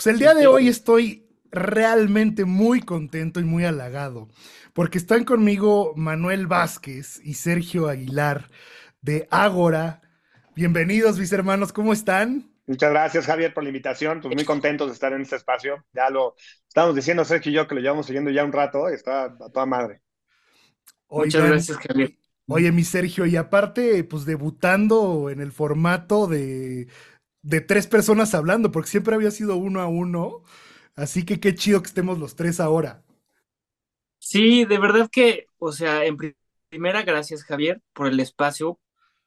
Pues el día de Sí. hoy estoy realmente muy contento y muy halagado, porque están conmigo Manuel Vázquez y Sergio Aguilar de Ágora. Bienvenidos, mis hermanos, ¿cómo están? Muchas gracias, Javier, por la invitación. Pues muy contentos de estar en este espacio. Ya lo estamos diciendo Sergio y yo que lo llevamos siguiendo ya un rato y está a toda madre. Muchas Oigan, gracias, Javier. oye, mi Sergio, y aparte, pues debutando en el formato de tres personas hablando, porque siempre había sido uno a uno, así que qué chido que estemos los tres ahora. Sí, de verdad que, o sea, primera, gracias, Javier, por el espacio.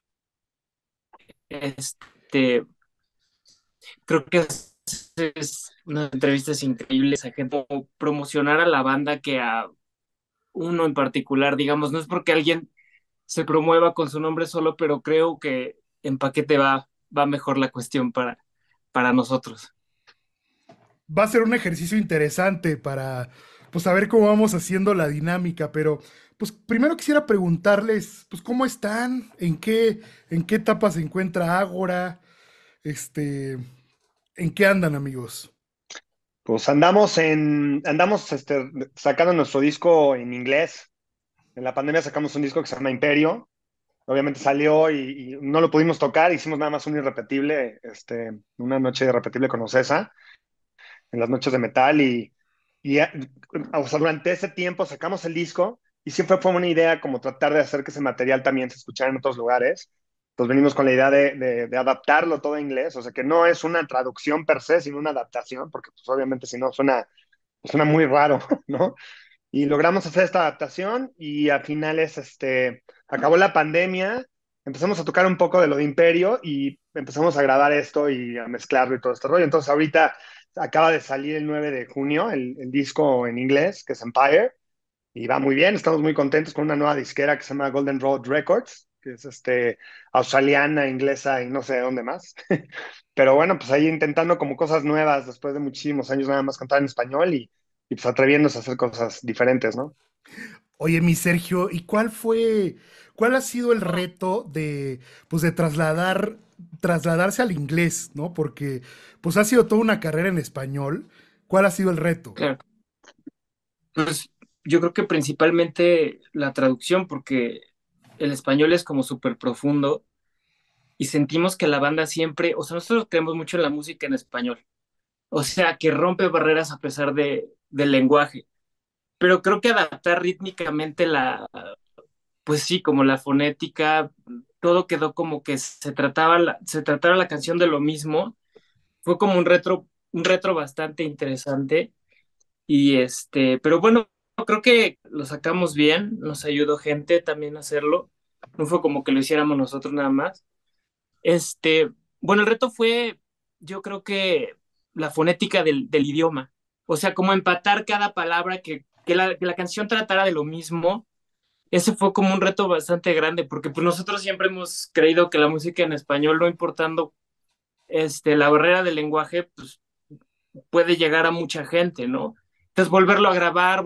Este, creo que es unas entrevistas increíbles a gente, como promocionar a la banda que a uno en particular, digamos, no es porque alguien se promueva con su nombre solo, pero creo que en paquete va mejor la cuestión para nosotros. Va a ser un ejercicio interesante para, pues, saber cómo vamos haciendo la dinámica, pero, pues, primero quisiera preguntarles, pues, ¿cómo están? En qué etapa se encuentra Ágora? Este, ¿En qué andan, amigos? Pues andamos sacando nuestro disco en inglés. En la pandemia sacamos un disco que se llama Imperio. Obviamente salió y no lo pudimos tocar. Hicimos nada más un irrepetible, una noche irrepetible con Ocesa, en las noches de metal. O sea, durante ese tiempo sacamos el disco y siempre fue una idea como tratar de hacer que ese material también se escuchara en otros lugares. Entonces venimos con la idea de adaptarlo todo a inglés, o sea que no es una traducción per se, sino una adaptación, porque pues obviamente si no suena muy raro, ¿no? Y logramos hacer esta adaptación y a finales, acabó la pandemia, empezamos a tocar un poco de lo de Imperio y empezamos a grabar esto y a mezclarlo y todo este rollo. Entonces ahorita acaba de salir el 9 de junio el disco en inglés, que es Empire, y va muy bien, estamos muy contentos con una nueva disquera que se llama Golden Road Records, que es australiana, inglesa y no sé de dónde más. Pero bueno, pues ahí intentando como cosas nuevas después de muchísimos años nada más cantar en español y pues atreviéndose a hacer cosas diferentes, ¿no? Oye, mi Sergio, ¿y cuál ha sido el reto de, pues, de trasladarse al inglés, ¿no? Porque, pues, ha sido toda una carrera en español. ¿Cuál ha sido el reto? Claro. Pues yo creo que principalmente la traducción, porque el español es como súper profundo y sentimos que la banda siempre, o sea, nosotros creemos mucho en la música en español, o sea, que rompe barreras a pesar del lenguaje, pero creo que adaptar rítmicamente pues sí, como la fonética, todo quedó como que se tratara la canción de lo mismo, fue como un retro bastante interesante y pero bueno, creo que lo sacamos bien, nos ayudó gente también a hacerlo, no fue como que lo hiciéramos nosotros nada más. Este, bueno, el reto fue, yo creo que la fonética del idioma. O sea, como empatar cada palabra, que la canción tratara de lo mismo. Ese fue como un reto bastante grande, porque pues nosotros siempre hemos creído que la música en español, no importando la barrera del lenguaje, pues puede llegar a mucha gente, ¿no? Entonces volverlo a grabar,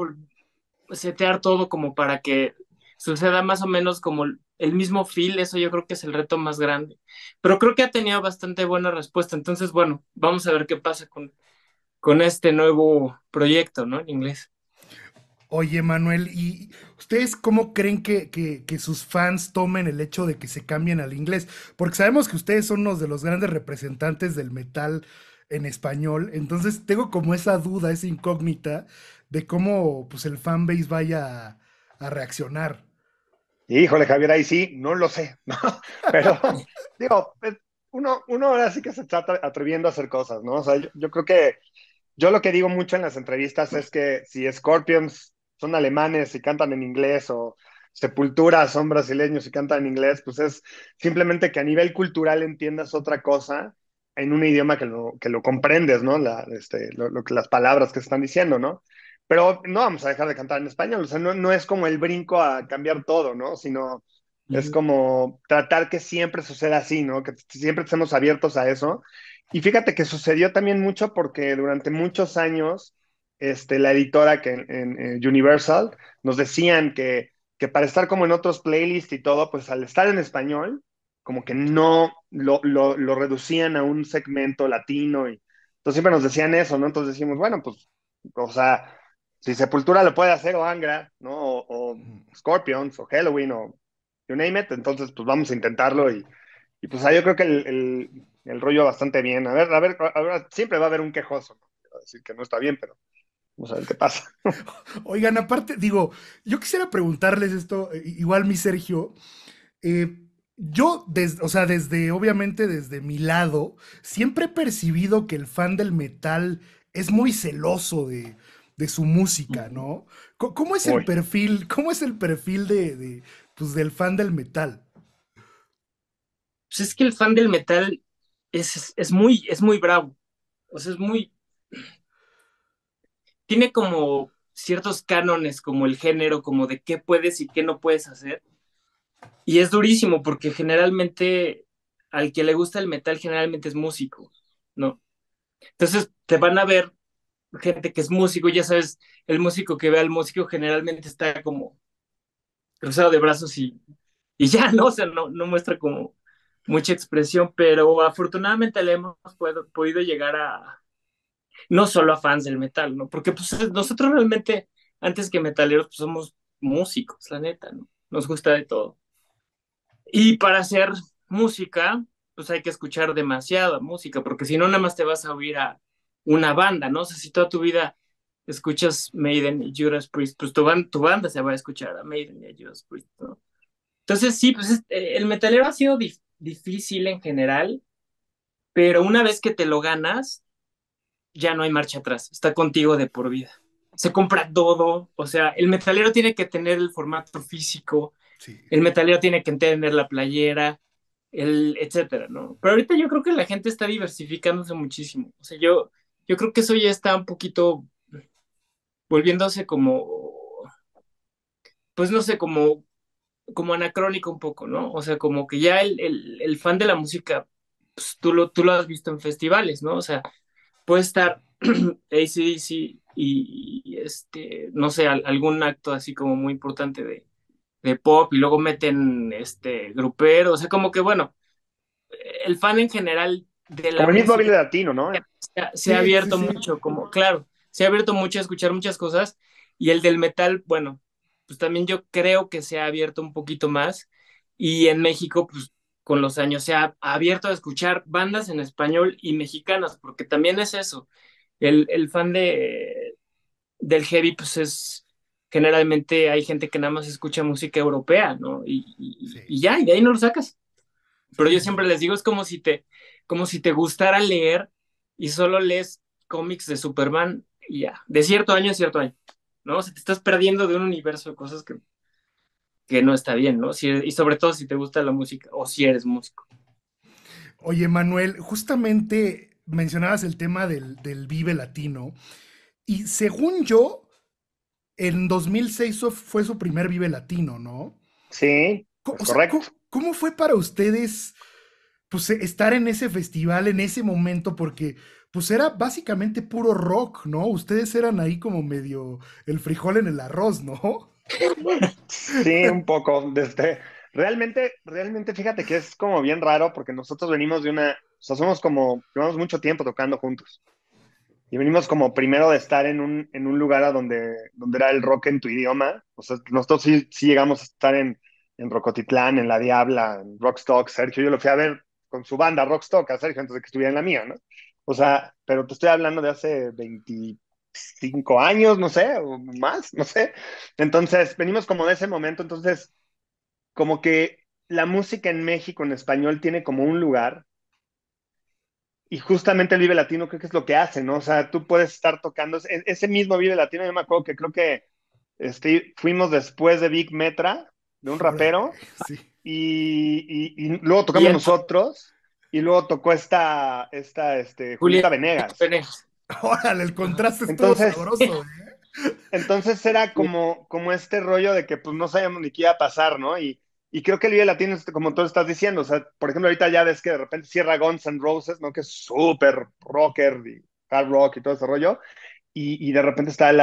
setear todo como para que suceda más o menos como el mismo feel, eso yo creo que es el reto más grande. Pero creo que ha tenido bastante buena respuesta. Entonces, bueno, vamos a ver qué pasa con este nuevo proyecto, ¿no? En inglés. Oye, Manuel, ¿y ustedes cómo creen que sus fans tomen el hecho de que se cambien al inglés? Porque sabemos que ustedes son uno de los grandes representantes del metal en español, entonces tengo como esa duda, esa incógnita de cómo, pues, el fanbase vaya a reaccionar. Híjole, Javier, ahí sí, no lo sé, ¿no? Pero digo, uno ahora sí que se está atreviendo a hacer cosas, ¿no? O sea, yo creo que yo lo que digo mucho en las entrevistas es que si Scorpions son alemanes y cantan en inglés o Sepultura son brasileños y cantan en inglés, pues es simplemente que a nivel cultural entiendas otra cosa en un idioma que lo comprendes, ¿no? Lo que las palabras que se están diciendo, ¿no? Pero no vamos a dejar de cantar en español, o sea, no es como el brinco a cambiar todo, ¿no? Sino es Ujú. como tratar que siempre suceda así, ¿no? Que siempre estemos abiertos a eso. Y fíjate que sucedió también mucho porque durante muchos años, la editora en Universal nos decían que para estar como en otros playlists y todo, pues al estar en español, como que no lo reducían a un segmento latino Entonces siempre nos decían eso, ¿no? Entonces decimos, bueno, pues, o sea, si Sepultura lo puede hacer o Angra, ¿no? O Scorpions o Halloween o you name it, entonces pues vamos a intentarlo y pues yo creo que el rollo bastante bien. A ver, siempre va a haber un quejoso, ¿no? Va a decir que no está bien, pero vamos a ver qué pasa. Oigan, aparte, digo, yo quisiera preguntarles esto, igual mi Sergio, yo, o sea, obviamente desde mi lado, siempre he percibido que el fan del metal es muy celoso de su música, ¿no? ¿Cómo es el Uy. perfil, cómo es el perfil pues, del fan del metal? Pues es que el fan del metal es muy bravo. O sea, tiene como ciertos cánones, como el género, como de qué puedes y qué no puedes hacer. Y es durísimo porque generalmente al que le gusta el metal generalmente es músico, ¿no? Entonces te van a ver gente que es músico, ya sabes, el músico que ve al músico generalmente está como cruzado de brazos y ya, ¿no? O sea, no muestra como mucha expresión, pero afortunadamente le hemos podido llegar a, no solo a fans del metal, ¿no? Porque pues nosotros realmente, antes que metaleros, pues somos músicos, la neta, ¿no? Nos gusta de todo. Y para hacer música, pues hay que escuchar demasiada música, porque si no, nada más te vas a oír a una banda, ¿no? O sea, si toda tu vida escuchas Maiden y Judas Priest, pues tu banda se va a escuchar a Maiden y a Judas Priest, ¿no? Entonces, sí, pues el metalero ha sido difícil en general, pero una vez que te lo ganas, ya no hay marcha atrás, está contigo de por vida. Se compra todo, o sea, el metalero tiene que tener el formato físico, Sí. el metalero tiene que tener la playera, etcétera, ¿no? Pero ahorita yo creo que la gente está diversificándose muchísimo. O sea, yo creo que eso ya está un poquito volviéndose como, pues no sé, como anacrónico un poco, ¿no? O sea, como que ya el fan de la música, pues tú lo has visto en festivales, ¿no? O sea, puede estar AC/DC no sé, algún acto así como muy importante de pop y luego meten grupero, o sea, como que bueno, el fan en general de la Como el mismo música Vive Latino, ¿no? se ha Sí, sí, abierto sí. mucho, como, claro, se ha abierto mucho a escuchar muchas cosas y el del metal, bueno, pues también yo creo que se ha abierto un poquito más y en México, pues con los años se ha abierto a escuchar bandas en español y mexicanas, porque también es eso, el fan del heavy, pues es, generalmente hay gente que nada más escucha música europea, ¿no? Sí, Y ya, y de ahí no lo sacas. Pero sí, yo sí, sí. siempre les digo, es como si te gustara leer y solo lees cómics de Superman y ya, de cierto año a cierto año, ¿no? O sea, te estás perdiendo de un universo de cosas que no está bien, ¿no? Y sobre todo si te gusta la música o si eres músico. Oye, Manuel, justamente mencionabas el tema del Vive Latino. Y según yo, en 2006 fue su primer Vive Latino, ¿no? Sí, O es sea, correcto. ¿cómo fue para ustedes pues, estar en ese festival, en ese momento? Porque pues era básicamente puro rock, ¿no? Ustedes eran ahí como medio el frijol en el arroz, ¿no? Sí, un poco. Realmente, fíjate que es como bien raro porque nosotros venimos de o sea, llevamos mucho tiempo tocando juntos. Y venimos como primero de estar en un lugar donde era el rock en tu idioma. O sea, nosotros sí llegamos a estar en Rocotitlán, en La Diabla, en Rockstock. Sergio, yo lo fui a ver con su banda Rockstock a Sergio antes de que estuviera en la mía, ¿no? O sea, pero te estoy hablando de hace 25 años, no sé, o más, no sé. Entonces, venimos como de ese momento. Entonces, como que la música en México en español tiene como un lugar y justamente el Vive Latino creo que es lo que hace, ¿no? O sea, tú puedes estar tocando ese mismo Vive Latino. Yo me acuerdo que creo que fuimos después de Big Metra, de un Órale, rapero, sí. y luego tocamos Viento, nosotros, y luego tocó Julieta Julieta Venegas. Venegas. Órale, el Ajá. contraste estuvo Entonces, sabroso, ¿eh? entonces era como este rollo de que pues no sabíamos ni qué iba a pasar, ¿no? Y creo que el Vive Latino es como tú estás diciendo, o sea, por ejemplo, ahorita ya ves que de repente cierra Guns N' Roses, ¿no? Que es súper rocker y hard rock y todo ese rollo, y de repente está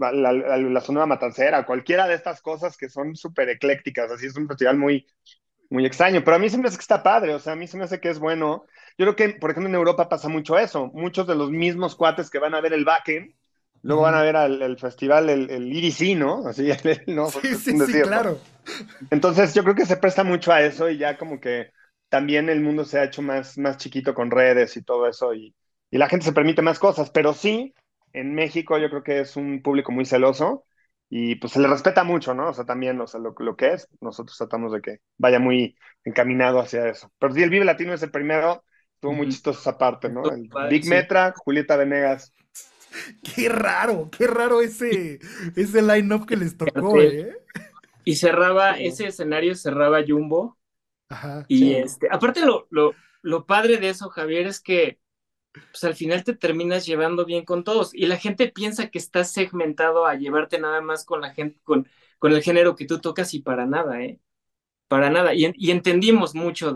la Sonora Matancera, cualquiera de estas cosas que son súper eclécticas, así es un festival muy, muy extraño, pero a mí se me hace que está padre, o sea, a mí se me hace que es bueno. Yo creo que, por ejemplo, en Europa pasa mucho eso. Muchos de los mismos cuates que van a ver el Wacken, luego van a Ujú. ver el festival, el EDC, ¿no? Así, ¿no? Porque Sí, es sí, un sí, desierto. claro. Entonces, yo creo que se presta mucho a eso y ya como que también el mundo se ha hecho más chiquito con redes y todo eso y la gente se permite más cosas, pero sí, en México yo creo que es un público muy celoso y pues se le respeta mucho, ¿no? O sea, también, o sea, lo que es, nosotros tratamos de que vaya muy encaminado hacia eso. Pero sí, el Vive Latino es el primero, estuvo muy Ujú. chistoso esa parte, ¿no? Estuvo El padre, Big sí. Metra, Julieta Venegas. Qué raro ese line-up que les tocó, Cartel. ¿eh? Y cerraba, Sí, ese escenario cerraba Jumbo. Ajá. Y sí. aparte lo padre de eso, Javier, es que pues al final te terminas llevando bien con todos. Y la gente piensa que estás segmentado a llevarte nada más con la gente, con el género que tú tocas y para nada, ¿eh? Para nada. Y entendimos mucho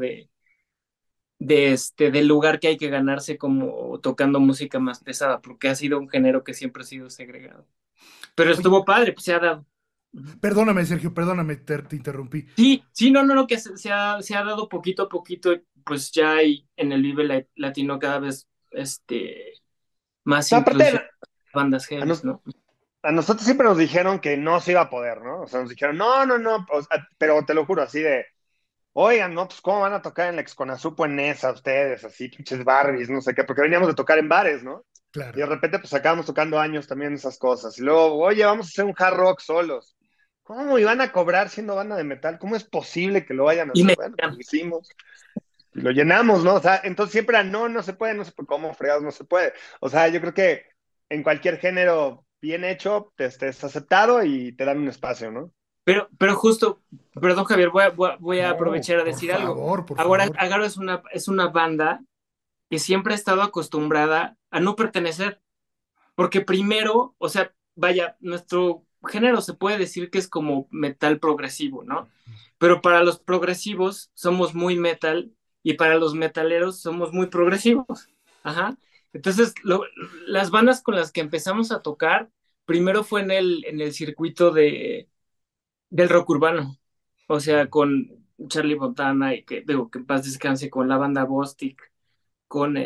del lugar que hay que ganarse como tocando música más pesada, porque ha sido un género que siempre ha sido segregado. Pero Oye, estuvo padre, pues se ha dado. Ujú. perdóname, Sergio, perdóname, te interrumpí. Sí, sí, no, que se ha dado poquito a poquito, pues ya hay en el Vive Latino cada vez más No, aparte, inclusión de bandas a, heavies, nos- ¿no? a nosotros siempre nos dijeron que no se iba a poder, ¿no? O sea, nos dijeron, no, o sea, pero te lo juro, así de, oigan, no, pues cómo van a tocar en la Exconasupo en esa ustedes, así, pinches Barbies, no sé qué, porque veníamos de tocar en bares, ¿no? Y Claro. de repente, pues acabamos tocando años también esas cosas. Y luego, oye, vamos a hacer un hard rock solos. ¿Cómo iban a cobrar siendo banda de metal? ¿Cómo es posible que lo vayan a Y hacer? me Bueno, pues lo hicimos y lo llenamos, ¿no? O sea, entonces siempre era, no se puede, no se puede, ¿cómo fregados no se puede? O sea, yo creo que en cualquier género bien hecho, es aceptado y te dan un espacio, ¿no? pero justo, perdón Javier, voy a No, aprovechar a decir algo. por Ahora, favor. Agaro es una banda que siempre ha estado acostumbrada a no pertenecer, porque primero, o sea, vaya, nuestro género se puede decir que es como metal progresivo, ¿no? Pero para los progresivos somos muy metal y para los metaleros somos muy progresivos. Ajá. Entonces, las bandas con las que empezamos a tocar, primero fue en el circuito del rock urbano, o sea, con Charlie Montana y que, digo, que en paz descanse, con la banda Bostic, con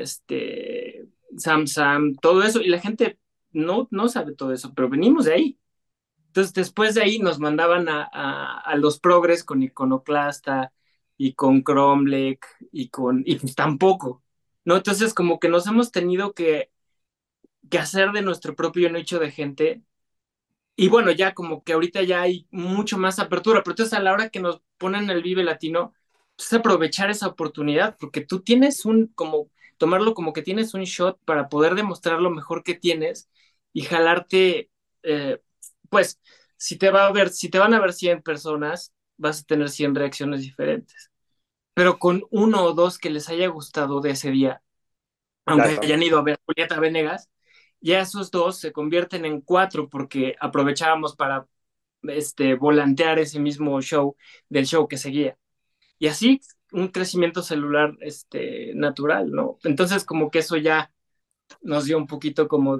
Sam, todo eso, y la gente no sabe todo eso, pero venimos de ahí. Entonces, después de ahí nos mandaban a los progres con Iconoclasta y con Cromlech y pues tampoco, ¿no? Entonces, como que nos hemos tenido que hacer de nuestro propio nicho de gente. Y bueno, ya como que ahorita ya hay mucho más apertura, pero entonces a la hora que nos ponen el Vive Latino, pues aprovechar esa oportunidad, porque tú tienes tomarlo como que tienes un shot para poder demostrar lo mejor que tienes y jalarte, pues, si te van a ver 100 personas, vas a tener 100 reacciones diferentes. Pero con uno o dos que les haya gustado de ese día, aunque Claro. hayan ido a ver Julieta Venegas, ya esos dos se convierten en cuatro porque aprovechábamos para volantear ese mismo show del show que seguía. Y así un crecimiento celular natural, ¿no? Entonces como que eso ya nos dio un poquito como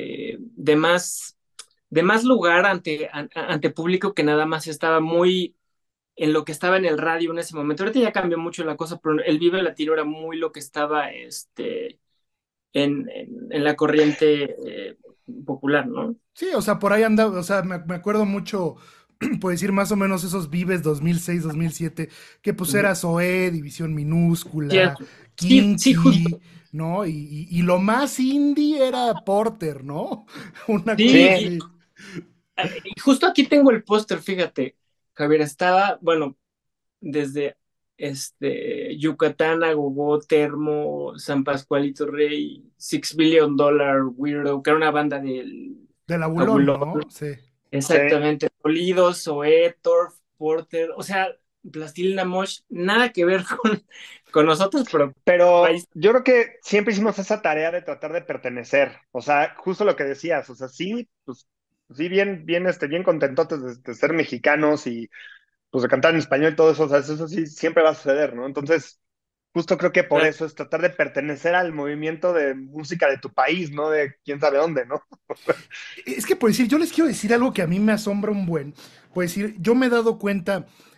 de más lugar ante público que nada más estaba muy en lo que estaba en el radio en ese momento. Ahorita ya cambió mucho la cosa, pero el Vive Latino era muy lo que estaba en la corriente popular, ¿no? Sí, o sea, por ahí anda, o sea, me acuerdo mucho, por decir más o menos esos Vives 2006, 2007, que pues Ujú. era Zoé, División Minúscula, Cierto. Sí, sí, justo. Kinky, ¿no? Y lo más indie era Porter, ¿no? Una Sí, cosa Sí, así. y justo aquí tengo el póster, fíjate, Javier, estaba, bueno, desde Yucatán, Agogó, Termo, San Pascualito Rey, Six Billion Dollar, Weirdo, que era una banda del Del abulón, Abulón, ¿no? Sí. exactamente, sí. Dolidos, Zoé, Torf, Porter, o sea, Plastilina Mosh, nada que ver con nosotros, pero ahí Pero está. yo creo que siempre hicimos esa tarea de tratar de pertenecer. O sea, justo lo que decías. O sea, sí, pues, sí, bien contentotes de ser mexicanos y pues de cantar en español y todo eso. O sea, eso sí siempre va a suceder, ¿no? Entonces, justo creo que por eso es tratar de pertenecer al movimiento de música de tu país, ¿no? De quién sabe dónde, ¿no? Es que por decir, yo les quiero decir algo que a mí me asombra un buen. Por decir, yo me he dado cuenta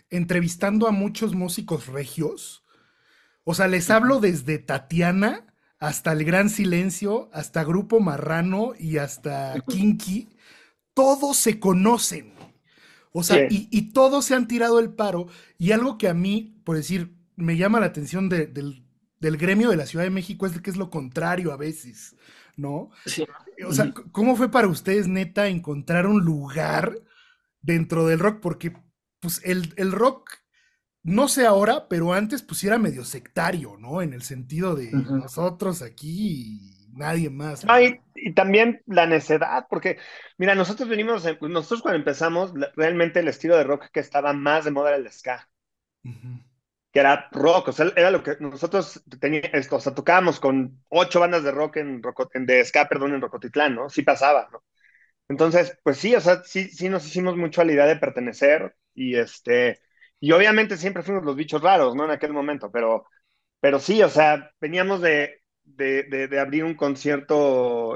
entrevistando a muchos músicos regios. O sea, les Ujú, hablo desde Tatiana hasta El Gran Silencio, hasta Grupo Marrano y hasta ujú. Kinky. Todos se conocen. O sea, Sí, y todos se han tirado el paro. Y algo que a mí, por decir, me llama la atención del gremio de la Ciudad de México es que es lo contrario a veces, ¿no? Sí. O sea, Ujú. ¿cómo fue para ustedes, neta, encontrar un lugar dentro del rock? Porque, pues, el rock, no sé ahora, pero antes, pues, sí era medio sectario, ¿no? En el sentido de Ujú. nosotros aquí y nadie más, no, ¿no? y también la necedad, porque, mira, nosotros cuando empezamos, realmente el estilo de rock que estaba más de moda era el ska, Ujú. que era rock, o sea, era lo que nosotros teníamos, o sea, tocábamos con 8 bandas de rock de ska, perdón, en Rocotitlán, ¿no? Sí pasaba, ¿no? Entonces, pues sí, o sea, sí nos hicimos mucho a la idea de pertenecer y obviamente siempre fuimos los bichos raros, ¿no? En aquel momento, pero sí, o sea, veníamos de abrir un concierto,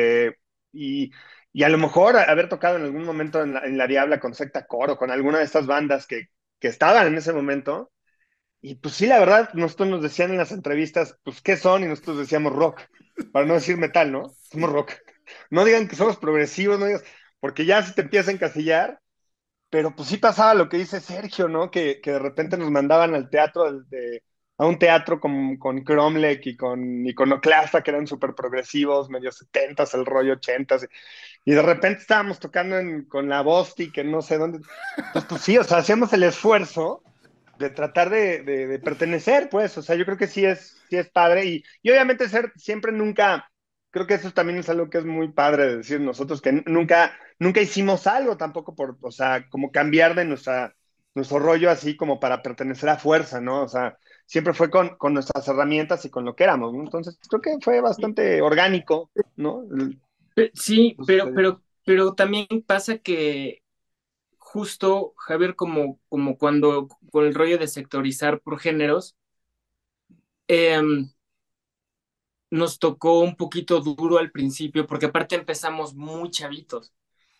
y, y a lo mejor haber tocado en algún momento en la Diabla con Secta Coro, con alguna de estas bandas que estaban en ese momento. Y pues sí, la verdad, nosotros nos decían en las entrevistas, pues, ¿qué son? Y nosotros decíamos rock, para no decir metal, ¿no? Somos Sí. rock. No digan que somos progresivos, no digas, porque ya se te empieza a encasillar, pero pues sí pasaba lo que dice Sergio, ¿no? Que de repente nos mandaban al teatro, a un teatro con Cromlech y con Iconoclasta, que eran súper progresivos, medio setentas, el rollo ochentas, y de repente estábamos tocando con la Bosti, que no sé dónde. Entonces, pues sí, o sea, hacíamos el esfuerzo de tratar de pertenecer, pues, o sea, yo creo que sí es padre y obviamente ser siempre nunca, creo que eso también es algo que es muy padre de decir nosotros, que nunca hicimos algo tampoco o sea, como cambiar de nuestro rollo así como para pertenecer a fuerza, ¿no? O sea, siempre fue con nuestras herramientas y con lo que éramos, ¿no? Entonces, creo que fue Y- bastante orgánico, ¿no? Sí, Lo sucedió. pero también pasa que justo, Javier, como cuando con el rollo de sectorizar por géneros, em, nos tocó un poquito duro al principio, porque aparte empezamos muy chavitos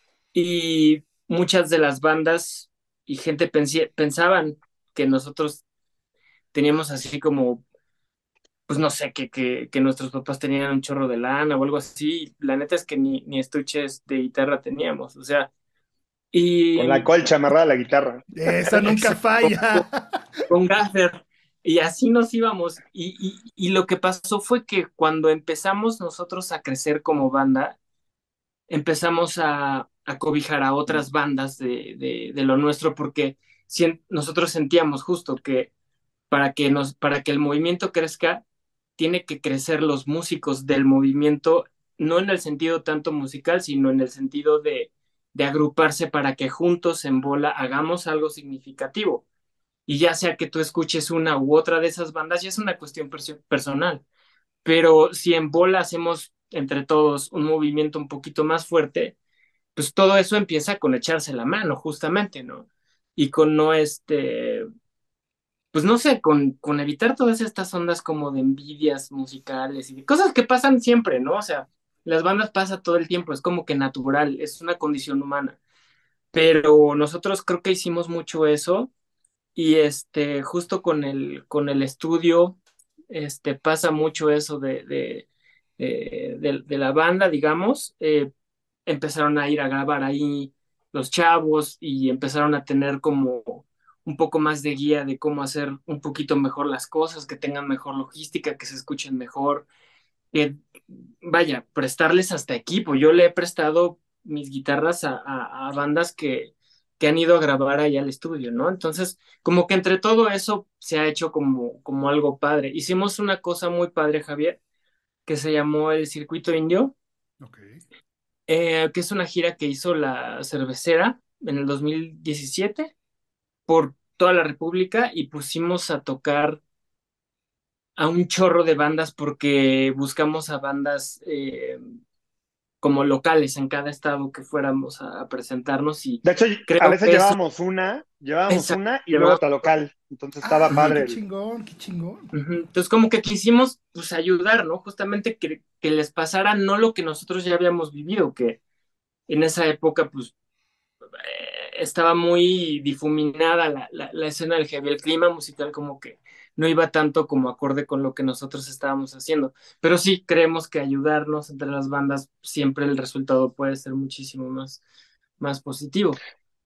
y muchas de las bandas y gente pensaban que nosotros teníamos así como, pues no sé, que nuestros papás tenían un chorro de lana o algo así. La neta es que ni estuches de guitarra teníamos, o sea, y Con la colcha amarrada a la guitarra. Esa nunca exacto, falla. con gaffer. Y así nos íbamos. Y lo que pasó fue que cuando empezamos nosotros a crecer como banda, empezamos a cobijar a otras bandas de lo nuestro, porque nosotros sentíamos justo que para que el movimiento crezca, tiene que crecer los músicos del movimiento, no en el sentido tanto musical, sino en el sentido de agruparse para que juntos en bola hagamos algo significativo. Y ya sea que tú escuches una u otra de esas bandas, ya es una cuestión personal. Pero si en bola hacemos entre todos un movimiento un poquito más fuerte, pues todo eso empieza con echarse la mano, justamente, ¿no? Y con no pues no sé, con evitar todas estas ondas como de envidias musicales y de cosas que pasan siempre, ¿no? O sea, las bandas pasa todo el tiempo, es como que natural, es una condición humana. Pero nosotros creo que hicimos mucho eso y justo con el estudio, pasa mucho eso de la banda, digamos, empezaron a ir a grabar ahí los chavos y empezaron a tener como un poco más de guía de cómo hacer un poquito mejor las cosas, que tengan mejor logística, que se escuchen mejor, que vaya, prestarles hasta equipo. Yo le he prestado mis guitarras a bandas que han ido a grabar allá al estudio, ¿no? Entonces, como que entre todo eso se ha hecho como algo padre. Hicimos una cosa muy padre, Javier, que se llamó el Circuito Indio, Ok. que es una gira que hizo la cervecera en el 2017 por toda la República y pusimos a tocar a un chorro de bandas porque buscamos a bandas como locales en cada estado que fuéramos a presentarnos y De hecho, a creo veces que eso llevábamos es una y luego llevamos. otra local. Entonces estaba Ah, Ujú, padre qué chingón, qué chingón. ujú. Entonces como que quisimos pues ayudar, ¿no? Justamente que les pasara no lo que nosotros ya habíamos vivido, que en esa época pues estaba muy difuminada la escena del heavy, el clima musical como que no iba tanto como acorde con lo que nosotros estábamos haciendo. Pero sí, creemos que ayudarnos entre las bandas, siempre el resultado puede ser muchísimo más positivo.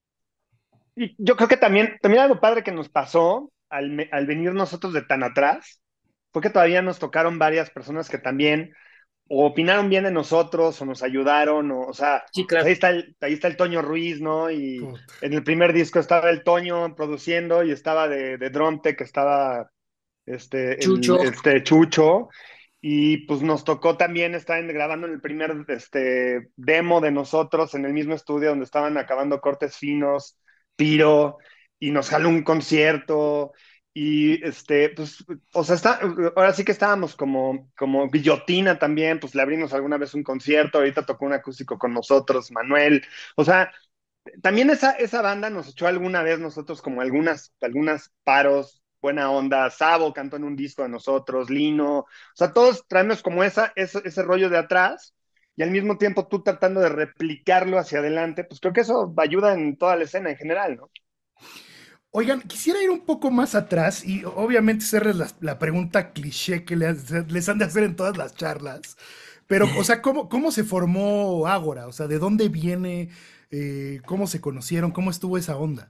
Y yo creo que también algo padre que nos pasó al venir nosotros de tan atrás fue que todavía nos tocaron varias personas que también o opinaron bien de nosotros o nos ayudaron, o sea, Sí, pues claro. ahí está el Toño Ruiz, ¿no? Y Puta. en el primer disco estaba el Toño produciendo y estaba de drum tech, estaba Chucho, este Chucho. Y pues nos tocó también estar grabando en el primer demo de nosotros en el mismo estudio donde estaban acabando Cortes Finos, Piro, y nos jaló un concierto. Y pues, o sea, ahora sí que estábamos como Guillotina también, pues le abrimos alguna vez un concierto, ahorita tocó un acústico con nosotros, Manuel. O sea, también esa banda nos echó alguna vez nosotros como algunas paros, buena onda. Sabo cantó en un disco de nosotros, Lino. O sea, todos traemos como ese rollo de atrás y al mismo tiempo tú tratando de replicarlo hacia adelante. Pues creo que eso ayuda en toda la escena en general, ¿no? Oigan, quisiera ir un poco más atrás y obviamente hacerles la pregunta cliché que les han de hacer en todas las charlas. Pero, o sea, ¿cómo se formó Ágora? O sea, ¿de dónde viene? ¿Cómo se conocieron? ¿Cómo estuvo esa onda?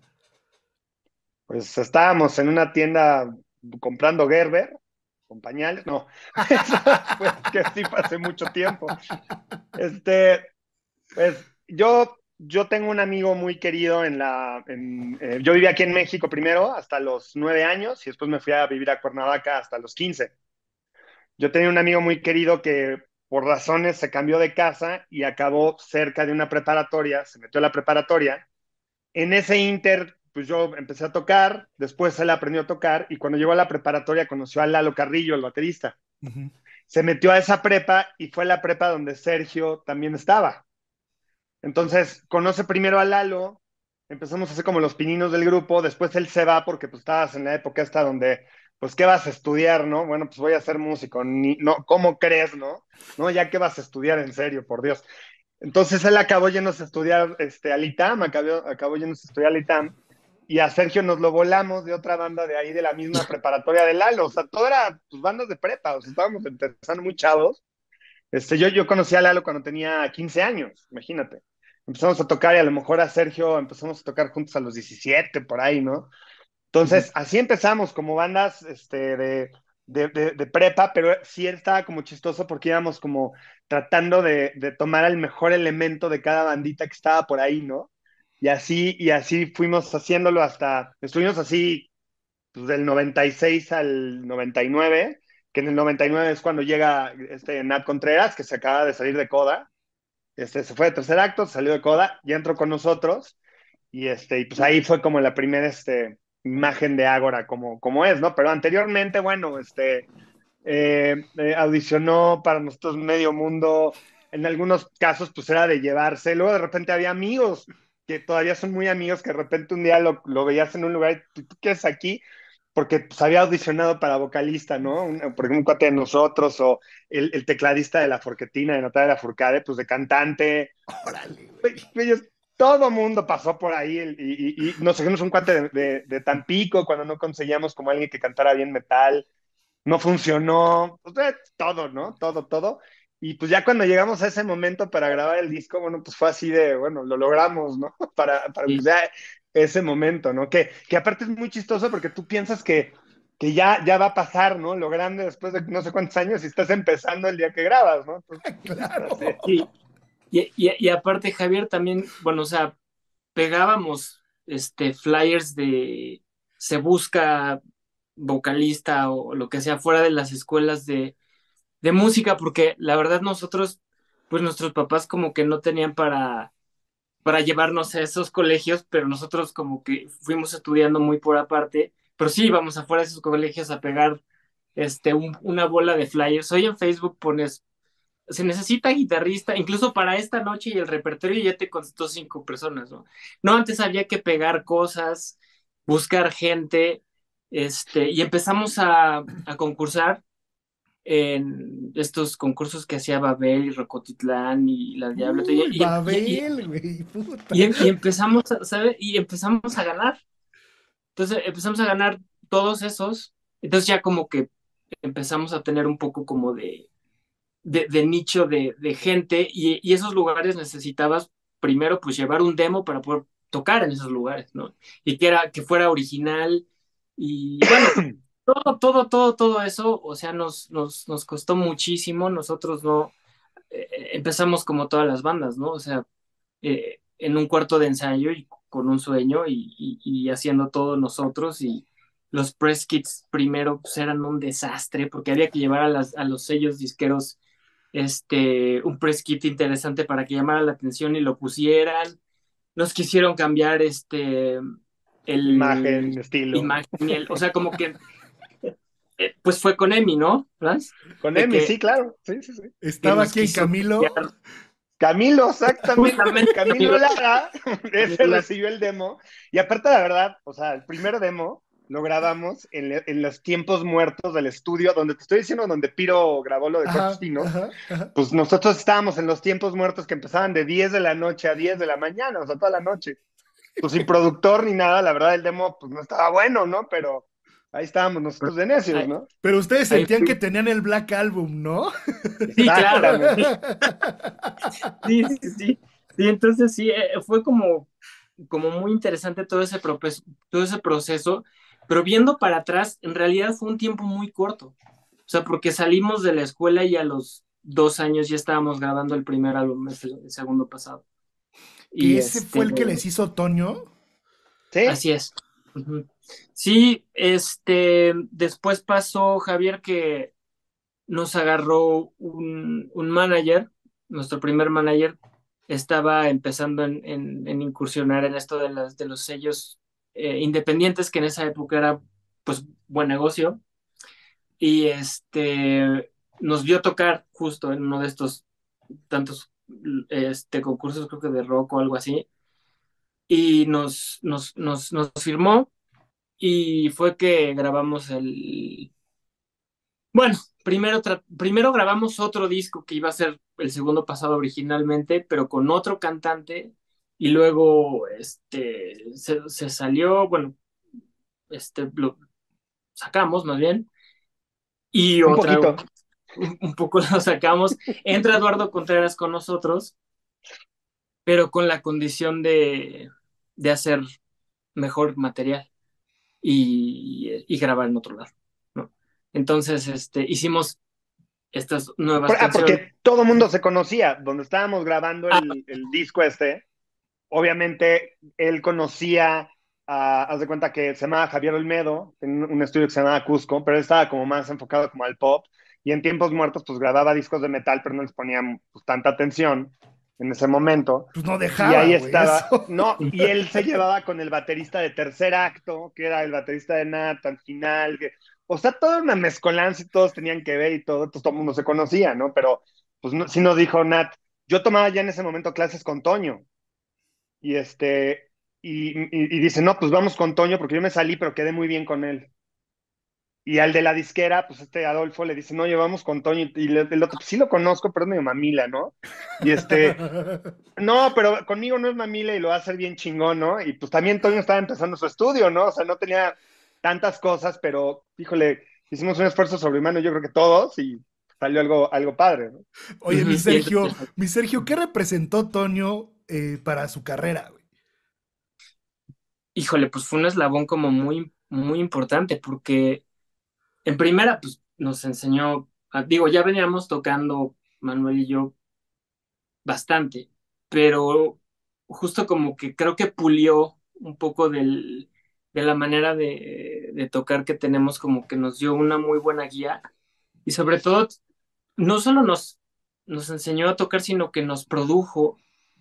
Pues estábamos en una tienda comprando Gerber con pañales. No, eso fue que sí pasé mucho tiempo. Este, Pues yo tengo un amigo muy querido yo viví aquí en México primero hasta los 9 años y después me fui a vivir a Cuernavaca hasta los 15. Yo tenía un amigo muy querido que por razones se cambió de casa y acabó cerca de una preparatoria, se metió a la preparatoria. En ese inter, pues yo empecé a tocar, después él aprendió a tocar y cuando llegó a la preparatoria conoció a Lalo Carrillo, el baterista. Ujú. Se metió a esa prepa y fue la prepa donde Sergio también estaba. Entonces, conoce primero a Lalo, empezamos a hacer como los pininos del grupo, después él se va porque pues estabas en la época esta donde, pues, ¿qué vas a estudiar, no? Bueno, pues voy a ser músico, no, ¿cómo crees, no? No, ya que vas a estudiar en serio, por Dios. Entonces él acabó yéndose a estudiar al ITAM, acabó yéndose a estudiar al ITAM, y a Sergio nos lo volamos de otra banda de ahí, de la misma preparatoria de Lalo, o sea, todo era, pues, bandas de prepa, o sea, estábamos empezando muy chavos. Yo conocí a Lalo cuando tenía 15 años, imagínate. Empezamos a tocar y a lo mejor a Sergio empezamos a tocar juntos a los 17 por ahí, ¿no? ujú, Entonces, así empezamos como bandas de prepa, pero sí estaba como chistoso porque íbamos como tratando de tomar el mejor elemento de cada bandita que estaba por ahí, ¿no? Y así fuimos haciéndolo estuvimos así pues, del 96 al 99, que en el 99 es cuando llega Nat Contreras, que se acaba de salir de Coda. Se fue de tercer acto, salió de Coda, ya entró con nosotros y pues ahí fue como la primera imagen de Ágora como es, ¿no? Pero anteriormente, bueno, audicionó para nosotros medio mundo, en algunos casos pues era de llevarse, luego de repente había amigos que todavía son muy amigos, que de repente un día lo veías en un lugar y ¿tú qué es aquí? Porque pues, había audicionado para vocalista, ¿no? Por ejemplo, un cuate de nosotros, o el tecladista de La Forquetina, de Natalia Lafourcade, pues de cantante. Órale, Ellos, todo mundo pasó por ahí y nos seguimos un cuate de Tampico cuando no conseguíamos como alguien que cantara bien metal, no funcionó, pues, todo, ¿no? Todo. Y pues ya cuando llegamos a ese momento para grabar el disco, bueno, pues fue así de, bueno, lo logramos, ¿no? Para pues sí, ya ese momento, ¿no? Que aparte es muy chistoso porque tú piensas que ya va a pasar, ¿no? Lo grande después de no sé cuántos años y estás empezando el día que grabas, ¿no? Entonces, así. claro. sí. Y aparte, Javier, también, bueno, o sea, pegábamos flyers de se busca vocalista o lo que sea fuera de las escuelas de música, porque la verdad nosotros, pues nuestros papás como que no tenían para llevarnos a esos colegios, pero nosotros como que fuimos estudiando muy por aparte, pero sí íbamos afuera de esos colegios a pegar una bola de flyers. Hoy en Facebook pones se necesita guitarrista, incluso para esta noche y el repertorio ya te contestó 5 personas, ¿no? No, antes había que pegar cosas, buscar gente, y empezamos a concursar en estos concursos que hacía Babel y Rocotitlán y La Diabla. Uy, Babel, güey, puta. Y empezamos, ¿sabes? Y empezamos a ganar. Entonces empezamos a ganar todos esos. Entonces ya como que empezamos a tener un poco como de nicho de gente y esos lugares necesitabas primero pues llevar un demo para poder tocar en esos lugares, ¿no? Y que fuera original y bueno, todo eso, o sea, nos costó muchísimo, nosotros no empezamos como todas las bandas, ¿no? O sea, en un cuarto de ensayo y con un sueño y haciendo todo nosotros y los press kits primero pues eran un desastre porque había que llevar a los sellos disqueros un press kit interesante para que llamara la atención y lo pusieran. Nos quisieron cambiar Imagen, el estilo. imagen, o sea, como que pues fue con Emi, ¿no? ¿Franz? Con De Emi, que, sí, claro. Sí, sí, sí. que Estaba nos aquí en quiso Camilo. cambiar Camilo, exactamente. justamente Camilo Camilo Lara, ese Lara. recibió el demo. Y aparte, la verdad, o sea, el primer demo lo grabamos en los tiempos muertos del estudio, donde te estoy diciendo, donde Piro grabó lo de Corpus Ajá, Tino. ajá, ajá. Pues nosotros estábamos en los tiempos muertos que empezaban de 10 de la noche a 10 de la mañana, o sea, toda la noche. Pues sin productor ni nada, la verdad el demo pues no estaba bueno, ¿no? Pero ahí estábamos nosotros de necios, Ahí, ¿no? Pero ustedes ahí sentían que fue. tenían el Black Album, ¿no? Sí, claro. Exactamente. Sí, sí, sí. Sí, entonces sí, fue como muy interesante todo ese proceso, pero viendo para atrás, en realidad fue un tiempo muy corto. O sea, porque salimos de la escuela y a los 2 años ya estábamos grabando el primer álbum, el segundo pasado. Que Y ese fue el que les hizo Toño. ¿Sí? así es. Ujú. Sí, después pasó Javier que nos agarró un manager, nuestro primer manager estaba empezando en incursionar en esto de los sellos independientes, que en esa época era pues buen negocio, y nos vio tocar justo en uno de estos tantos concursos, creo que de rock o algo así, y nos firmó y fue que grabamos bueno, primero grabamos otro disco que iba a ser el segundo pasado originalmente, pero con otro cantante, y luego se salió, bueno, lo sacamos más bien, y Un otra, poquito. un poco lo sacamos. Entra Eduardo Contreras con nosotros, pero con la condición de hacer mejor material y grabar en otro lado, ¿no? Entonces, hicimos estas nuevas canciones. Porque todo el mundo se conocía. Donde estábamos grabando el disco obviamente él conocía, haz de cuenta que se llamaba Javier Olmedo, en un estudio que se llamaba Cusco, pero él estaba como más enfocado como al pop, y en tiempos muertos pues grababa discos de metal, pero no les ponía pues, tanta atención en ese momento. Pues no Y dejaba, ahí güey, estaba, eso. no, y él se llevaba con el baterista de Tercer Acto, que era el baterista de Nat al final, o sea, toda una mezcolanza y todos tenían que ver y todo, pues todo el mundo se conocía, ¿no? Pero pues no, sí nos dijo Nat, yo tomaba ya en ese momento clases con Toño, y y dice, no, pues vamos con Toño, porque yo me salí, pero quedé muy bien con él. Y al de la disquera, pues Adolfo le dice, no, llevamos con Toño, y el otro, pues sí lo conozco, pero es medio mamila, ¿no? Y no, pero conmigo no es mamila y lo va a hacer bien chingón, ¿no? Y pues también Toño estaba empezando su estudio, ¿no? O sea, no tenía tantas cosas, pero, híjole, hicimos un esfuerzo sobrehumano, yo creo que todos, y salió algo padre, ¿no? Oye, Ujú, y entonces, Mi Sergio, ¿qué representó Toño para su carrera, güey? híjole, pues fue un eslabón como muy, muy importante, porque en primera, pues nos enseñó, digo, ya veníamos tocando Manuel y yo bastante, pero justo como que creo que pulió un poco de la manera de tocar que tenemos, como que nos dio una muy buena guía, y sobre todo, no solo nos enseñó a tocar, sino que nos produjo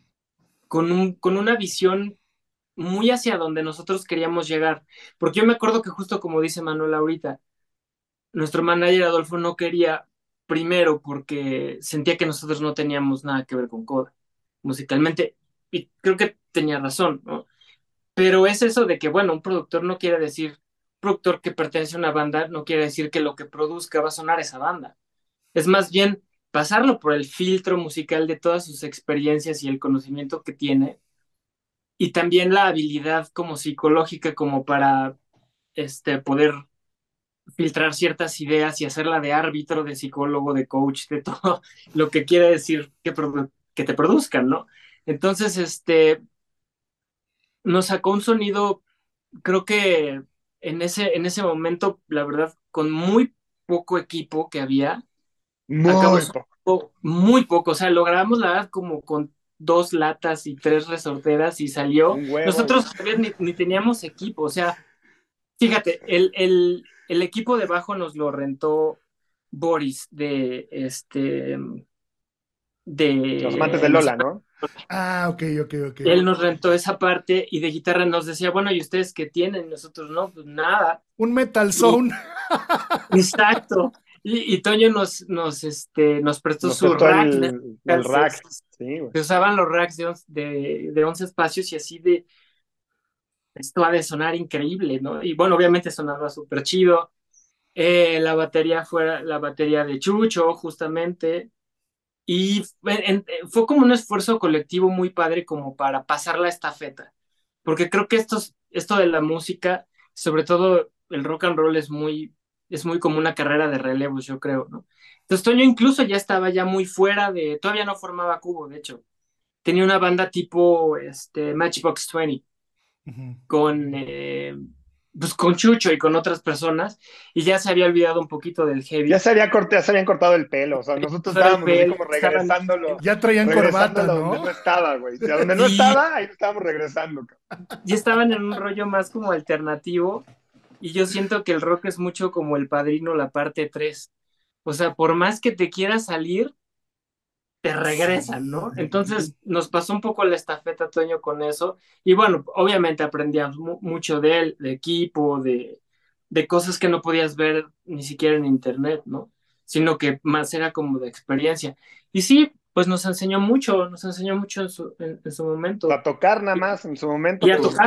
con una visión muy hacia donde nosotros queríamos llegar. Porque yo me acuerdo que justo como dice Manuel ahorita, nuestro manager Adolfo no quería, primero porque sentía que nosotros no teníamos nada que ver con Coda musicalmente, y creo que tenía razón, ¿no? Pero es eso de que, bueno, un productor no quiere decir, productor que pertenece a una banda, no quiere decir que lo que produzca va a sonar esa banda. es más bien pasarlo por el filtro musical de todas sus experiencias y el conocimiento que tiene, y también la habilidad como psicológica como para poder filtrar ciertas ideas y hacerla de árbitro, de psicólogo, de coach, de todo lo que quiere decir que te produzcan, ¿no? Entonces, nos sacó un sonido, creo que en ese momento, la verdad, con muy poco equipo que había, Muy sacamos poco. muy poco, o sea, lo grabamos la verdad como con dos latas y tres resorteras y salió. Un huevo, güey. Nosotros todavía ni teníamos equipo, o sea, fíjate, el equipo de bajo nos lo rentó Boris Los amantes de de los. Lola, ¿no? Ah, ok, ok, ok. Él nos rentó esa parte y de guitarra nos decía, bueno, ¿y ustedes qué tienen? Nosotros no, pues nada. Un Metal Y Zone. exacto. Y Toño nos prestó Nos su prestó rack. el rack. Sí, güey. Se usaban los racks de 11 espacios y así de, esto ha de sonar increíble, ¿no? Y bueno, obviamente sonaba súper chido. La batería fue la batería de Chucho, justamente. Y fue como un esfuerzo colectivo muy padre como para pasar la estafeta. Porque creo que esto de la música, sobre todo el rock and roll, es muy como una carrera de relevos, yo creo, ¿no? Entonces Toño incluso ya estaba ya muy fuera todavía no formaba Cubo, de hecho. Tenía una banda tipo Matchbox 20 Ujú. con, pues con Chucho y con otras personas, y ya se había olvidado un poquito del Ya heavy. se había cortado, ya se habían cortado el pelo. O sea, nosotros Usar el estábamos así PL, como estaban, regresándolo, Ya traían corbata, regresándolo a donde ¿no? no estaba, güey. Y a donde no y estaba, ahí lo estábamos regresando, cabrón. ya estaban en un rollo más como alternativo, y yo siento que el rock es mucho como El Padrino, la parte 3. O sea, por más que te quieras salir, te regresan, Sí. ¿no? Entonces nos pasó un poco la estafeta, Toño, con eso. Y bueno, obviamente aprendíamos mucho de él, de equipo, de cosas que no podías ver ni siquiera en internet, ¿no? Sino que más era como de experiencia. Y sí, pues nos enseñó mucho en su A momento. tocar nada más en su Y momento, a pues tocar,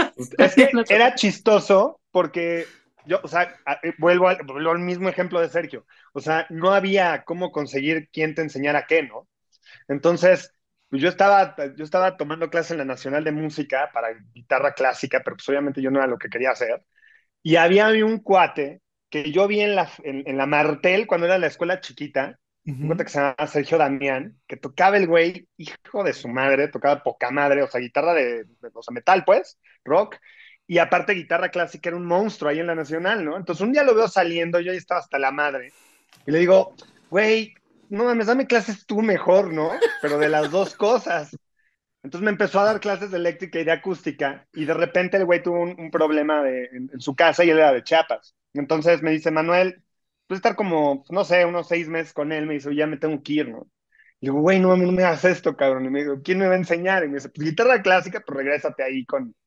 es también que a tocar. era chistoso porque yo, o sea, vuelvo al mismo ejemplo de Sergio. O sea, no había cómo conseguir quién te enseñara qué, ¿no? Entonces, pues yo estaba tomando clase en la Nacional de Música para guitarra clásica, pero pues obviamente yo no era lo que quería hacer. Y había un cuate que yo vi en la Martel cuando era la escuela chiquita, un cuate Ujú. que se llamaba Sergio Damián, que tocaba el güey, hijo de su madre, tocaba poca madre, o sea, guitarra o sea, metal, pues, rock, y aparte guitarra clásica, era un monstruo ahí en la Nacional, ¿no? Entonces un día lo veo saliendo, yo ahí estaba hasta la madre, y le digo, güey, no mames, dame clases tú mejor, ¿no? Pero de las dos cosas. Entonces me empezó a dar clases de eléctrica y de acústica y de repente el güey tuvo un problema en su casa y él era de Chiapas. Entonces me dice, Manuel, pues estar como, no sé, unos 6 meses con él, me dice, ya me tengo que ir, ¿no? Y digo, güey, no, no me hagas esto, cabrón. Y me digo, ¿quién me va a enseñar? Y me dice, pues guitarra clásica, pues regrésate ahí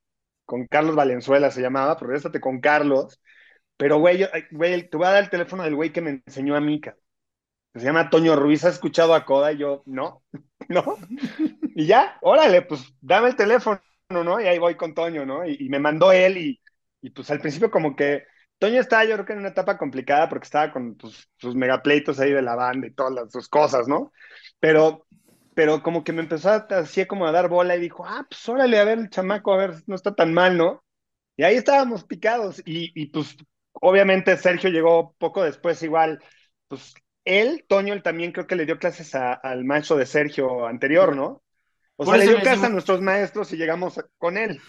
con Carlos Valenzuela, se llamaba, pues regrésate con Carlos. Pero, güey, güey, te voy a dar el teléfono del güey que me enseñó a mí, cabrón. Se llama Toño Ruiz, ¿has escuchado a Coda? Y yo, no, no. Y ya, órale, pues dame el teléfono, ¿no? Y ahí voy con Toño, ¿no? Y me mandó él y pues al principio como que Toño estaba yo creo que en una etapa complicada porque estaba con pues, sus megapleitos ahí de la banda y todas sus cosas, ¿no? Pero, pero como que me empezó así como a dar bola y dijo, ah, pues órale, a ver el chamaco, a ver, no está tan mal, ¿no? Y ahí estábamos picados y pues obviamente Sergio llegó poco después igual, pues Toño, él también creo que le dio clases al maestro de Sergio anterior, ¿no? O Por sea, le eso dio le clases a decimos, nuestros maestros y llegamos con él.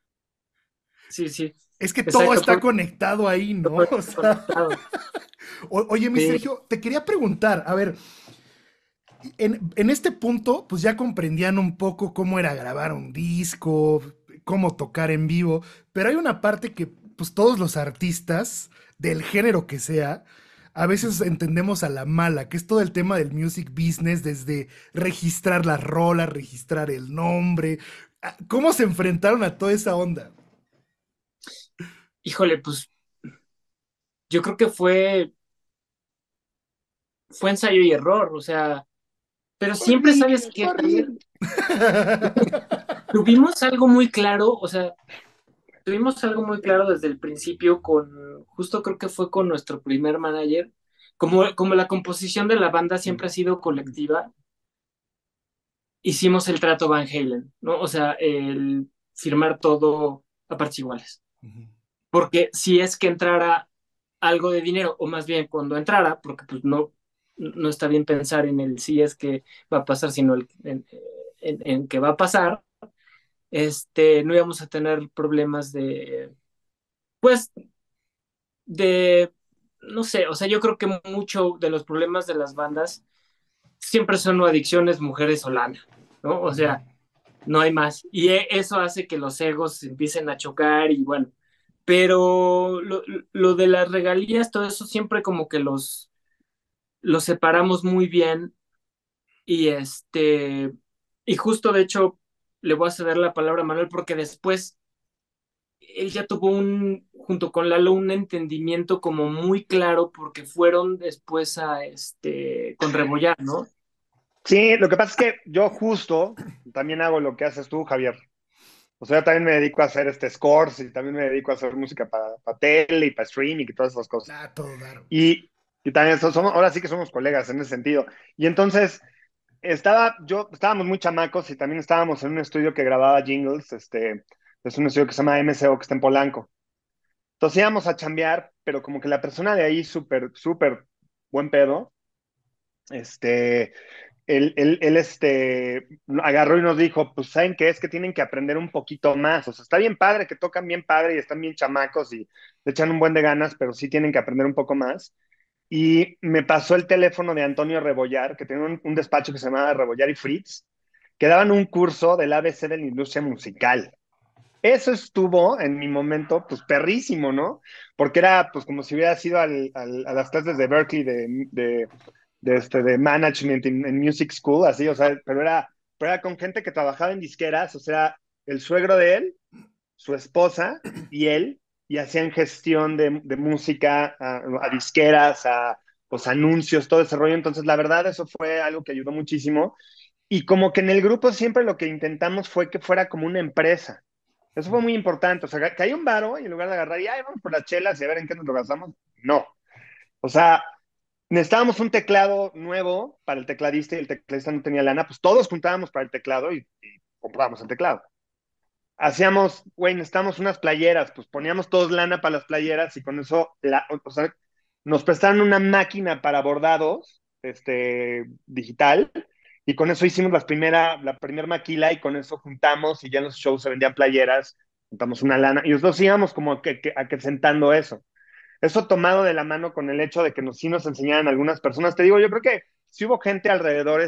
sí, sí, Es que todo exacto, está por conectado ahí, ¿no? todo O está sea, conectado. oye, mi Sí, Sergio, te quería preguntar, a ver, en este punto, pues ya comprendían un poco cómo era grabar un disco, cómo tocar en vivo, pero hay una parte que, pues todos los artistas, del género que sea, a veces entendemos a la mala, que es todo el tema del music business, desde registrar las rolas, registrar el nombre. ¿Cómo se enfrentaron a toda esa onda? híjole, pues yo creo que fue ensayo y error, o sea, pero siempre sabes Horrible, que horrible. tuvimos algo muy claro, o sea, tuvimos algo muy claro desde el principio justo creo que fue con nuestro primer manager, como la composición de la banda siempre ha sido colectiva, hicimos el trato Van Halen, ¿no? O sea, el firmar todo a partes iguales. Ujú. Porque si es que entrara algo de dinero, o más bien cuando entrara, porque pues no está bien pensar en el si es que va a pasar, sino en que va a pasar, no íbamos a tener problemas pues, de, no sé, o sea, yo creo que mucho de los problemas de las bandas siempre son o adicciones, mujeres o lana, ¿no? O sea, no hay más. Y eso hace que los egos empiecen a chocar y bueno, pero lo de las regalías, todo eso siempre como que los separamos muy bien y y justo de hecho le voy a ceder la palabra a Manuel porque después él ya tuvo junto con Lalo, un entendimiento como muy claro porque fueron después con Rebollar, ¿no? Sí, lo que pasa es que yo justo también hago lo que haces tú, Javier. O sea, yo también me dedico a hacer scores y también me dedico a hacer música para tele y para streaming y todas esas cosas. Ah, todo dar. Y también somos, ahora sí que somos colegas en ese sentido. Y entonces estábamos muy chamacos y también estábamos en un estudio que grababa jingles, es un estudio que se llama MCO, que está en Polanco. Entonces íbamos a chambear, pero como que la persona de ahí, súper, súper buen pedo, este, él agarró y nos dijo, pues, ¿saben qué? Es que tienen que aprender un poquito más. O sea, está bien padre, que tocan bien padre y están bien chamacos y le echan un buen de ganas, pero sí tienen que aprender un poco más. Y me pasó el teléfono de Antonio Rebollar, que tenía un despacho que se llamaba Rebollar y Fritz, que daban un curso del ABC de la industria musical. Eso estuvo en mi momento, pues perrísimo, ¿no? Porque era pues como si hubiera sido a las clases de Berkeley de management en Music School, así, o sea, pero era con gente que trabajaba en disqueras, o sea, el suegro de él, su esposa y él, y hacían gestión de música a disqueras, a pues, anuncios, todo ese rollo. Entonces, la verdad, eso fue algo que ayudó muchísimo. Y como que en el grupo siempre lo que intentamos fue que fuera como una empresa. Eso fue muy importante. O sea, que hay un varo y en lugar de agarrar y ay, vamos por las chelas y a ver en qué nos lo gastamos, no. O sea, necesitábamos un teclado nuevo para el tecladista y el tecladista no tenía lana, pues todos juntábamos para el teclado y comprábamos el teclado. Hacíamos, güey, necesitamos unas playeras, pues poníamos todos lana para las playeras y con eso, o sea, nos prestaron una máquina para bordados, digital, y con eso hicimos la primera maquila y con eso juntamos y ya en los shows se vendían playeras, juntamos una lana y nosotros íbamos como que acrecentando eso. Eso tomado de la mano con el hecho de que sí nos enseñaran algunas personas. Te digo, yo creo que sí hubo gente alrededor,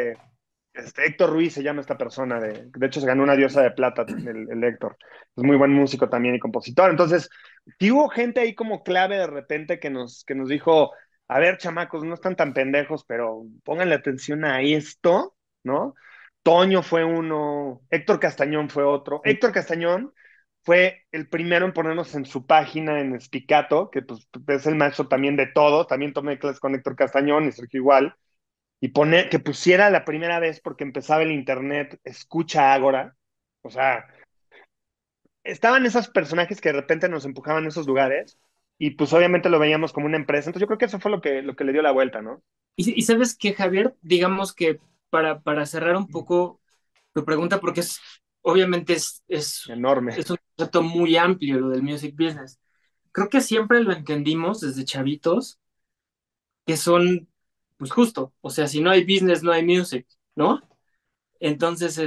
Héctor Ruiz se llama esta persona, de hecho se ganó una diosa de plata, el Héctor. Es muy buen músico también y compositor. Entonces, sí hubo gente ahí como clave de repente que nos dijo, a ver, chamacos, no están tan pendejos, pero pónganle atención a esto, ¿no? Toño fue uno, Héctor Castañón fue otro. Héctor Castañón fue el primero en ponernos en su página en Spicato, que pues es el maestro también de todo. También tomé clases con Héctor Castañón y Sergio igual y que pusiera la primera vez porque empezaba el internet, escucha Ágora. O sea, estaban esos personajes que de repente nos empujaban a esos lugares y pues obviamente lo veíamos como una empresa. Entonces yo creo que eso fue lo que le dio la vuelta, ¿no? Y sabes que, Javier, digamos que para cerrar un poco tu pregunta, porque obviamente Enorme. es un concepto muy amplio lo del music business. Creo que siempre lo entendimos desde chavitos, que son, pues justo, o sea, si no hay business, no hay music, ¿no? Entonces,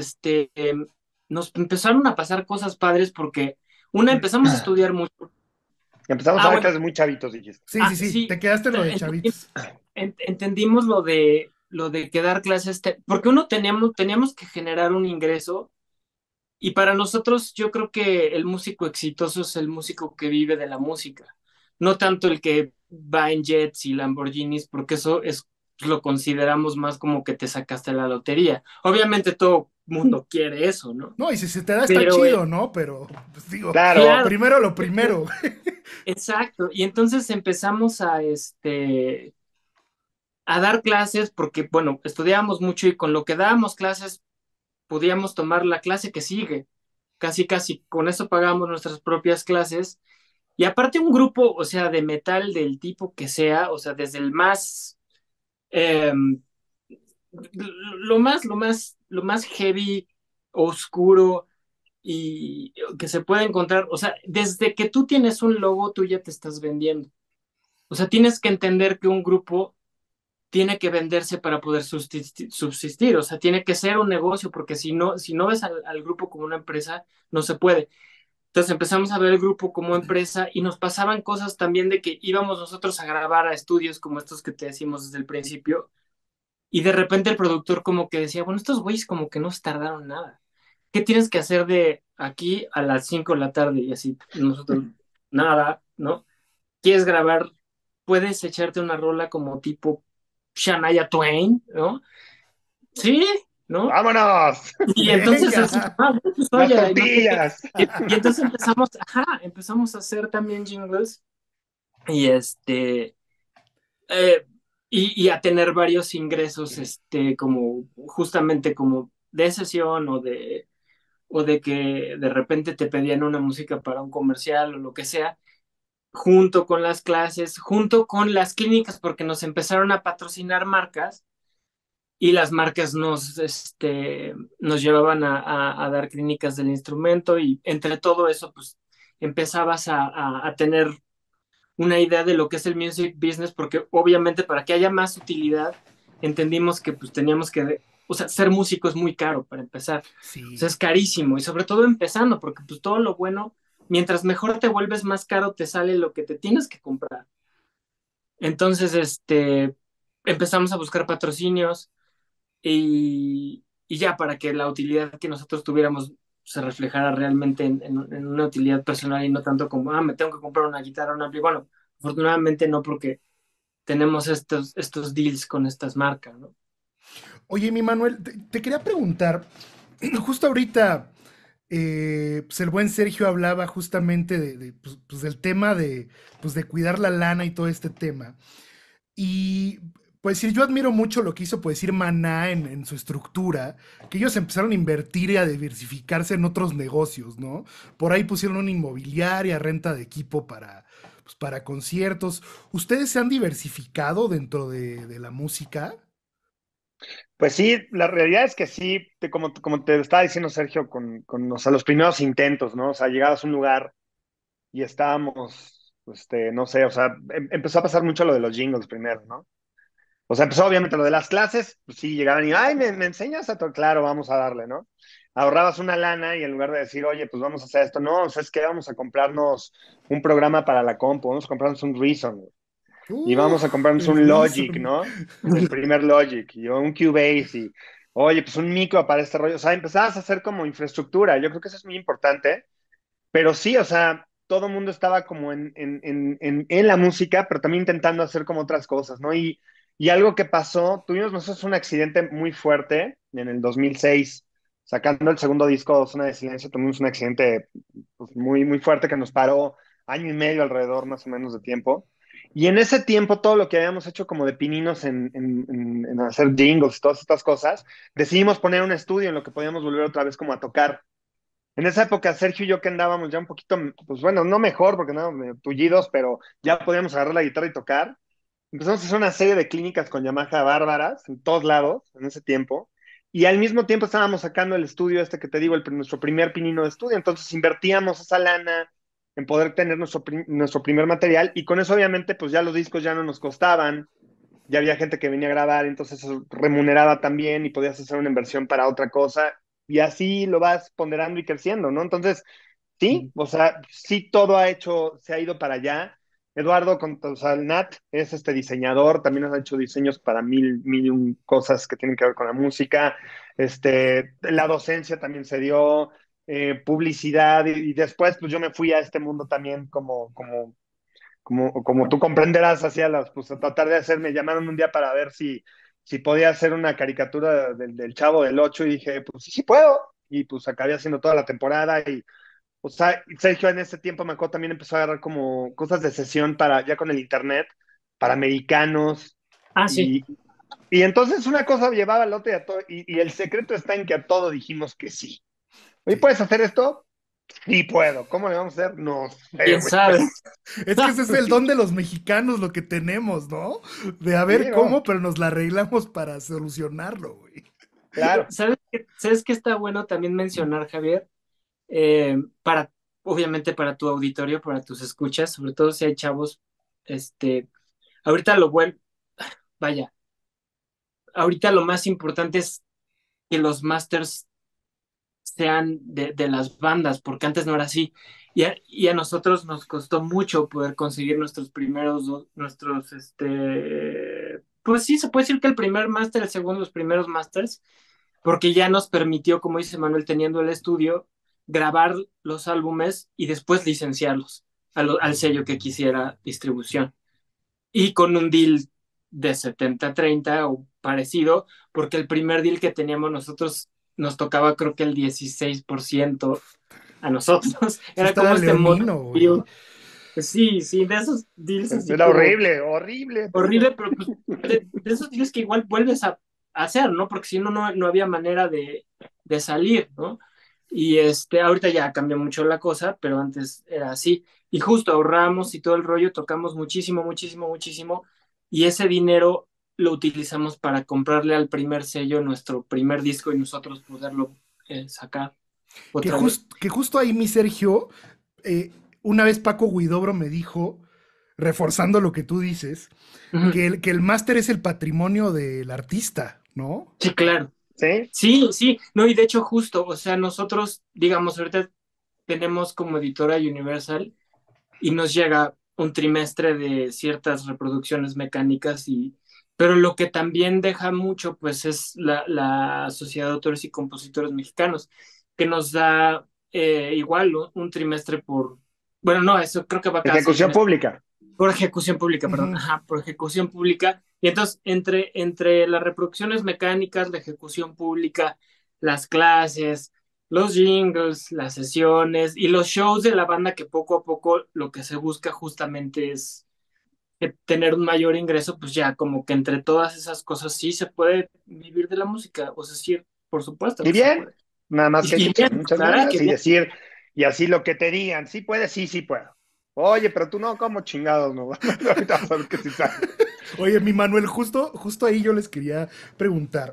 nos empezaron a pasar cosas padres porque, una, empezamos a estudiar mucho. Empezamos a Ah, dar bueno, clases muy chavitos, dijiste. Sí, sí, sí, sí, te quedaste en lo de chavitos. entendimos lo de que dar clases, porque uno teníamos que generar un ingreso y para nosotros yo creo que el músico exitoso es el músico que vive de la música, no tanto el que va en jets y Lamborghinis, porque eso lo consideramos más como que te sacaste la lotería. Obviamente todo mundo quiere eso, ¿no? No, y si se te da está Pero, chido, ¿no? Pero, pues digo, Claro. claro, primero lo primero. exacto. Y entonces empezamos a dar clases porque, bueno, estudiábamos mucho y con lo que dábamos clases podíamos tomar la clase que sigue. Casi, casi con eso pagábamos nuestras propias clases Y aparte un grupo, o sea, de metal del tipo que sea, o sea, desde el más, eh, lo más heavy, oscuro y que se puede encontrar, o sea, desde que tú tienes un logo, tú ya te estás vendiendo. O sea, tienes que entender que un grupo tiene que venderse para poder subsistir, o sea, tiene que ser un negocio, porque si no ves al grupo como una empresa, no se puede. Entonces empezamos a ver el grupo como empresa y nos pasaban cosas también de que íbamos nosotros a grabar a estudios como estos que te decimos desde el principio y de repente el productor como que decía, bueno, estos güeyes como que no se tardaron nada. ¿Qué tienes que hacer de aquí a las 5 de la tarde? Y así nosotros, nada, ¿no? ¿Quieres grabar? Puedes echarte una rola como tipo Shania Twain, ¿no? Sí, ¿no? ¡Vámonos! Y entonces así, Venga. pues, ¡Las oye, no sé qué. tortillas! Y entonces empezamos a hacer también jingles y eh, y a tener varios ingresos, como justamente como de sesión o de que de repente te pedían una música para un comercial o lo que sea, junto con las clases, junto con las clínicas, porque nos empezaron a patrocinar marcas y las marcas nos llevaban a dar clínicas del instrumento y entre todo eso, pues empezabas a tener una idea de lo que es el music business, porque obviamente para que haya más utilidad, entendimos que pues teníamos que, o sea, ser músico es muy caro para empezar, o sea, Sí. es carísimo y sobre todo empezando, porque pues todo lo bueno, mientras mejor te vuelves, más caro te sale lo que te tienes que comprar. Entonces, empezamos a buscar patrocinios y ya para que la utilidad que nosotros tuviéramos se reflejara realmente en una utilidad personal y no tanto como, me tengo que comprar una guitarra, un ampli. Bueno, afortunadamente no, porque tenemos estos deals con estas marcas, ¿no? Oye, mi Manuel, te quería preguntar, justo ahorita, pues el buen Sergio hablaba justamente pues, del tema pues de cuidar la lana y todo este tema. Y pues sí, yo admiro mucho lo que hizo, pues decir, Maná en su estructura, que ellos empezaron a invertir y a diversificarse en otros negocios, ¿no? Por ahí pusieron una inmobiliaria, renta de equipo pues, para conciertos. ¿Ustedes se han diversificado dentro de la música? Pues sí, la realidad es que sí, como te estaba diciendo Sergio, o sea, los primeros intentos, ¿no? O sea, llegabas a un lugar y estábamos, no sé, o sea, empezó a pasar mucho lo de los jingles primero, ¿no? O sea, empezó obviamente lo de las clases, pues sí, llegaban y, ay, me enseñas a todo, claro, vamos a darle, ¿no? Ahorrabas una lana y en lugar de decir, oye, pues vamos a hacer esto, no, o sea, es que vamos a comprarnos un programa para la compu, vamos a comprarnos un Reason y vamos a comprarnos El un Logic, Reason. ¿no? El primer Logic y un Cubase y, oye, pues un micro para este rollo, o sea, empezabas a hacer como infraestructura, yo creo que eso es muy importante, pero sí, o sea, todo el mundo estaba como en la música, pero también intentando hacer como otras cosas, ¿no? Y algo que pasó, tuvimos nosotros un accidente muy fuerte en el 2006, sacando el segundo disco, Zona de Silencio, tuvimos un accidente pues, muy, muy fuerte que nos paró año y medio alrededor más o menos de tiempo. Y en ese tiempo, todo lo que habíamos hecho como de pininos en hacer jingles, todas estas cosas, decidimos poner un estudio en lo que podíamos volver otra vez como a tocar. En esa época, Sergio y yo que andábamos ya un poquito, pues bueno, no mejor porque no tullidos, pero ya podíamos agarrar la guitarra y tocar. Empezamos a hacer una serie de clínicas con Yamaha bárbaras en todos lados en ese tiempo. Y al mismo tiempo estábamos sacando el estudio este que te digo, nuestro primer pinino de estudio. Entonces invertíamos esa lana en poder tener nuestro primer material y con eso obviamente pues ya los discos ya no nos costaban, ya había gente que venía a grabar, entonces eso remuneraba también y podías hacer una inversión para otra cosa y así lo vas ponderando y creciendo, ¿no? Entonces, sí, o sea, sí todo se ha ido para allá. Eduardo, o sea, el Nat es este diseñador, también ha hecho diseños para mil y un cosas que tienen que ver con la música. La docencia también se dio, publicidad, y después pues yo me fui a este mundo también como tú comprenderás, hacía pues a tratar de hacer, me llamaron un día para ver si podía hacer una caricatura del Chavo del Ocho y dije, pues sí, sí puedo. Y pues acabé haciendo toda la temporada y, o sea, Sergio en ese tiempo me acuerdo también empezó a agarrar como cosas de sesión ya con el internet, para americanos Ah, sí. y, y entonces una cosa llevaba a la otra y el secreto está en que a todo dijimos que sí. Oye, Sí. ¿puedes hacer esto? Sí puedo. ¿Cómo le vamos a hacer? No sé, ¿Quién güey. sabe? Es que ese es el don de los mexicanos, lo que tenemos, ¿no? De a Sí, ver no, cómo, pero nos la arreglamos para solucionarlo, güey. claro. ¿Sabes qué está bueno también mencionar, Javier? Para, obviamente para tu auditorio, para tus escuchas, sobre todo si hay chavos, este, ahorita lo bueno, vaya, ahorita lo más importante es que los masters sean de las bandas, porque antes no era así. Y a nosotros nos costó mucho poder conseguir nuestros primeros, pues sí, se puede decir que el primer máster, el segundo, los primeros másters, porque ya nos permitió, como dice Manuel, teniendo el estudio, grabar los álbumes y después licenciarlos al sello que quisiera distribución. Y con un deal de 70-30 o parecido, porque el primer deal que teníamos nosotros nos tocaba creo que el 16% a nosotros. Sí Era estaba como este leonino, güey. monopolio. Pues sí, sí, de esos deals así Era como horrible, horrible, horrible, pero pero pues, de esos deals que igual vuelves a hacer, ¿no? Porque si no, no había manera de salir, ¿no? Y ahorita ya cambió mucho la cosa, pero antes era así. Y justo ahorramos y todo el rollo, tocamos muchísimo, muchísimo, muchísimo. Y ese dinero lo utilizamos para comprarle al primer sello nuestro primer disco y nosotros poderlo sacar Que, otra vez. que justo ahí, mi Sergio, eh, una vez Paco Guidobro me dijo, reforzando lo que tú dices, Ujú. que el máster es el patrimonio del artista, ¿no? Sí, claro. sí. Sí, sí, no, y de hecho justo, o sea, nosotros, digamos, ahorita tenemos como editora Universal y nos llega un trimestre de ciertas reproducciones mecánicas pero lo que también deja mucho, pues, es la Sociedad de Autores y Compositores Mexicanos, que nos da igual un trimestre bueno, no, eso creo que va cada seis Ejecución meses. pública. Por ejecución pública, perdón. Ujú. Ajá, por ejecución pública. Y entonces, entre las reproducciones mecánicas, la ejecución pública, las clases, los jingles, las sesiones y los shows de la banda, que poco a poco lo que se busca justamente es tener un mayor ingreso, pues ya como que entre todas esas cosas sí se puede vivir de la música. O sea, sí, por supuesto Y que se bien, puede. nada más que hay que Y echarle bien, muchas claro ganas que y bien. decir, y así lo que te digan, sí puedes, sí, sí puedo. Oye, pero tú no, ¿cómo chingados no? Ahorita vas a ver que sí sabes. Oye, mi Manuel, justo ahí yo les quería preguntar.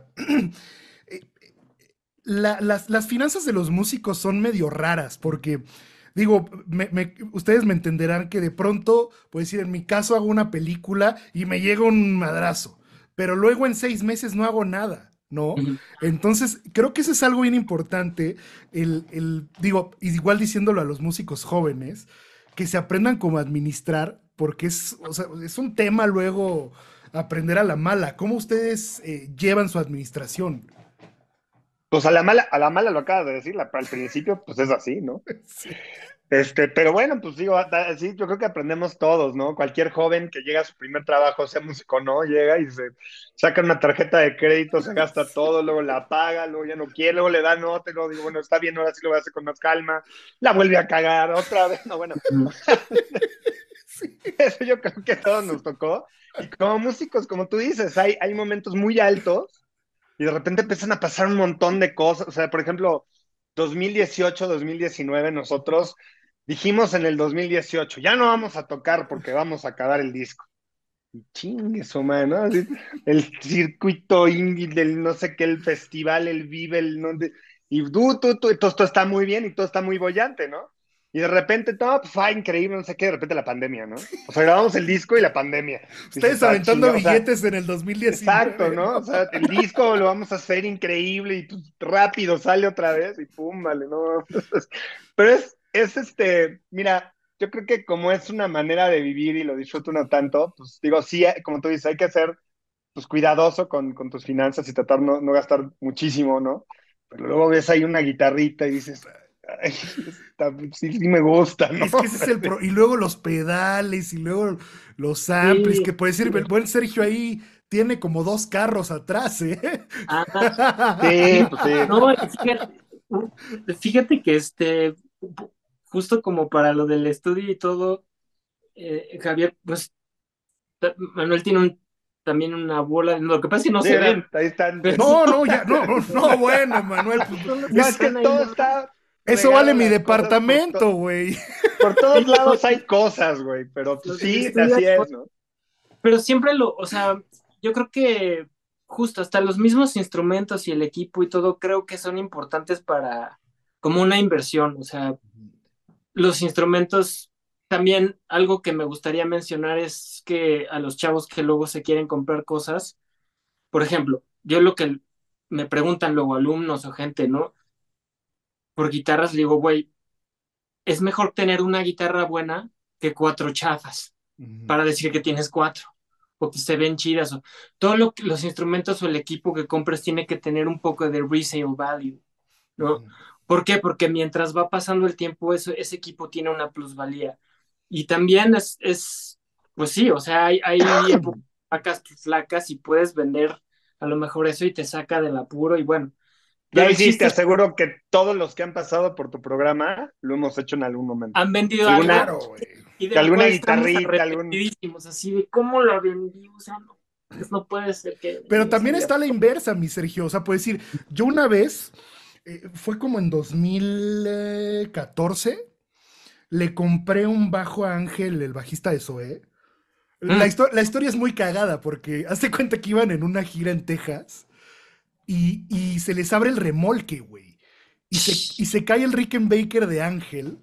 Las finanzas de los músicos son medio raras porque, digo, ustedes me entenderán que de pronto, pues decir, en mi caso hago una película y me llega un madrazo, pero luego en 6 meses no hago nada, ¿no? Ujú. Entonces, creo que eso es algo bien importante, digo, igual diciéndolo a los músicos jóvenes, que se aprendan cómo administrar, porque o sea, es un tema luego aprender a la mala. ¿Cómo ustedes llevan su administración? Pues a la mala lo acabas de decir, al principio, pues es así, ¿no? Sí. Pero bueno, pues digo, sí, yo creo que aprendemos todos, ¿no? Cualquier joven que llega a su primer trabajo, sea músico o no, llega y se saca una tarjeta de crédito, se gasta todo, luego la paga, luego ya no quiere, luego le da nota, y luego digo, bueno, está bien, ahora sí lo voy a hacer con más calma, la vuelve a cagar otra vez, no, bueno, o Ujú. sea, eso yo creo que a todos nos tocó. Y como músicos, como tú dices, hay momentos muy altos y de repente empiezan a pasar un montón de cosas. O sea, por ejemplo, 2018, 2019, nosotros dijimos en el 2018, ya no vamos a tocar porque vamos a acabar el disco. Y chingue su madre, ¿no? Así, el circuito indie del no sé qué, el festival, el Vive, y todo esto está muy bien y todo está muy bollante, ¿no? Y de repente todo, pues, increíble, no sé qué, de repente la pandemia, ¿no? O sea, grabamos el disco y la pandemia. Dices, Ustedes aventando chinga, o sea, billetes en el exacto, 2019, ¿no? O ¿no? sea, el disco lo vamos a hacer increíble y pues, rápido sale otra vez y pum, vale, ¿no? Pero mira, yo creo que como es una manera de vivir y lo disfruto uno tanto, pues digo, sí, como tú dices, hay que ser pues cuidadoso con tus finanzas y tratar no gastar muchísimo, ¿no? Pero luego ves ahí una guitarrita y dices, ay, sí, sí me gusta, ¿no? Es que ese es y luego los pedales y luego los amplis, Sí, que puede decir, el buen Sergio ahí tiene como 2 carros atrás, ¿eh? ah, Sí, sí, pues sí. no, fíjate que justo como para lo del estudio y todo, Javier, pues Manuel tiene también una bola, lo que pasa es que no Sí, se mira, ven, ahí están. pero No, no, ya, no, no, bueno, Manuel, pues son los que No, es que están ahí todo nada más. está. Eso vale regalan mi las cosas departamento, güey. por Sí, todos lados oye, hay cosas, güey, pero pues sí, estoy de así es, acuerdo. ¿no? Pero siempre o sea, yo creo que justo hasta los mismos instrumentos y el equipo y todo, creo que son importantes para, como una inversión. O sea, los instrumentos, también algo que me gustaría mencionar es que a los chavos que luego se quieren comprar cosas, por ejemplo, yo lo que me preguntan luego alumnos o gente, ¿no? Por guitarras, le digo, güey, es mejor tener una guitarra buena que cuatro chafas Ujú, para decir que tienes cuatro o que se ven chidas. O, los instrumentos o el equipo que compres tiene que tener un poco de resale value, ¿no? ujú. ¿Por qué? Porque mientras va pasando el tiempo, ese equipo tiene una plusvalía. Y también pues sí, o sea, hay épocas flacas y puedes vender a lo mejor eso y te saca del apuro y bueno, Ya pero el hiciste, chiste es que aseguro que todos los que han pasado por tu programa lo hemos hecho en algún momento. han vendido algo Alguna, Claro, güey. y de que lo alguna cual estamos guitarrita, arrepentidísimos, así de cómo lo vendí, o sea, no, pues no puede ser que Pero me también salga. está la inversa, mi Sergio. O sea, puedes decir, yo una vez, fue como en 2014, le compré un bajo a Ángel, el bajista de Zoé. Mm, La historia es muy cagada porque hazte cuenta que iban en una gira en Texas y se les abre el remolque, güey. Y se cae el Rickenbacker de Ángel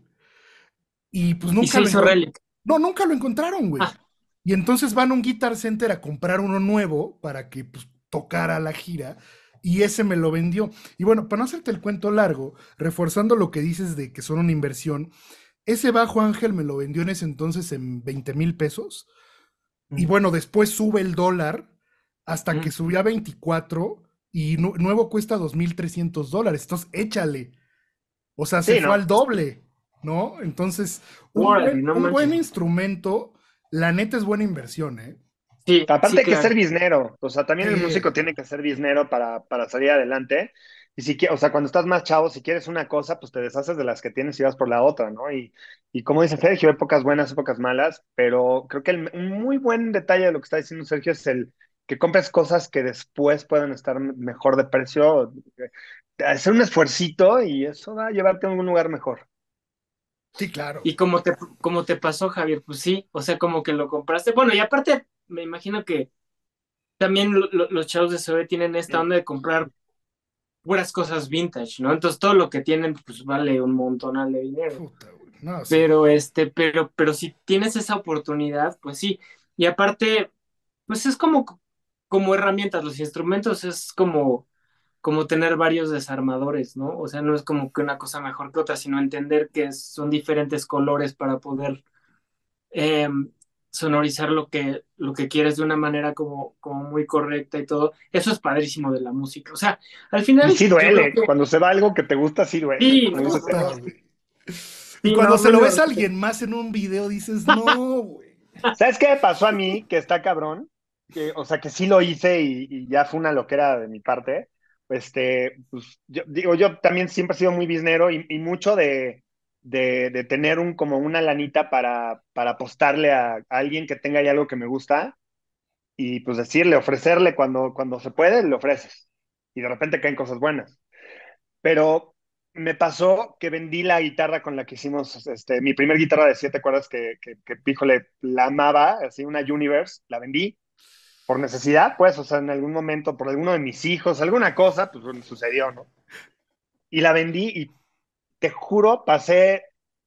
y pues y nunca se lo hizo encontraron. Relic. No, nunca lo encontraron, Ah, güey. Y entonces van a un Guitar Center a comprar uno nuevo para que pues, tocara la gira. Y ese me lo vendió. Y bueno, para no hacerte el cuento largo, reforzando lo que dices de que son una inversión, ese bajo Ángel me lo vendió en ese entonces en 20,000 pesos. Y mm, bueno, después sube el dólar hasta que mm. subió a 24 y nuevo cuesta $2,300. Entonces, échale. O sea, se sí, fue ¿no? al doble, ¿no? Entonces, un Órale, buen, no un buen manches. instrumento, la neta es buena inversión, ¿eh? Sí, Aparte sí, hay que ser claro. biznero, o sea, también el Sí, músico tiene que ser biznero para salir adelante. Y si o sea, cuando estás más chavo, si quieres una cosa, pues te deshaces de las que tienes y vas por la otra, ¿no? Y como dice Sergio, épocas buenas, épocas malas, pero creo que un muy buen detalle de lo que está diciendo Sergio es el que compres cosas que después puedan estar mejor de precio, hacer un esfuercito y eso va a llevarte a algún lugar mejor. sí, claro. Y como te pasó, Javier, pues sí, o sea, como que lo compraste. Bueno, y aparte, me imagino que también los chavos de CB tienen esta onda de comprar puras cosas vintage, ¿no? Entonces todo lo que tienen, pues vale un montonal de dinero. Puta, güey. No, sí. Pero pero si tienes esa oportunidad, pues sí. Y aparte, pues es como herramientas, los instrumentos es como tener varios desarmadores, ¿no? O sea, no es como que una cosa mejor que otra, sino entender que son diferentes colores para poder eh, sonorizar lo que quieres de una manera como muy correcta y todo. Eso es padrísimo de la música. O sea, al Y final sí yo creo duele, que cuando se va algo que te gusta, sí duele, sí, como no, dice Puta, Sergio. güey. Y sí, cuando no, se lo duele ves a horrible. alguien más en un video, dices, no, güey. ¿Sabes qué me pasó a mí? Que está cabrón. Que, o sea, que sí lo hice y ya fue una loquera de mi parte. Pues, yo, digo, yo también siempre he sido muy biznero y mucho de tener como una lanita para apostarle a alguien que tenga ya algo que me gusta y pues decirle, ofrecerle cuando se puede, le ofreces. Y de repente caen cosas buenas. Pero me pasó que vendí la guitarra con la que hicimos mi primer guitarra de 7 cuerdas que híjole, la amaba, así una Universe, la vendí por necesidad, pues, o sea, en algún momento, por alguno de mis hijos, alguna cosa, pues bueno, sucedió, ¿no? Y la vendí y te juro, pasé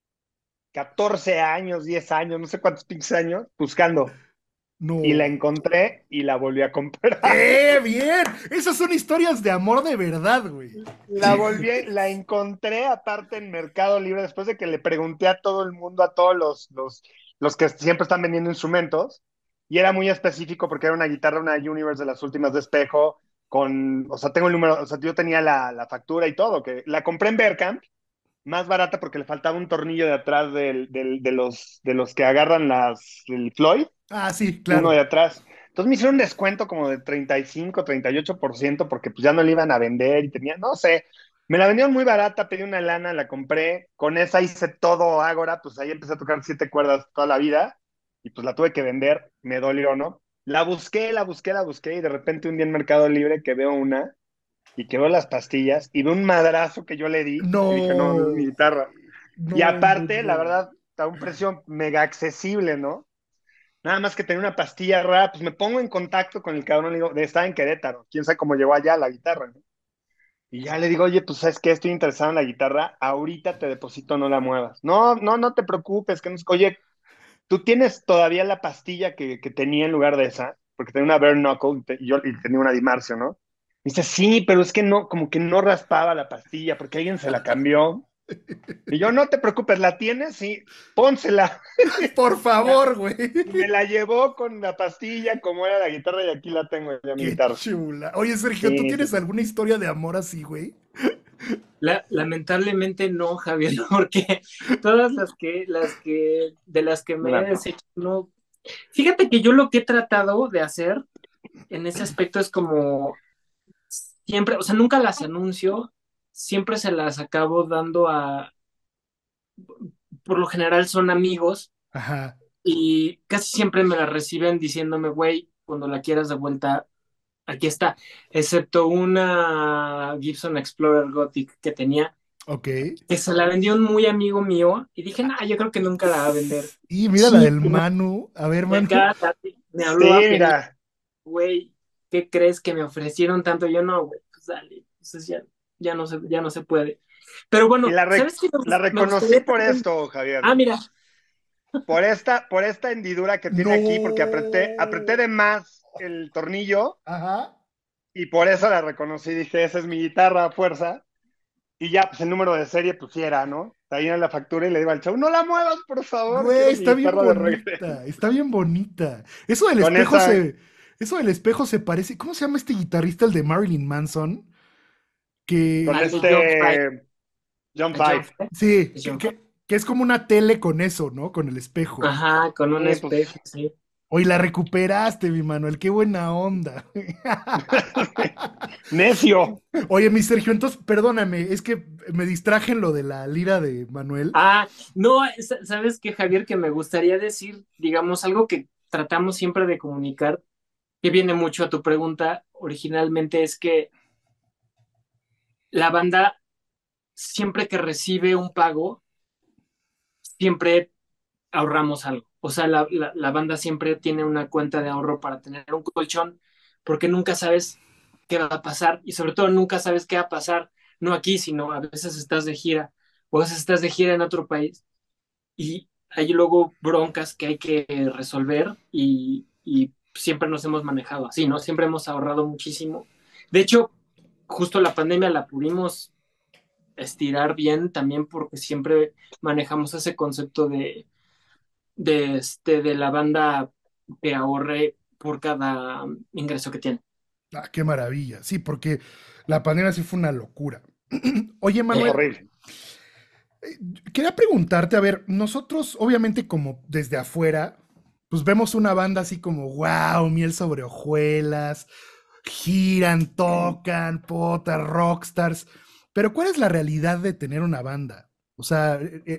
14 años, 10 años, no sé cuántos pinches años, buscando. Y la No. encontré y la volví a comprar. Bien! Esas son historias de amor de verdad, güey. La encontré aparte en Mercado Libre después de que le pregunté a todo el mundo, a todos los que siempre están vendiendo instrumentos, y era muy específico porque era una guitarra, una Universe de las últimas de espejo, o sea, tengo el número, o sea, yo tenía la factura y todo, que la compré en Verkamp, más barata porque le faltaba un tornillo de atrás de los que agarran el Floyd, Ah, sí, uno claro. de atrás. Entonces me hicieron un descuento como de 35, 38% porque pues ya no le iban a vender y tenía, no sé, me la vendieron muy barata, pedí una lana, la compré, con esa hice todo Ágora, pues ahí empecé a tocar 7 cuerdas toda la vida y pues la tuve que vender, me dolió, ¿no? La busqué y de repente un día en Mercado Libre que veo una y quebró las pastillas y de un madrazo que yo le di, y dije, no, no es mi No, guitarra. Y no, no, aparte, la no. verdad, a un precio mega accesible, ¿no? Nada más que tener una pastilla rara, pues me pongo en contacto con el cabrón, le digo, estaba en Querétaro, quién sabe cómo llegó allá la guitarra, ¿no? Y ya le digo, oye, pues sabes que estoy interesado en la guitarra, ahorita te deposito, no la muevas. No, no, no te preocupes, que no... Oye, ¿tú tienes todavía la pastilla que tenía en lugar de esa? Porque tenía una bare knuckle y tenía una Dimarcio, ¿no? Dice, sí, pero es que no, como que no raspaba la pastilla porque alguien se la cambió. Y yo, no te preocupes, ¿la tienes? Sí, pónsela. Por Ya, favor, güey. y me la llevó con la pastilla, como era la guitarra, y aquí la tengo ya mi Qué guitarra. chula. Oye, Sergio, ¿tú Sí, sí, tienes sí. alguna historia de amor así, güey? Lamentablemente no, Javier, porque todas de las que me he Mira, deshecho, no. Fíjate que yo lo que he tratado de hacer en ese aspecto es como siempre, o sea, nunca las anuncio, siempre se las acabo dando por lo general son amigos Ajá. y casi siempre me las reciben diciéndome, güey, cuando la quieras de vuelta, aquí está, excepto una Gibson Explorer Gothic que tenía, Ok. que se la vendió un muy amigo mío y dije, nah, yo creo que nunca la va a vender. Y mira la Sí, del Manu. A ver, de Manu. acá me habló sí, apenas, mira, güey, ¿qué crees que me ofrecieron tanto? Yo no, güey, pues dale, entonces ya no se puede. Pero y bueno, ¿sabes qué? la Me reconocí gustaría por también. esto, Javier, Ah, mira, por esta hendidura que tiene aquí, porque apreté No. de más el tornillo Ajá. y por eso la reconocí. Dije, esa es mi guitarra a fuerza. Y ya, pues el número de serie, pues sí era, ¿no? Ahí en la factura y le digo al chavo, no la muevas, por favor, Güey, quiero mi está bien guitarra de regreso. bonita. Está bien bonita. Con esa, Eso del espejo se parece. ¿Cómo se llama este guitarrista, el de Marilyn Manson? con Que. al de John Five, John a John Five. Five, Sí, es John Five. que es como una tele con eso, ¿no? Con el espejo. Ajá, con un Pues, espejo, sí. Hoy la recuperaste, mi Manuel. Qué buena onda. necio. Oye, mi Sergio, entonces, perdóname, es que me distraje en lo de la lira de Manuel. Ah, no, ¿sabes qué, Javier? Que me gustaría decir, digamos, algo que tratamos siempre de comunicar, que viene mucho a tu pregunta originalmente, es que la banda, siempre que recibe un pago, siempre ahorramos algo. O sea, la banda siempre tiene una cuenta de ahorro para tener un colchón, porque nunca sabes qué va a pasar y sobre todo nunca sabes qué va a pasar, no aquí, sino a veces estás de gira o a veces estás de gira en otro país y hay luego broncas que hay que resolver y siempre nos hemos manejado así, ¿no? Siempre hemos ahorrado muchísimo. De hecho, justo la pandemia la pudimos estirar bien también porque siempre manejamos ese concepto de la banda que ahorre por cada ingreso que tiene. Ah, qué maravilla. Sí, porque la pandemia sí fue una locura. Oye, Eh, Manuel, Horrible. quería preguntarte, a ver, nosotros obviamente como desde afuera, pues vemos una banda así como, wow, miel sobre hojuelas, giran, tocan, potas, rockstars, pero ¿cuál es la realidad de tener una banda? O sea,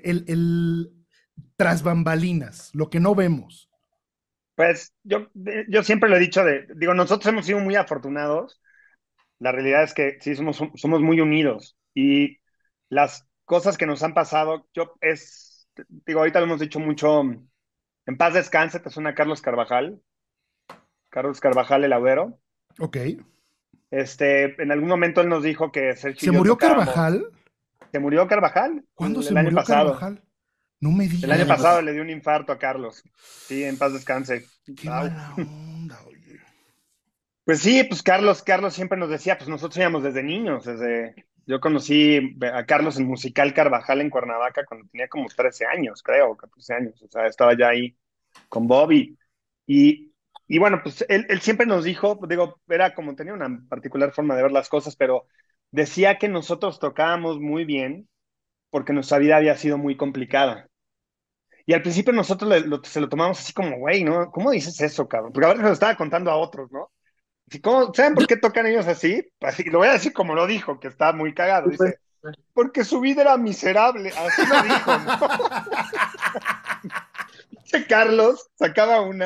tras bambalinas, lo que no vemos. Pues yo siempre lo he dicho digo, nosotros hemos sido muy afortunados. La realidad es que sí, somos muy unidos y las cosas que nos han pasado, digo, ahorita lo hemos dicho mucho, en paz descanse, te suena Carlos Carvajal, el Aguero. Ok. En algún momento él nos dijo que Sergio ¿Se y yo murió tocábamos. Carvajal? Se murió Carvajal ¿Cuándo se el año murió pasado. Carvajal? No me El año año pasado digas. pasado. le dio un infarto a Carlos. Sí, en paz descanse. Qué Au. mala onda, oye. Pues sí, pues Carlos siempre nos decía, pues nosotros íbamos desde niños, yo conocí a Carlos en Musical Carvajal en Cuernavaca cuando tenía como 13 años, creo, 14 años, o sea, estaba ya ahí con Bobby. Y, y bueno, pues él siempre nos dijo, pues, digo, era como tenía una particular forma de ver las cosas, pero decía que nosotros tocábamos muy bien porque nuestra vida había sido muy complicada. Y al principio nosotros se lo tomamos así como, güey, ¿no? ¿Cómo dices eso, cabrón? Porque ahora se lo estaba contando a otros, ¿no? ¿Saben por qué tocan ellos así? Así, lo voy a decir como lo dijo, que está muy cagado. Pues, Dice, porque su vida era miserable. Así lo dijo, ¿no? Dice Carlos, sacaba unas.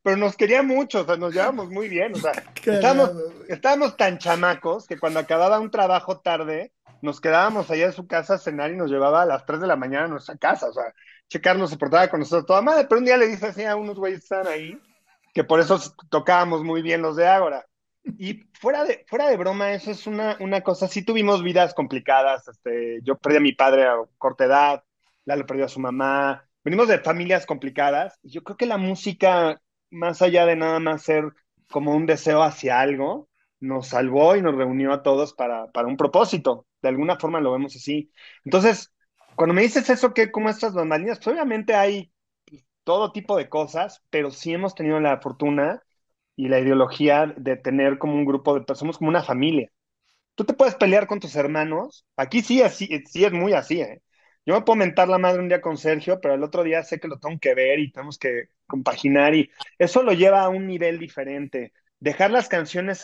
pero nos quería mucho, o sea, nos llevábamos muy bien, o sea, Cagado, güey. estábamos tan chamacos que cuando acababa un trabajo tarde, nos quedábamos allá en su casa a cenar y nos llevaba a las 3 de la mañana a nuestra casa, o sea, Che Carlos se portaba con nosotros toda madre, pero un día le dije así a unos güeyes que estaban ahí, que por eso tocábamos muy bien los de Ágora. Y fuera de broma, eso es una cosa, sí tuvimos vidas complicadas, yo perdí a mi padre a corta edad, Lalo perdió a su mamá, venimos de familias complicadas, y yo creo que la música, más allá de nada más ser como un deseo hacia algo, nos salvó y nos reunió a todos para un propósito, de alguna forma lo vemos así. Entonces, cuando me dices eso, que como estas bambalinas, pues obviamente hay todo tipo de cosas, pero sí hemos tenido la fortuna y la ideología de tener como un grupo de personas, somos como una familia. Tú te puedes pelear con tus hermanos, aquí sí, así, sí es muy así, ¿eh? Yo me puedo mentar la madre un día con Sergio, pero el otro día sé que lo tengo que ver y tenemos que compaginar y eso lo lleva a un nivel diferente. Dejar las canciones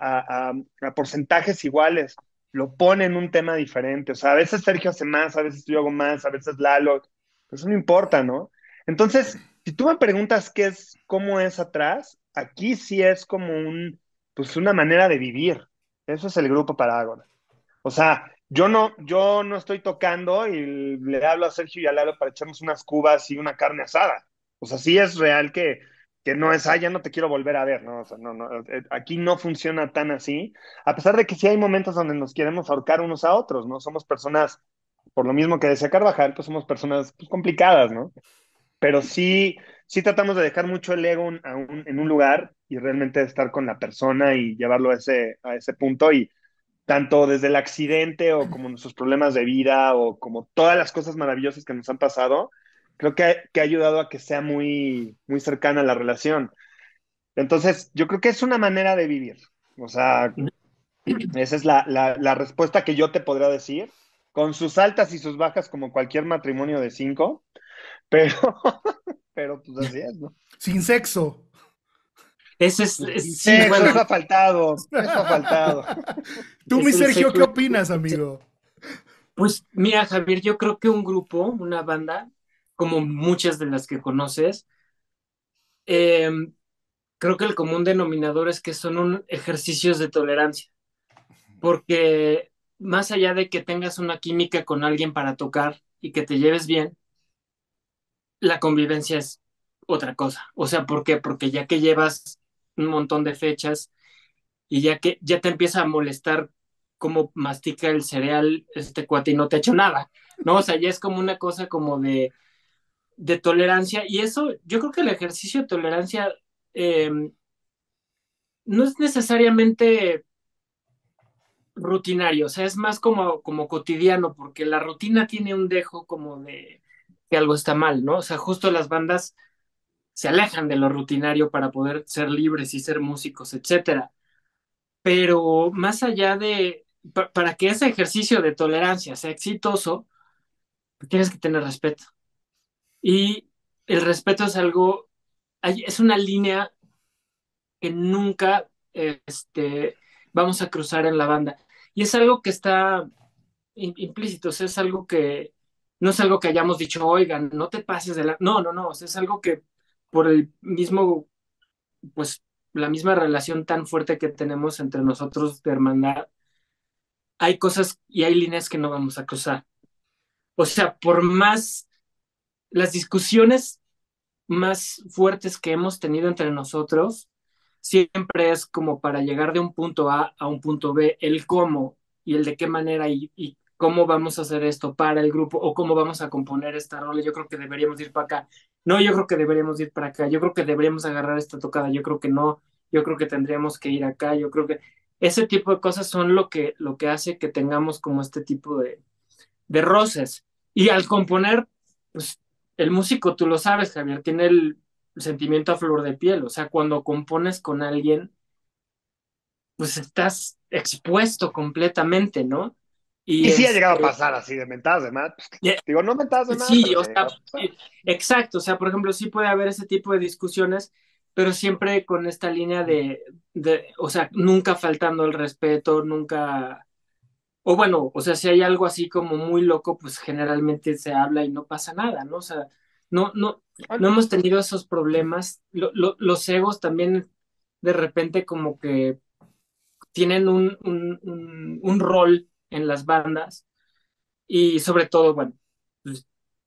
a porcentajes iguales, lo pone en un tema diferente. O sea, a veces Sergio hace más, a veces yo hago más, a veces Lalo, eso no importa, ¿no? Entonces, si tú me preguntas cómo es atrás, aquí sí es como pues una manera de vivir. Eso es el grupo Parágona. O sea, yo no estoy tocando y le hablo a Sergio y a Lalo para echarnos unas cubas y una carne asada. O sea, sí es real que no es, ya no te quiero volver a ver, ¿no? O sea, aquí no funciona tan así, a pesar de que sí hay momentos donde nos queremos ahorcar unos a otros, ¿no? Somos personas, por lo mismo que decía Carvajal, pues somos personas pues, complicadas, ¿no? Pero sí tratamos de dejar mucho el ego en un lugar y realmente estar con la persona y llevarlo a ese punto y tanto desde el accidente o como nuestros problemas de vida o como todas las cosas maravillosas que nos han pasado, creo que ha ayudado a que sea muy, muy cercana la relación. Entonces, yo creo que es una manera de vivir. O sea, esa es la respuesta que yo te podría decir, con sus altas y sus bajas como cualquier matrimonio de cinco, pero, pero pues así es, ¿no? Sin sexo. Ese Y sí, sexo, bueno, eso ha faltado, eso ha faltado. Tú, mi es el Sergio, ¿qué sexo. opinas, amigo? Pues mira, Javier, yo creo que un grupo, una banda, como muchas de las que conoces, eh, creo que el común denominador es que son ejercicios de tolerancia, porque más allá de que tengas una química con alguien para tocar y que te lleves bien, la convivencia es otra cosa. O sea, ¿por qué? Porque ya que llevas un montón de fechas y ya que ya te empieza a molestar cómo mastica el cereal este cuate y no te ha hecho nada, ¿no? O sea, ya es como una cosa como de tolerancia y eso, yo creo que el ejercicio de tolerancia eh, no es necesariamente rutinario, o sea, es más como cotidiano, porque la rutina tiene un dejo como de que algo está mal, ¿no? O sea, justo las bandas se alejan de lo rutinario para poder ser libres y ser músicos, etcétera. Pero más allá para que ese ejercicio de tolerancia sea exitoso, tienes que tener respeto. Y el respeto es algo, es una línea que nunca vamos a cruzar en la banda. Y es algo que está implícito, o sea, es algo que no es algo que hayamos dicho, oigan, no te pases de la... No, no, no, o sea, es algo que por el mismo, pues, la misma relación tan fuerte que tenemos entre nosotros de hermandad, hay cosas y hay líneas que no vamos a cruzar. O sea, por más las discusiones más fuertes que hemos tenido entre nosotros, siempre es como para llegar de un punto A a un punto B, el cómo y el de qué manera y cómo vamos a hacer esto para el grupo o cómo vamos a componer esta rola. Yo creo que deberíamos ir para acá. No, yo creo que deberíamos ir para acá. Yo creo que deberíamos agarrar esta tocada. Yo creo que no. Yo creo que tendríamos que ir acá. Yo creo que ese tipo de cosas son lo que hace que tengamos como este tipo de roces. Y al componer, pues el músico, tú lo sabes, Javier, tiene el sentimiento a flor de piel. O sea, cuando compones con alguien, pues estás expuesto completamente, ¿no? Y Y sí ha llegado a pasar así de mentadas de madre. y- Digo, no mentadas de madre, sí, pero o sí ha sea, llegado a pasar. exacto. O sea, por ejemplo, sí puede haber ese tipo de discusiones, pero siempre con esta línea o sea, nunca faltando el respeto, nunca. O bueno, o sea, si hay algo así como muy loco, pues generalmente se habla y no pasa nada, ¿no? O sea, No, no, no hemos tenido esos problemas. Los egos también de repente como que tienen un rol en las bandas y sobre todo, bueno, pues,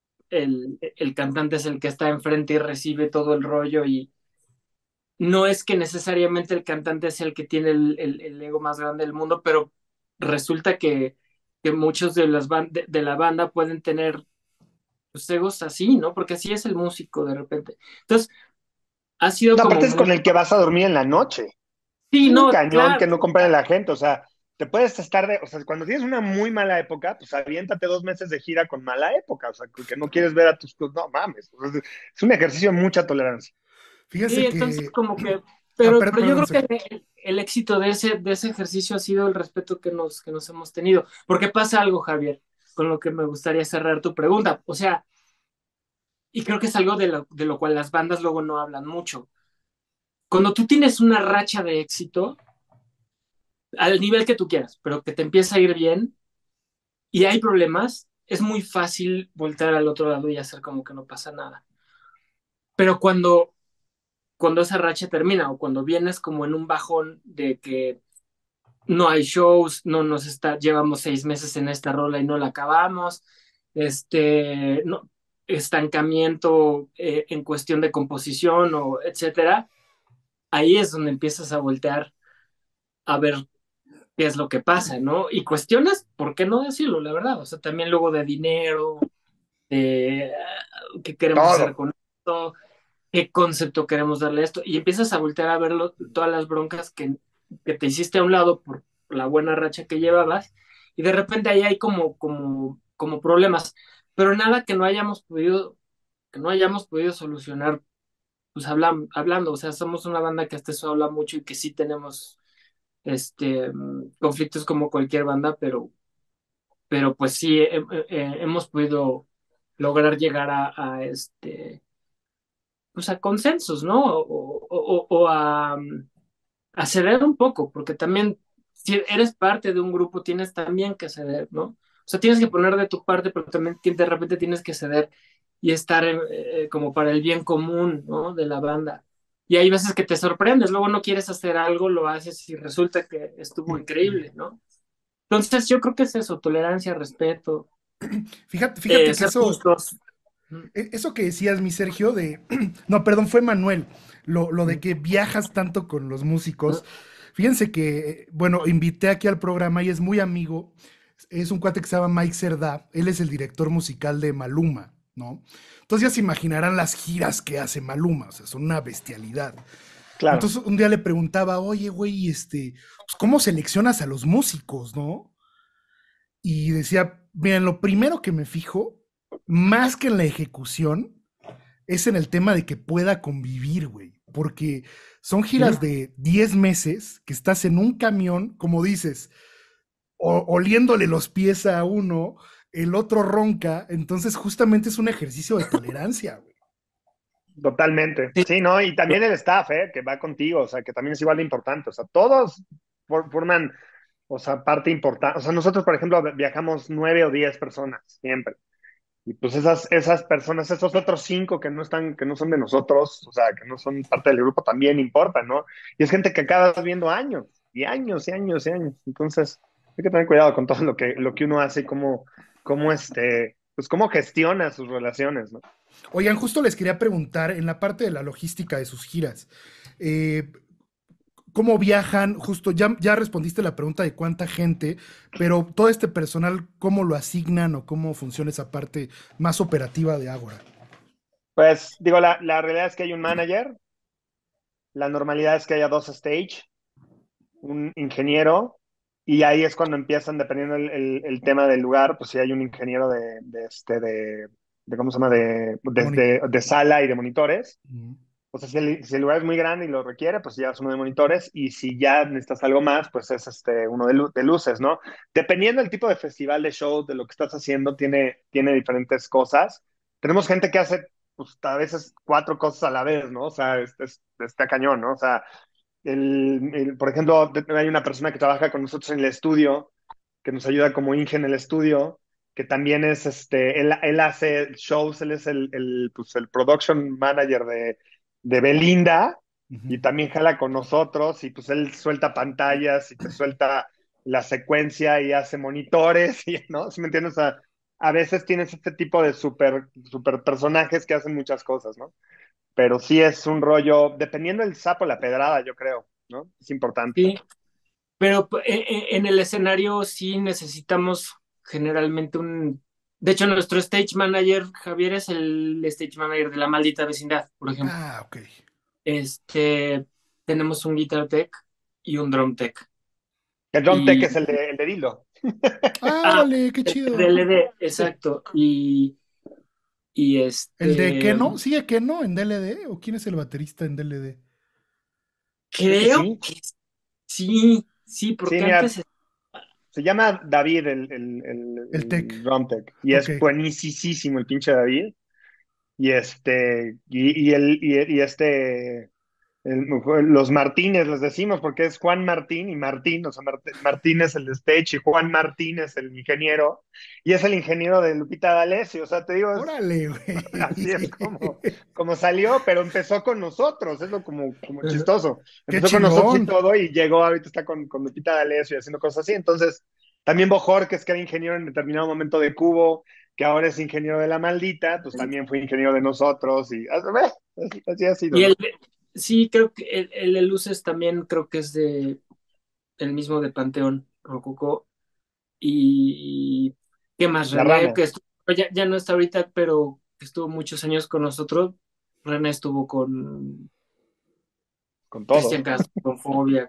el cantante es el que está enfrente y recibe todo el rollo y no es que necesariamente el cantante sea el que tiene el ego más grande del mundo, pero resulta que muchos de la banda pueden tener pues, egos así, ¿no? Porque así es el músico de repente. Entonces, ha sido No, como aparte es muy... con el que vas a dormir en la noche. Sí, Es un no, cañón claro, que no compare la gente, o sea, te puedes estar o sea, cuando tienes una muy mala época, pues aviéntate 2 meses de gira con mala época, o sea, que no quieres ver a tus, no mames, o sea, es un ejercicio de mucha tolerancia. sí, Fíjese entonces que, como que, pero yo perdón, creo que el éxito de ese ejercicio ha sido el respeto que nos hemos tenido. Porque pasa algo, Javier, con lo que me gustaría cerrar tu pregunta. O sea, y creo que es algo de lo cual las bandas luego no hablan mucho. Cuando tú tienes una racha de éxito, al nivel que tú quieras, pero que te empieza a ir bien y hay problemas, es muy fácil voltar al otro lado y hacer como que no pasa nada. Pero cuando esa racha termina o cuando vienes como en un bajón de que no hay shows, no nos está, llevamos 6 meses en esta rola y no la acabamos, no, estancamiento en cuestión de composición o etcétera, ahí es donde empiezas a voltear a ver qué es lo que pasa, ¿no? Y cuestionas, ¿por qué no decirlo? La verdad, o sea, también luego de dinero, de qué queremos hacer Todo. con esto, qué concepto queremos darle a esto, y empiezas a voltear a verlo, todas las broncas que te hiciste a un lado por la buena racha que llevabas, y de repente ahí hay como problemas, pero nada que no hayamos podido solucionar, pues hablando, o sea, somos una banda que hasta eso habla mucho y que sí tenemos conflictos como cualquier banda, pero pues sí hemos podido lograr llegar pues a consensos, ¿no? O a ceder un poco, porque también si eres parte de un grupo tienes también que ceder, ¿no? O sea, tienes que poner de tu parte, pero también de repente tienes que ceder y estar como para el bien común, ¿no? De la banda. Y hay veces que te sorprendes, luego no quieres hacer algo, lo haces y resulta que estuvo increíble, ¿no? Entonces yo creo que es eso, tolerancia, respeto, fíjate que ser eso, justos. eso que decías, mi Sergio, de, no, perdón, fue Manuel, lo de que viajas tanto con los músicos. Fíjense que, bueno, invité aquí al programa y es muy amigo, es un cuate que se llama Mike Cerdá, él es el director musical de Maluma, ¿no? Entonces ya se imaginarán las giras que hace Maluma, o sea, son una bestialidad. Claro. Entonces un día le preguntaba, oye, güey, pues, ¿cómo seleccionas a los músicos, no? Y decía, miren, lo primero que me fijo, más que en la ejecución, es en el tema de que pueda convivir, güey. Porque son giras de 10 meses que estás en un camión, como dices, oliéndole los pies a uno, el otro ronca, entonces justamente es un ejercicio de tolerancia, güey. Totalmente. Sí, Sí, ¿no? Y también el staff, que va contigo, o sea, que también es igual de importante. O sea, todos forman, o sea, parte importante. O sea, nosotros, por ejemplo, viajamos 9 o 10 personas siempre. Y pues esas personas, esos otros 5 que no están, que no son de nosotros, o sea, que no son parte del grupo, también importan, ¿no? Y es gente que acabas viendo años, y años, y años, y años. Entonces, hay que tener cuidado con todo lo que uno hace y pues cómo gestiona sus relaciones, ¿no? Oigan, justo les quería preguntar en la parte de la logística de sus giras. eh, ¿Cómo viajan? Justo ya respondiste la pregunta de cuánta gente, pero todo este personal, ¿cómo lo asignan o cómo funciona esa parte más operativa de Ágora? Pues digo, la realidad es que hay un manager, la normalidad es que haya 2 stage, un ingeniero, y ahí es cuando empiezan, dependiendo el tema del lugar, pues si hay un ingeniero de ¿cómo se llama? Moni- De sala y de monitores. Mm. O sea, si el lugar es muy grande y lo requiere, pues ya es uno de monitores, y si ya necesitas algo más, pues es uno de luces, ¿no? Dependiendo del tipo de festival, de show, de lo que estás haciendo, tiene diferentes cosas. Tenemos gente que hace, pues a veces 4 cosas a la vez, ¿no? O sea, está cañón, ¿no? O sea, por ejemplo, hay una persona que trabaja con nosotros en el estudio, que nos ayuda como Inge en el estudio, que también es, él hace shows, él es pues, el production manager de Belinda, Ujú. y también jala con nosotros, y pues él suelta pantallas y te suelta la secuencia y hace monitores, y, ¿no? ¿Sí me entiendes? A veces tienes este tipo de super personajes que hacen muchas cosas, ¿no? Pero sí es un rollo, dependiendo del sapo, la pedrada, yo creo, ¿no? Es importante. Sí, pero en el escenario sí necesitamos generalmente un... De hecho, nuestro stage manager, Javier, es el stage manager de La Maldita Vecindad, por ejemplo. Ah, ok. Este, tenemos un guitar tech y un drum tech. El drum tech Y, es el de Dildo. Ah, ah, órale, qué el chido. DLD, exacto. Y ¿El de Keno? ¿Sigue Keno en DLD? ¿O quién es el baterista en DLD? Creo que creo sí. que sí, sí, Sí, porque mira, antes... se llama David El Tech. el drum tech. Y Ok. es buenísimo el pinche David. Los Martínez les decimos porque es Juan Martín y Martín, o sea, Martín es el de stage y Juan Martín es el ingeniero, y es el ingeniero de Lupita D'Alessio, o sea, te digo, Órale, güey. así es como salió, pero empezó con nosotros, es lo como Ajá. chistoso. Qué Empezó con nosotros y chingón. todo, y llegó, ahorita está con Lupita D'Alessio y haciendo cosas así. Entonces, también Bojorquez, que era ingeniero en determinado momento de Cubo, que ahora es ingeniero de La Maldita, pues también fue ingeniero de nosotros, y así ha sido, Y ¿no? sí, creo que el de luces también creo que es de el mismo de Panteón Rococó. Y qué más, La René, rana, que estuvo, ya no está ahorita, pero que estuvo muchos años con nosotros. René estuvo con con Cristian todos. Castro, con Fobia,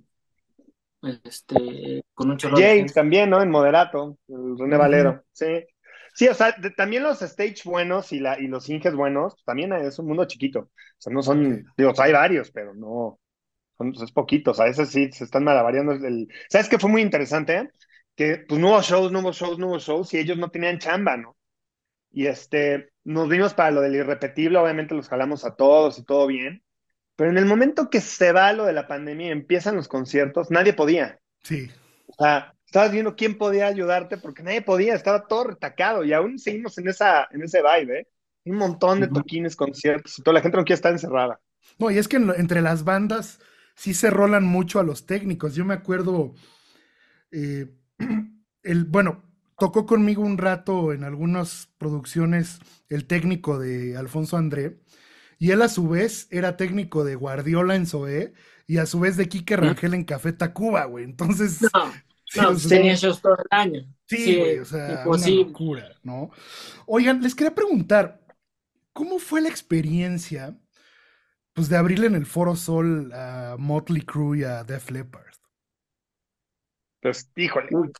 con un chorro de Jake gente. también, ¿no? En Moderato, el René Ujú. Valero, sí. Sí, o sea, también los stage buenos y los Inges buenos, también es un mundo chiquito. O sea, no Ok. son, digo, o sea, hay varios, pero no, es poquitos. A veces sí se están malavariando. ¿Sabes qué fue muy interesante? Que pues no hubo shows, no hubo shows, no hubo shows y ellos no tenían chamba, ¿no? Y nos vimos para lo del irrepetible, obviamente los jalamos a todos y todo bien. Pero en el momento que se va lo de la pandemia y empiezan los conciertos, nadie podía. Sí. O sea, estabas viendo quién podía ayudarte porque nadie podía, estaba todo retacado y aún seguimos en ese vibe, ¿eh? Un montón de Ujú. toquines, conciertos y toda la gente no quiere estar encerrada. No, y es que entre las bandas sí se rolan mucho a los técnicos. Yo me acuerdo, eh, bueno, tocó conmigo un rato en algunas producciones el técnico de Alfonso André, y él a su vez era técnico de Guardiola en Zoé y a su vez de Quique ¿Mm? Rangel en Café Tacuba, güey. Entonces, No, sí, no, o pues sea, tenía Sí, shows todo el año. sí, güey, Sí, o sea, una imposible. locura, ¿no? Oigan, les quería preguntar, ¿cómo fue la experiencia, pues, de abrirle en el Foro Sol a Motley Crue y a Def Leppard? pues híjole, Uy,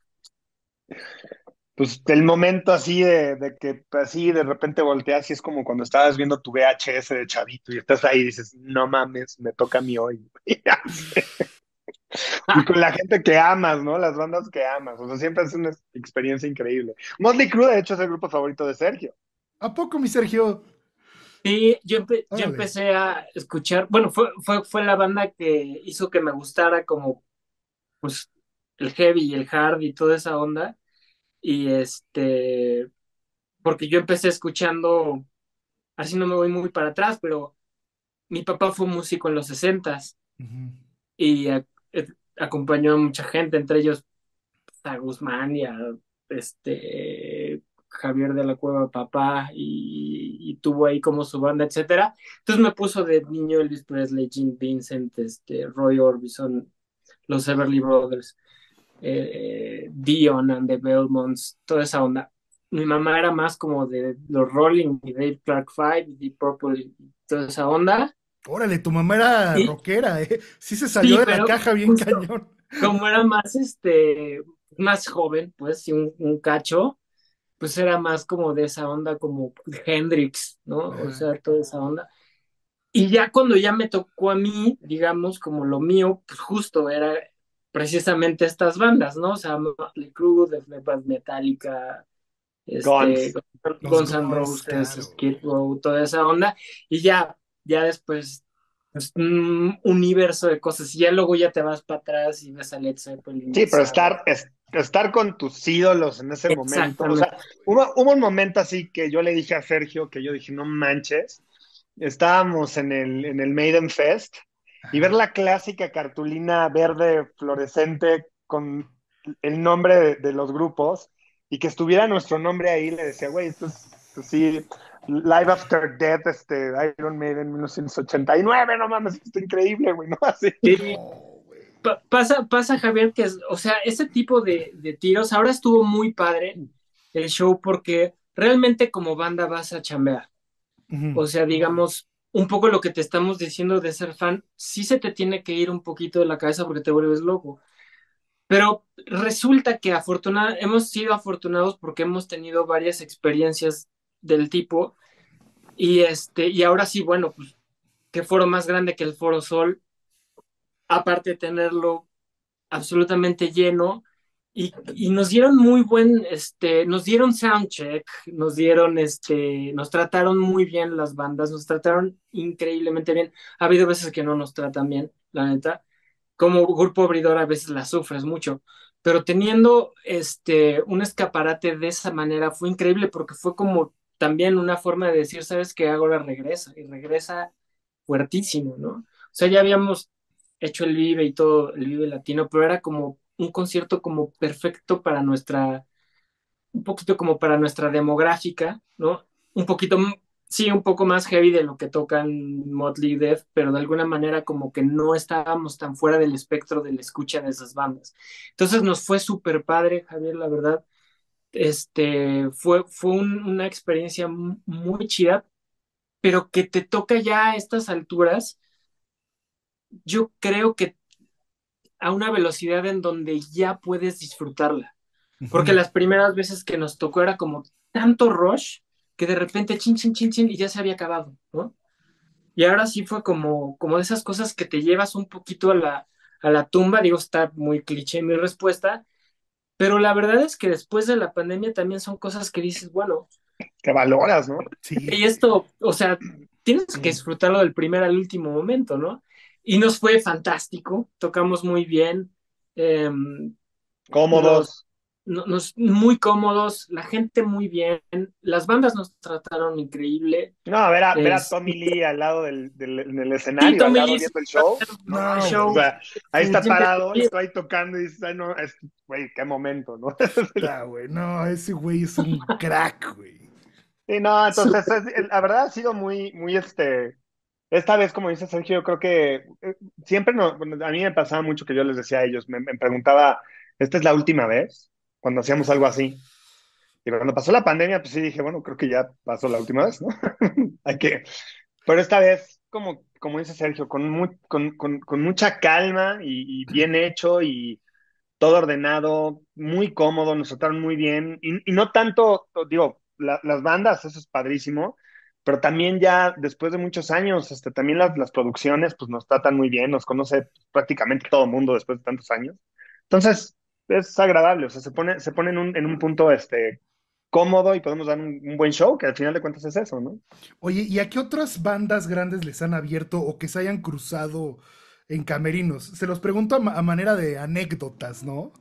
pues el momento así de que así de repente volteas y es como cuando estabas viendo tu VHS de chavito y estás ahí y dices, no mames, me toca a mí hoy. Y con la gente que amas, ¿no? Las bandas que amas. O sea, siempre es una experiencia increíble. Motley Crue, de hecho, es el grupo favorito de Sergio. ¿A poco, mi Sergio? sí, yo Órale. empecé a escuchar, bueno, fue la banda que hizo que me gustara como, pues, el heavy y el hard y toda esa onda. Y porque yo empecé escuchando, así no me voy muy para atrás, pero mi papá fue músico en los sesentas Ujú. y eh, acompañó a mucha gente, entre ellos a Guzmán y a Javier de la Cueva Papá y tuvo ahí como su banda, etcétera. Entonces me puso de niño Elvis Presley, Gene Vincent, Roy Orbison, los Everly Brothers, Dion and the Belmonts, toda esa onda. Mi mamá era más como de los Rolling y Dave Clark Five, y Deep Purple y toda esa onda. Órale, tu mamá era Y rockera, ¿eh? Sí se salió sí, de la pero caja bien justo cañón. como era más más joven, pues, y un cacho, pues era más como de esa onda, como Hendrix, ¿no? O Ajá. sea, toda esa onda. Y ya cuando ya me tocó a mí, digamos, como lo mío, pues justo era precisamente estas bandas, ¿no? O sea, Motley Crue, Def Leppard, Metallica, Guns. Los Guns N' Guns, Roses, claro. Skid Row, toda esa onda. Y ya después, pues, un universo de cosas. Y ya luego ya te vas para atrás y ves a Led Zeppelin, Sí, a pero Sabbath. estar con tus ídolos en ese momento. O sea, Exactamente. hubo un momento así que yo le dije a Sergio, que yo dije, no manches, estábamos en el Maiden Fest y ver Ajá. la clásica cartulina verde fluorescente con el nombre de los grupos y que estuviera nuestro nombre ahí, le decía, güey, esto es, pues sí, Live After Death, Iron Maiden 1989, no mames, esto es increíble, güey, ¿no? Así. Sí, No, güey. pasa, Javier, que o sea, ese tipo de tiros, ahora estuvo muy padre el show porque realmente como banda vas a chambear. Ujú. O sea, digamos, un poco lo que te estamos diciendo de ser fan, sí se te tiene que ir un poquito de la cabeza porque te vuelves loco. Pero resulta que hemos sido afortunados porque hemos tenido varias experiencias del tipo y ahora sí, bueno, pues qué foro más grande que el Foro Sol, aparte de tenerlo absolutamente lleno y nos dieron muy nos dieron soundcheck, nos trataron muy bien las bandas, nos trataron increíblemente bien. Ha habido veces que no nos tratan bien, la neta. Como grupo abridor a veces la sufres mucho, pero teniendo un escaparate de esa manera fue increíble porque fue como también una forma de decir, ¿sabes qué? Ahora regresa y regresa fuertísimo, ¿no? O sea, ya habíamos hecho el Vive y todo, el Vive Latino, pero era como un concierto como perfecto para un poquito como para nuestra demográfica, ¿no? Un poquito, sí, un poco más heavy de lo que tocan Motley Death, pero de alguna manera como que no estábamos tan fuera del espectro de la escucha de esas bandas. Entonces nos fue súper padre, Javier, la verdad. Fue una experiencia muy chida, pero que te toca ya a estas alturas, yo creo que a una velocidad en donde ya puedes disfrutarla. Porque Ujú. las primeras veces que nos tocó era como tanto rush que de repente chin, chin, chin, chin y ya se había acabado, ¿no? Y ahora sí fue como de esas cosas que te llevas un poquito a la tumba, digo, está muy cliché mi respuesta, pero la verdad es que después de la pandemia también son cosas que dices, bueno, Que valoras, ¿no? Sí, y esto, o sea, tienes que Mm. disfrutarlo del primer al último momento, ¿no? Y nos fue fantástico, tocamos muy bien, eh, nos, Cómodos. muy cómodos, la gente muy bien, las bandas nos trataron increíble. No, ver a Es, Tommy Lee al lado del sí, escenario, al Tommy lado Lee sí viendo el fue a show. hacer No el no, mames, o show, güey. sea, ahí está definitivamente. parado y tú ahí tocando y dices, ay, no, güey, qué momento, ¿no? Está, güey. No, ese güey es un crack, güey. Sí, no, entonces, Súper. la verdad ha sido muy, muy, esta vez, como dice Sergio, yo creo que siempre no, bueno, a mí me pasaba mucho que yo les decía a ellos, me preguntaba, ¿esta es la última vez cuando hacíamos algo así? Y cuando pasó la pandemia, pues sí dije, bueno, creo que ya pasó la última vez, ¿no? Hay que, pero esta vez, como dice Sergio, con mucha calma y bien hecho y todo ordenado, muy cómodo, nos trataron muy bien. Y no tanto, digo, las bandas, eso es padrísimo, pero también ya después de muchos años, también las producciones, pues nos tratan muy bien, nos conoce prácticamente todo el mundo después de tantos años. Entonces, es agradable, o sea, se pone en un punto cómodo y podemos dar un buen show, que al final de cuentas es eso, ¿no? Oye, ¿y a qué otras bandas grandes les han abierto o que se hayan cruzado en camerinos? Se los pregunto a manera de anécdotas, ¿no?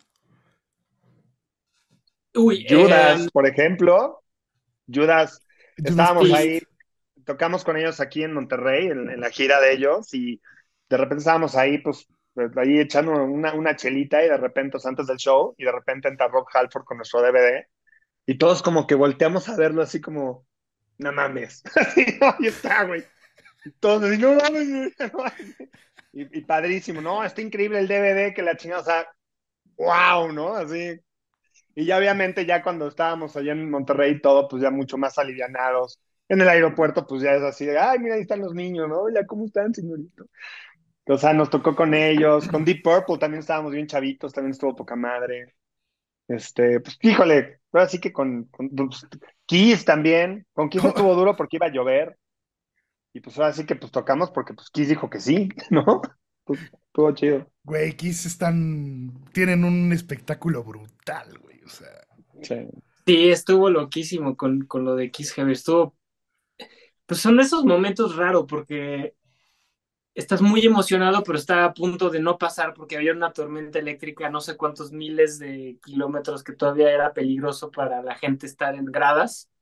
Uy, Judas, por ejemplo, Judas, Judas estábamos sí, Priest. ahí, tocamos con ellos aquí en Monterrey, en la gira de ellos, y de repente estábamos ahí, pues, ahí echando una chelita, y de repente, o sea, antes del show, y de repente entra Rob Halford con nuestro DVD, y todos como que volteamos a verlo así como, no mames, así, no, ahí está, güey. Y todos así, no mames, güey, no mames. Y padrísimo, no, está increíble el DVD, que la chingada, o sea, wow, ¿no? Así. Y ya obviamente ya cuando estábamos allá en Monterrey y todo, pues ya mucho más alivianados. En el aeropuerto, pues ya es así de, ay, mira, ahí están los niños, ¿no? Hola, ¿cómo están, señorito? O sea, nos tocó con ellos. Con Deep Purple también estábamos bien chavitos, también estuvo poca madre. Pues híjole, ahora sí que con Kiss también. Con Kiss estuvo duro porque iba a llover. Y pues ahora sí que pues tocamos porque pues Kiss dijo que sí, ¿no? Pues estuvo chido. Güey, Kiss tienen un espectáculo brutal, güey. O sea, Sí. sí, estuvo loquísimo con lo de Kiss Heaven. Pues son esos momentos raros porque estás muy emocionado, pero está a punto de no pasar porque había una tormenta eléctrica a no sé cuántos miles de kilómetros que todavía era peligroso para la gente estar en gradas.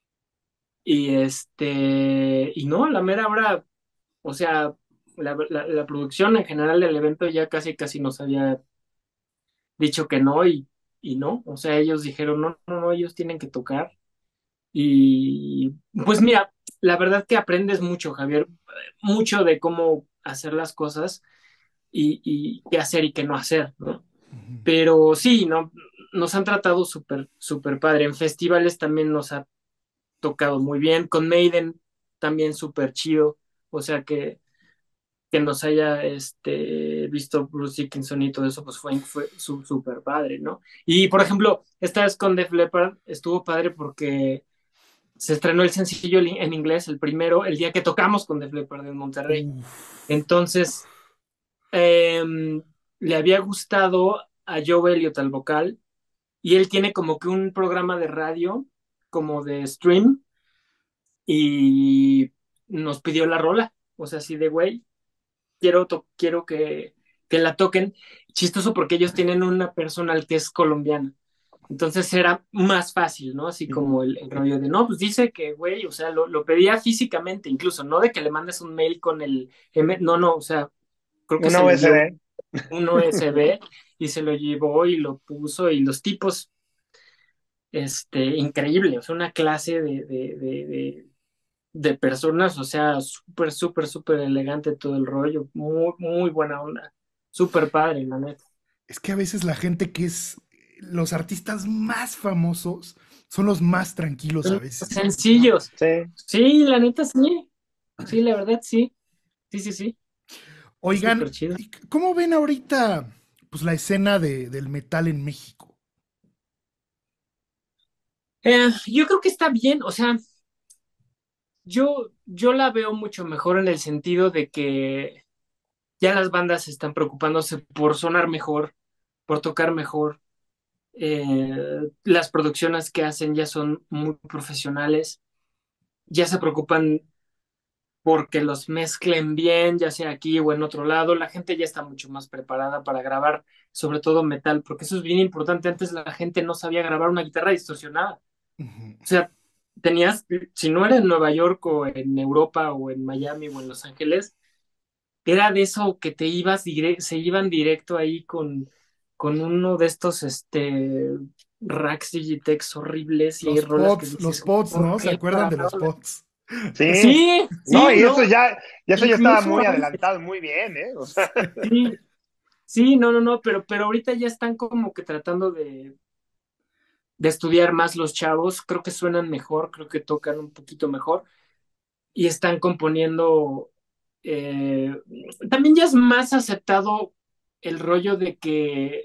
Y no, a la mera hora, o sea, la producción en general del evento ya casi casi nos había dicho que no y no, o sea, ellos dijeron no, no, no, ellos tienen que tocar. Y pues mira, la verdad que aprendes mucho, Javier, mucho de cómo hacer las cosas y qué hacer y qué no hacer, ¿no? Ujú. Pero sí, no, nos han tratado súper, súper padre. En festivales también nos ha tocado muy bien. Con Maiden también súper chido. O sea que nos haya visto Bruce Dickinson y todo eso, pues fue súper padre, ¿no? Y por ejemplo, esta vez con Def Leppard estuvo padre porque se estrenó el sencillo en inglés, el primero, el día que tocamos con Def Leppard en Monterrey. Uf. Entonces, le había gustado a Joe Elliott al vocal y él tiene como que un programa de radio, como de stream, y nos pidió la rola, o sea, así de, güey, quiero que la toquen. Chistoso porque ellos tienen una personal que es colombiana. Entonces era más fácil, ¿no? Así como el rollo de, no, pues dice que, güey, o sea, lo pedía físicamente, incluso, no de que le mandes un mail con no, no, o sea, creo que se Una le dio USB. un USB y se lo llevó y lo puso y los tipos, increíble, o sea, una clase de personas, o sea, súper, súper, súper elegante todo el rollo, muy, muy buena onda, súper padre, la neta. Es que a veces la gente que es los artistas más famosos son los más tranquilos a Son veces. sencillos, Sí. sí, la neta sí, sí, la verdad sí, sí, sí, sí, es súper Oigan, chido. ¿y cómo ven ahorita pues la escena del metal en México? Yo creo que está bien, o sea, yo la veo mucho mejor en el sentido de que ya las bandas están preocupándose por sonar mejor, por tocar mejor. Las producciones que hacen ya son muy profesionales, ya se preocupan porque los mezclen bien, ya sea aquí o en otro lado. La gente ya está mucho más preparada para grabar, sobre todo metal, porque eso es bien importante. Antes la gente no sabía grabar una guitarra distorsionada. Ujú. O sea, tenías, si no era en Nueva York o en Europa o en Miami o en Los Ángeles, era de eso que te ibas se iban directo ahí con uno de estos racks Digitex horribles y hay rolas que Los dices, pods, ¿por ¿no? ¿Se qué acuerdan de los grabaron? pods? Sí. Sí, No, sí, no, y eso ya estaba incluso muy a veces, adelantado, muy bien, ¿eh? O sea, sí, sí, no, no, no, pero ahorita ya están como que tratando de estudiar más los chavos, creo que suenan mejor, creo que tocan un poquito mejor y están componiendo, eh, también ya es más aceptado el rollo de que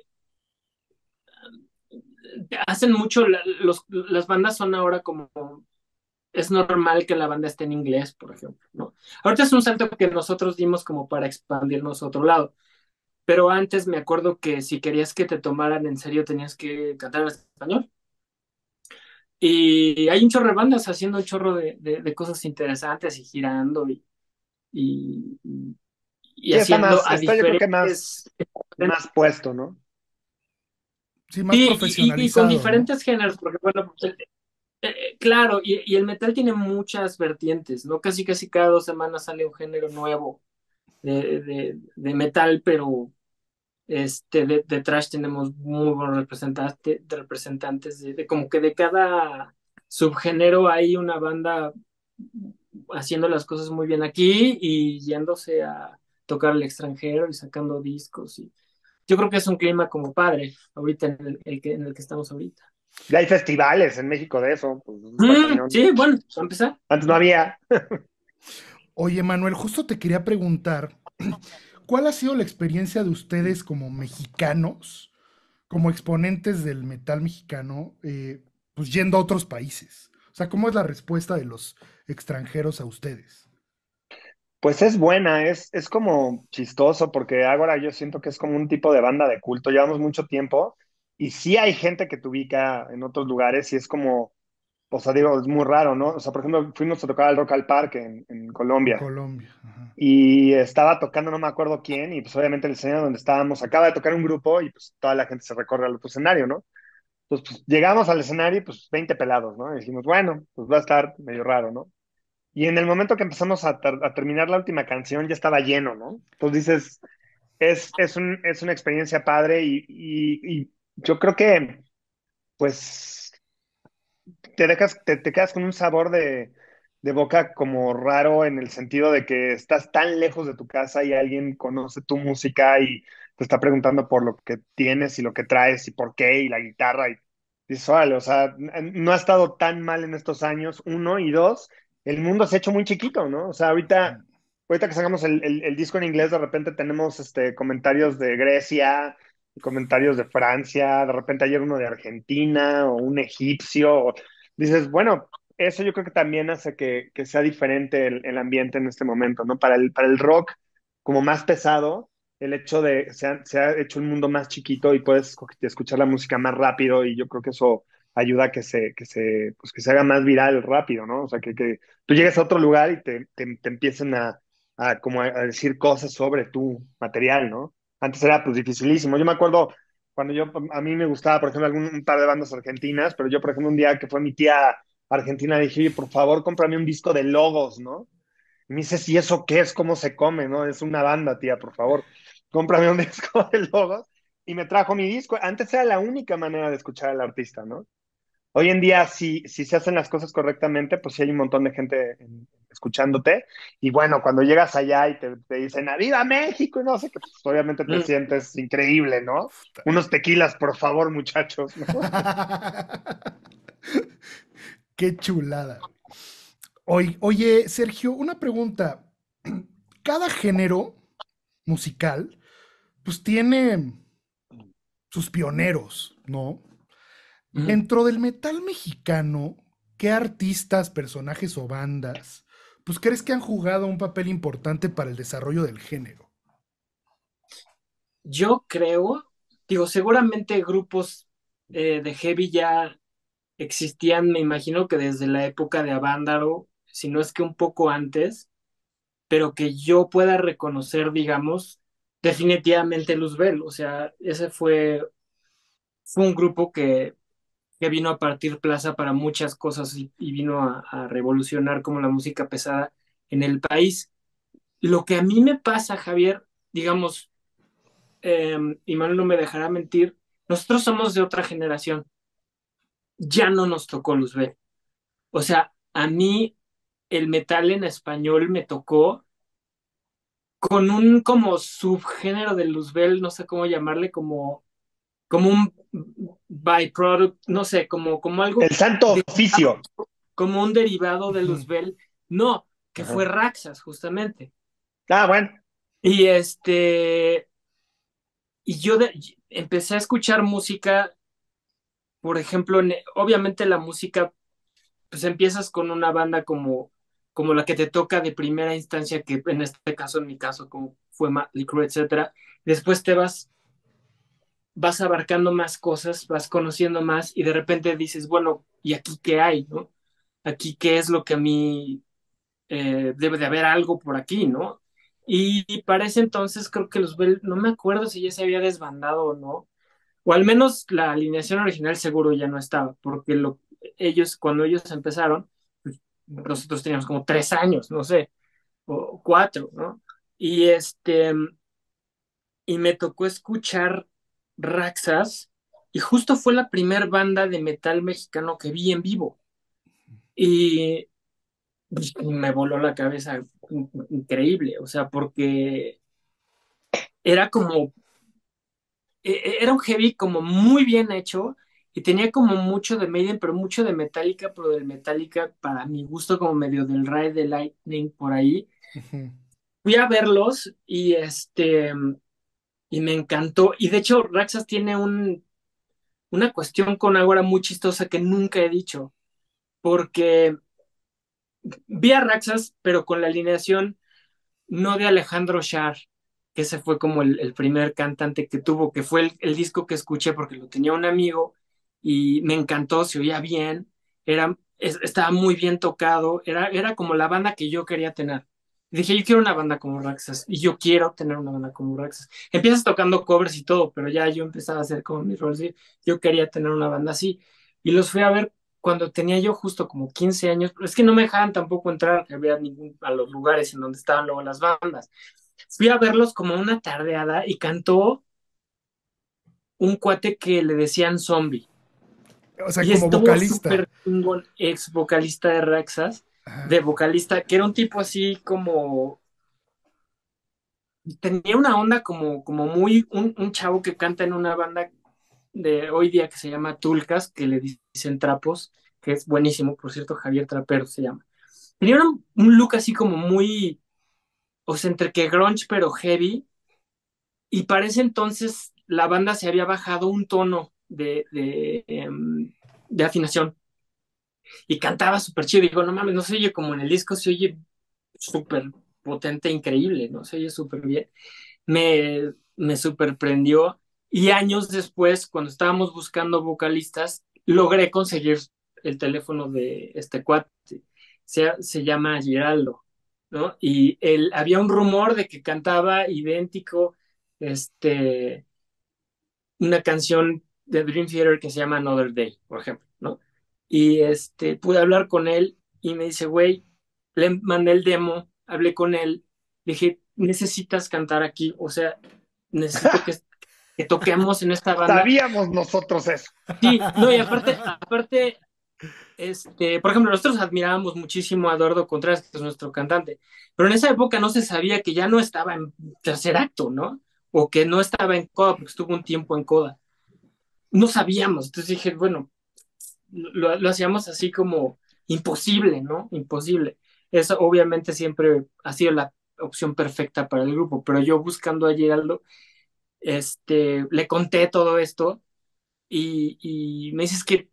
hacen mucho, las bandas son ahora como, es normal que la banda esté en inglés, por ejemplo, ¿no? Ahorita es un salto que nosotros dimos como para expandirnos a otro lado, pero antes me acuerdo que si querías que te tomaran en serio tenías que cantar en español. Y hay un chorro de bandas haciendo un chorro de cosas interesantes y girando y, y sí, haciendo a está yo creo que diferentes. más puesto, ¿no? Sí, más Sí, y con profesionalizado, ¿no? diferentes géneros, porque bueno, pues, claro, y el metal tiene muchas vertientes, ¿no? Casi casi cada 2 semanas sale un género nuevo de metal, pero de thrash tenemos muy buenos representantes como que de cada subgénero hay una banda haciendo las cosas muy bien aquí y yéndose a tocar al extranjero y sacando discos. Y yo creo que es un clima como padre ahorita en el que estamos ahorita. Ya hay festivales en México de eso, pues eso está cañón. Sí, bueno, para empezar. Antes no había. Oye, Manuel, justo te quería preguntar, ¿cuál ha sido la experiencia de ustedes como mexicanos, como exponentes del metal mexicano, pues yendo a otros países? O sea, ¿cómo es la respuesta de los extranjeros a ustedes? Pues es buena, es como chistoso, porque ahora yo siento que es como un tipo de banda de culto, llevamos mucho tiempo, y sí hay gente que te ubica en otros lugares, y es como, o sea, digo, es muy raro, ¿no? O sea, por ejemplo, fuimos a tocar al Rock al Parque en En Colombia Colombia. Ajá. y estaba tocando, no me acuerdo quién, y pues obviamente el escenario donde estábamos acaba de tocar un grupo y pues toda la gente se recorre al otro escenario, ¿no? Entonces, pues llegamos al escenario y pues 20 pelados, ¿no? Y dijimos, bueno, pues va a estar medio raro, ¿no? Y en el momento que empezamos a terminar la última canción ya estaba lleno, ¿no? Entonces dices, es una experiencia padre y yo creo que, pues te quedas con un sabor de boca como raro en el sentido de que estás tan lejos de tu casa y alguien conoce tu música y te está preguntando por lo que tienes y lo que traes y por qué y la guitarra y dices, órale, o sea, no ha estado tan mal en estos años, uno, y dos, el mundo se ha hecho muy chiquito, ¿no? O sea, ahorita que sacamos el disco en inglés, de repente tenemos comentarios de Grecia, comentarios de Francia, de repente ayer uno de Argentina o un egipcio, dices, bueno, eso yo creo que también hace que sea diferente el ambiente en este momento, ¿no? Para el rock como más pesado, el hecho de se ha hecho un mundo más chiquito y puedes escuchar la música más rápido y yo creo que eso ayuda a pues que se haga más viral rápido, ¿no? O sea, que tú llegues a otro lugar y te empiecen como a decir cosas sobre tu material, ¿no? Antes era pues dificilísimo. Yo me acuerdo cuando a mí me gustaba, por ejemplo, un par de bandas argentinas, pero yo, por ejemplo, un día que fue mi tía argentina, dije, "Oye, por favor, cómprame un disco de Logos, ¿no? Y me dice, ¿y eso qué es? ¿Cómo se come? ¿No? Es una banda, tía, por favor, cómprame un disco de Logos. Y me trajo mi disco. Antes era la única manera de escuchar al artista, ¿no? Hoy en día, si se hacen las cosas correctamente, pues sí hay un montón de gente escuchándote. Y bueno, cuando llegas allá y te dicen, ¡Viva México! Y no sé qué, pues obviamente te Mm. sientes increíble, ¿no? Unos tequilas, por favor, muchachos, ¿no? Qué chulada. Oye, Sergio, una pregunta. Cada género musical, pues tiene sus pioneros, ¿no? Mm. Dentro del metal mexicano, ¿qué artistas, personajes o bandas, pues crees que han jugado un papel importante para el desarrollo del género? Yo creo, digo, seguramente grupos de heavy ya existían, me imagino que desde la época de Avándaro, si no es que un poco antes, pero que yo pueda reconocer, digamos, definitivamente Luzbel. O sea, fue un grupo que vino a partir plaza para muchas cosas y vino a revolucionar como la música pesada en el país. Lo que a mí me pasa, Javier, digamos, y Manuel no me dejará mentir, nosotros somos de otra generación, ya no nos tocó Luzbel. O sea, a mí el metal en español me tocó con un como subgénero de Luzbel, no sé cómo llamarle, como un byproduct, no sé, como algo, El santo oficio. como un derivado de Ujú. Luzbel, no, que fue Ajá. Raxas, justamente. Ah, bueno. Y y empecé a escuchar música, por ejemplo, obviamente la música, pues empiezas con una banda como la que te toca de primera instancia, que en este caso, en mi caso, como fue Mötley Crüe, etcétera. Después vas abarcando más cosas, vas conociendo más y de repente dices, bueno, ¿y aquí qué hay, no? Aquí qué es lo que a mí debe de haber algo por aquí, ¿no? Y para ese entonces creo que los Bell, no me acuerdo si ya se había desbandado o no, o al menos la alineación original seguro ya no estaba, porque cuando ellos empezaron, pues, nosotros teníamos como 3 años, no sé, o 4, ¿no? Y y me tocó escuchar Raxas, y justo fue la primer banda de metal mexicano que vi en vivo. Y, y me voló la cabeza increíble, o sea, porque era como, era un heavy como muy bien hecho y tenía como mucho de Maiden, pero mucho de Metallica, pero del Metallica para mi gusto como medio del Ride the Lightning por ahí. Ujú. Fui a verlos y me encantó. Y de hecho, Raxas tiene una cuestión con Ágora muy chistosa que nunca he dicho, porque vi a Raxas, pero con la alineación no de Alejandro Schar, que ese fue como el primer cantante que tuvo, que fue el disco que escuché porque lo tenía un amigo y me encantó, se oía bien, era estaba muy bien tocado, era como la banda que yo quería tener. Dije, yo quiero una banda como Raxas y yo quiero tener una banda como Raxas. Empiezas tocando covers y todo, pero ya yo empezaba a hacer como mis roles. Y yo quería tener una banda así. Y los fui a ver cuando tenía yo justo como 15 años. Pero es que no me dejaban tampoco entrar a los lugares en donde estaban luego las bandas. Fui a verlos como una tardeada y cantó un cuate que le decían Zombie. O sea, Y como estuvo vocalista. súper chingón, ex vocalista de Raxas, Ajá. de vocalista, que era un tipo así como, tenía una onda como muy, un chavo que canta en una banda de hoy día que se llama Tulcas, que le dicen Trapos, que es buenísimo, por cierto, Javier Trapero se llama. Tenía un look así como muy, o sea, entre que grunge pero heavy, y para ese entonces la banda se había bajado un tono de afinación y cantaba súper chido. Digo, no mames, no se oye como en el disco, se oye súper potente, increíble, ¿no? Se oye súper bien. Me súper prendió. Y años después, cuando estábamos buscando vocalistas, logré conseguir el teléfono de este cuate. Se llama Giraldo, ¿no? Y él, había un rumor de que cantaba idéntico este, una canción de Dream Theater que se llama Another Day, por ejemplo, ¿no? Y pude hablar con él y me dice, güey, le mandé el demo, hablé con él, dije, necesitas cantar aquí, o sea, necesito que toquemos en esta banda. Sabíamos nosotros eso. Sí, no, y aparte, por ejemplo, nosotros admirábamos muchísimo a Eduardo Contreras, que es nuestro cantante, pero en esa época no se sabía que ya no estaba en tercer acto, ¿no? O que no estaba en Coda, porque estuvo un tiempo en Coda. No sabíamos. Entonces dije, bueno, lo hacíamos así como imposible, ¿no? Imposible. Eso obviamente siempre ha sido la opción perfecta para el grupo, pero yo buscando a Geraldo, le conté todo esto y me dices que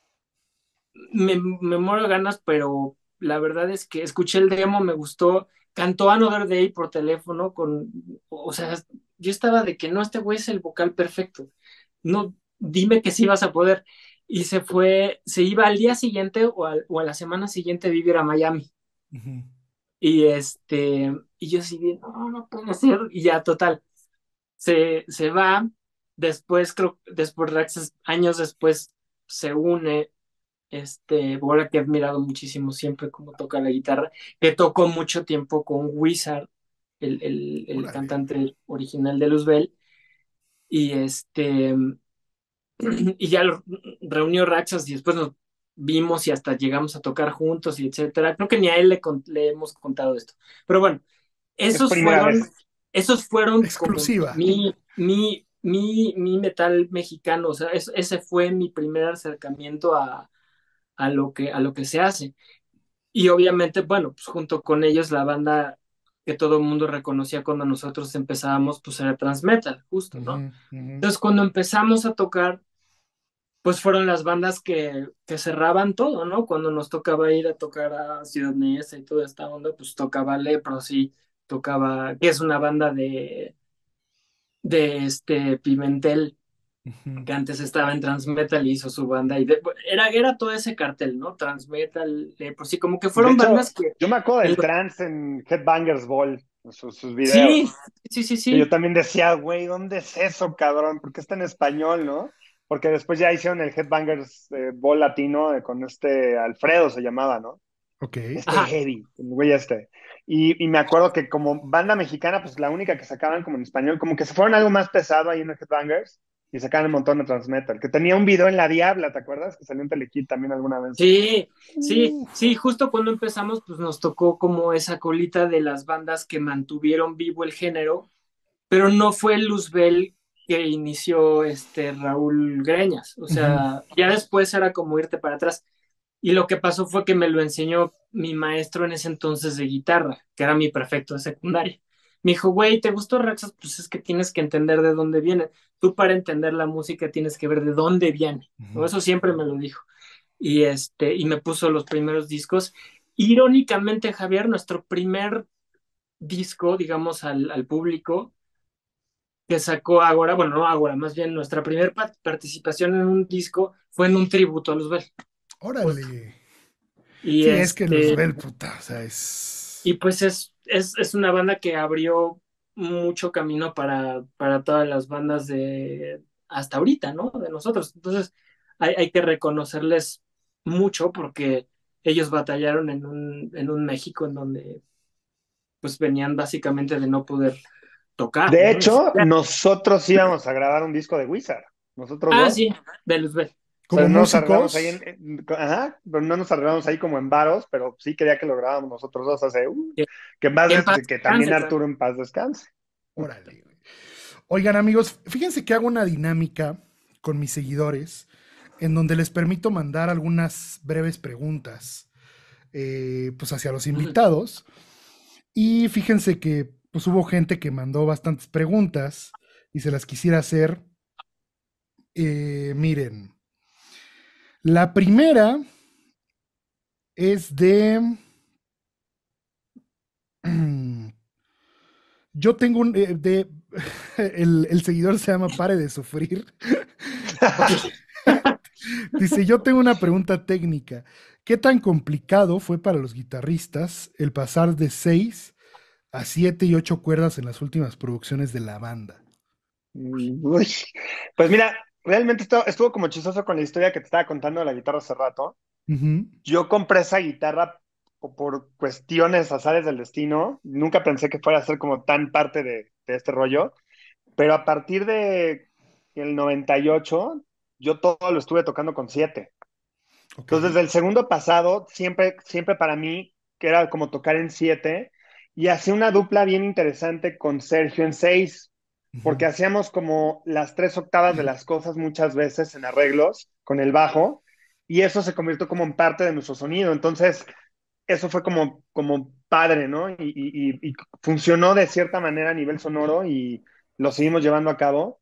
me muero de ganas, pero la verdad es que escuché el demo, me gustó, cantó Another Day por teléfono o sea, yo estaba de que no, este güey es el vocal perfecto, no, dime que sí vas a poder. Y se iba al día siguiente o a la semana siguiente a vivir a Miami. Ujú. Y y yo así de, no, no puede ser. Y ya, total, se va. Después, después, años después, se une ahora que he admirado muchísimo siempre cómo toca la guitarra, que tocó mucho tiempo con Wizard, el Órale. cantante original de Luzbel, y y ya lo reunió Raxas y después nos vimos y hasta llegamos a tocar juntos y etcétera. Creo que ni a él le hemos contado esto. Pero bueno, Es esos primera fueron, vez. esos fueron como Exclusiva. mi metal mexicano. O sea, ese fue mi primer acercamiento a lo que se hace. Y obviamente, bueno, pues junto con ellos la banda que todo el mundo reconocía cuando nosotros empezábamos, pues era Transmetal, justo, ¿no? Ujú, ujú. Entonces, cuando empezamos a tocar, pues fueron las bandas que cerraban todo, ¿no? Cuando nos tocaba ir a tocar a Ciudad Neza y toda esta onda, pues tocaba Leprosy, tocaba, que es una banda de Pimentel, Ujú. que antes estaba en Transmetal y hizo su banda, era todo ese cartel, ¿no? Transmetal, Leprosy, como que De fueron hecho, bandas que yo me acuerdo en del lo- trance en Headbangers Ball, sus sí, videos. sí, sí, Que yo sí. también decía, güey, ¿dónde es eso, cabrón? ¿Por qué está en español, no? Porque después ya hicieron el Headbangers Ball latino con este Alfredo se llamaba, ¿no? Ok. Ajá. Heavy, el güey este. Y me acuerdo que como banda mexicana, pues la única que sacaban como en español, como que se fueron algo más pesado ahí en el Headbangers y sacaban un montón de Transmetal, que tenía un video en La Diabla, ¿te acuerdas? Que salió en Telehit también alguna vez. Sí, sí, Uh, sí, justo cuando empezamos, pues nos tocó como esa colita de las bandas que mantuvieron vivo el género, pero no fue Luzbel que inició Raúl Greñas, o ujú. sea, ya después era como irte para atrás. Y lo que pasó fue que me lo enseñó mi maestro en ese entonces de guitarra, que era mi prefecto de secundaria. Me dijo, güey, ¿te gustó Raxas? Pues es que tienes que entender de dónde viene. Tú para entender la música tienes que ver de dónde viene, ¿no? Ujú. Eso siempre me lo dijo. Y me puso los primeros discos. Irónicamente, Javier, nuestro primer disco, digamos, al público que sacó Ágora, bueno, no Ágora, más bien nuestra primera participación en un disco fue en un tributo a Luzbel, justo. Órale. Y Sí, es que Luzbel, puta, o sea, es... y pues es una banda que abrió mucho camino para todas las bandas de hasta ahorita, ¿no? De nosotros. Entonces, hay que reconocerles mucho porque ellos batallaron en un México en donde pues venían básicamente de no poder tocar, De ¿no? hecho, nosotros íbamos a grabar un disco de Wizard, nosotros Ah, dos. sí, de Luzbel. O sea, Como no nos arreglamos ahí músicos, ajá, pero no nos arreglamos ahí como en varos, pero sí quería que lo grabáramos nosotros dos hace, Que, que en paz que en paz que también descanse, claro. Arturo en paz descanse. órale, güey. Oigan, amigos, fíjense que hago una dinámica con mis seguidores en donde les permito mandar algunas breves preguntas pues hacia los Ujú. invitados. Y fíjense que pues hubo gente que mandó bastantes preguntas y se las quisiera hacer. Miren, la primera es de... Yo tengo un... el seguidor se llama Pare de Sufrir. Ok. Dice, yo tengo una pregunta técnica. ¿Qué tan complicado fue para los guitarristas el pasar de 6 a 7 y 8 cuerdas en las últimas producciones de la banda? Uy. Pues mira, realmente estuvo como chistoso con la historia que te estaba contando de la guitarra hace rato. Ujú, Yo compré esa guitarra por cuestiones azares del destino. Nunca pensé que fuera a ser como tan parte de este rollo. Pero a partir de el 98, yo todo lo estuve tocando con 7. ok. Entonces, desde el segundo pasado, siempre para mí, que era como tocar en 7, y hacía una dupla bien interesante con Sergio en 6, Ujú, porque hacíamos como las 3 octavas de las cosas muchas veces en arreglos con el bajo, y eso se convirtió como en parte de nuestro sonido. Entonces, eso fue como padre, ¿no? Y funcionó de cierta manera a nivel sonoro y lo seguimos llevando a cabo.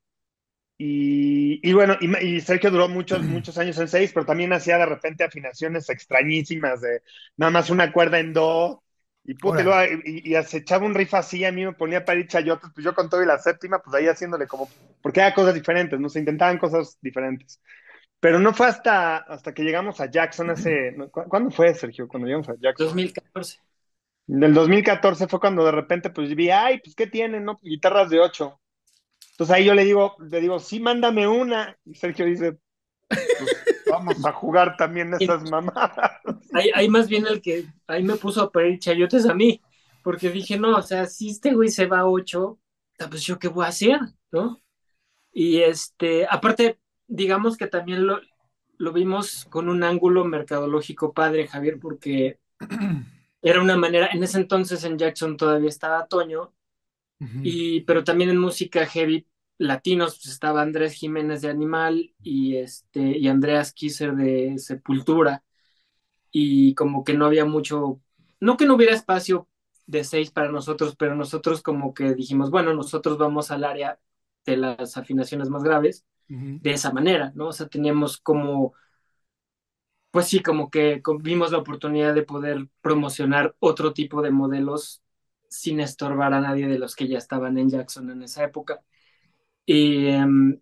Y bueno, y Sergio duró muchos años en 6, pero también hacía de repente afinaciones extrañísimas de nada más una cuerda en do, y puta, órale. y se echaba un riff así, a mí me ponía para ir chayotes, pues yo con todo y la séptima, pues ahí haciéndole como, porque era cosas diferentes, ¿no? Se intentaban cosas diferentes. Pero no fue hasta que llegamos a Jackson hace, no, ¿cuándo fue, Sergio, cuando llegamos a Jackson? 2014. En el 2014 fue cuando de repente pues vi, ay, pues ¿qué tienen, no? Pues guitarras de 8. Entonces ahí yo le digo, sí, mándame una. Y Sergio dice, pues vamos a jugar también Y esas mamadas. ahí más bien el que ahí me puso a pedir chayotes a mí, porque dije, no, o sea, si este güey se va a 8, pues yo qué voy a hacer, ¿no? Y aparte, digamos que también lo vimos con un ángulo mercadológico padre, Javier, porque era una manera, en ese entonces en Jackson todavía estaba Toño, Ujú, pero también en música heavy latinos pues estaba Andrés Jiménez de Animal y Andreas Kisser de Sepultura, y como que no había mucho, no que no hubiera espacio de 6 para nosotros, pero nosotros como que dijimos, bueno, nosotros vamos al área de las afinaciones más graves ujú. de esa manera, ¿no? O sea, teníamos como, pues sí, como que vimos la oportunidad de poder promocionar otro tipo de modelos sin estorbar a nadie de los que ya estaban en Jackson en esa época. Y, em,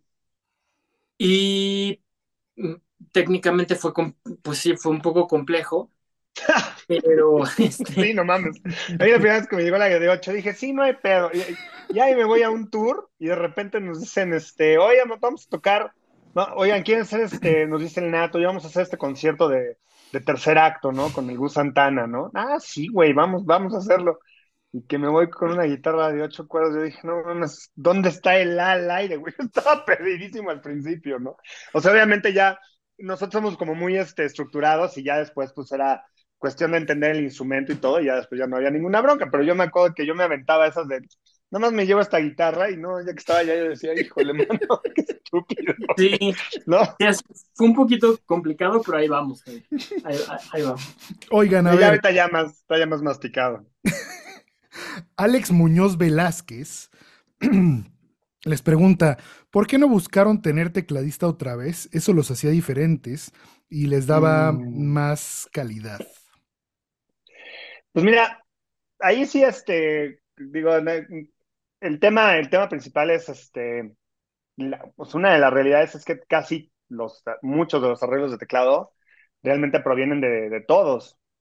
y mm, técnicamente pues sí, fue un poco complejo, pero Sí, no mames. A mí la primera vez que me llegó la de 8 dije, sí, no hay pedo. Y ahí me voy a un tour y de repente nos dicen, oigan, vamos a tocar. No, oigan, ¿quieren hacer Nos dice el Nato, ya vamos a hacer este concierto de tercer acto, ¿no? Con el Gus Santana, ¿no? Ah, sí, güey, vamos a hacerlo. Y que me voy con una guitarra de 8 cuerdas. Yo dije, no, no, ¿dónde está el A al aire, güey? Estaba perdidísimo al principio, ¿no? O sea, obviamente ya nosotros somos como muy estructurados y ya después pues era cuestión de entender el instrumento y todo, y ya después ya no había ninguna bronca, pero yo me acuerdo que yo me aventaba esas de, nada más me llevo esta guitarra y no, ya que estaba allá yo decía, híjole, mano, qué estúpido, sí, ¿no? fue un poquito complicado, pero ahí vamos, Javier. Ahí vamos. Oigan, a Y ya ver, ahorita está ya más masticado. Alex Muñoz Velázquez les pregunta, ¿por qué no buscaron tener tecladista otra vez? Eso los hacía diferentes y les daba Mm, más calidad. pues mira, ahí sí, digo, el tema principal es, pues una de las realidades es que muchos de los arreglos de teclado realmente provienen de todos.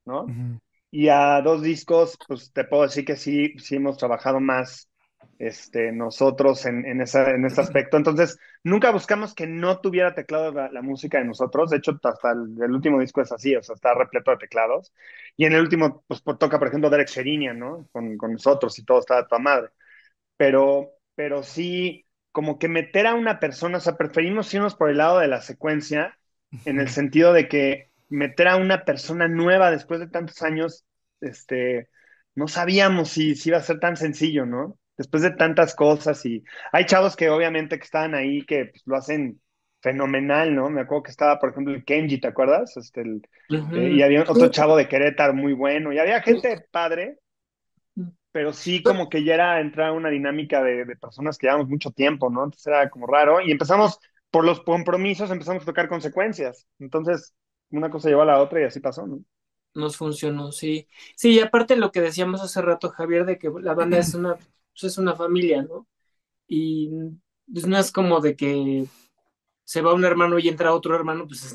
¿no? Ujú. Y a 2 discos, pues te puedo decir que sí, sí hemos trabajado más nosotros en ese aspecto. Entonces, nunca buscamos que no tuviera teclados la música de nosotros. De hecho, hasta el último disco es así, o sea, está repleto de teclados. Y en el último, pues toca, por ejemplo, Derek Sherinian, ¿no? Con nosotros y todo está a toda madre. Pero sí, como que meter a una persona, o sea, preferimos irnos por el lado de la secuencia, en el Ujú. sentido de que meter a una persona nueva después de tantos años, no sabíamos si iba a ser tan sencillo, ¿no? Después de tantas cosas y hay chavos que obviamente que estaban ahí que pues, lo hacen fenomenal, ¿no? Me acuerdo que estaba, por ejemplo, el Kenji, ¿te acuerdas? Y Ujú. había otro Sí, chavo de Querétaro muy bueno y había gente padre, pero sí pues, como que ya era entrar a una dinámica de personas que llevamos mucho tiempo, ¿no? Entonces era como raro y empezamos, por los compromisos, empezamos a tocar consecuencias. Entonces, una cosa llevó a la otra y así pasó, ¿no? nos funcionó, sí. Sí, y aparte lo que decíamos hace rato, Javier, de que la banda es una familia, ¿no? Y pues no es como de que se va un hermano y entra otro hermano, pues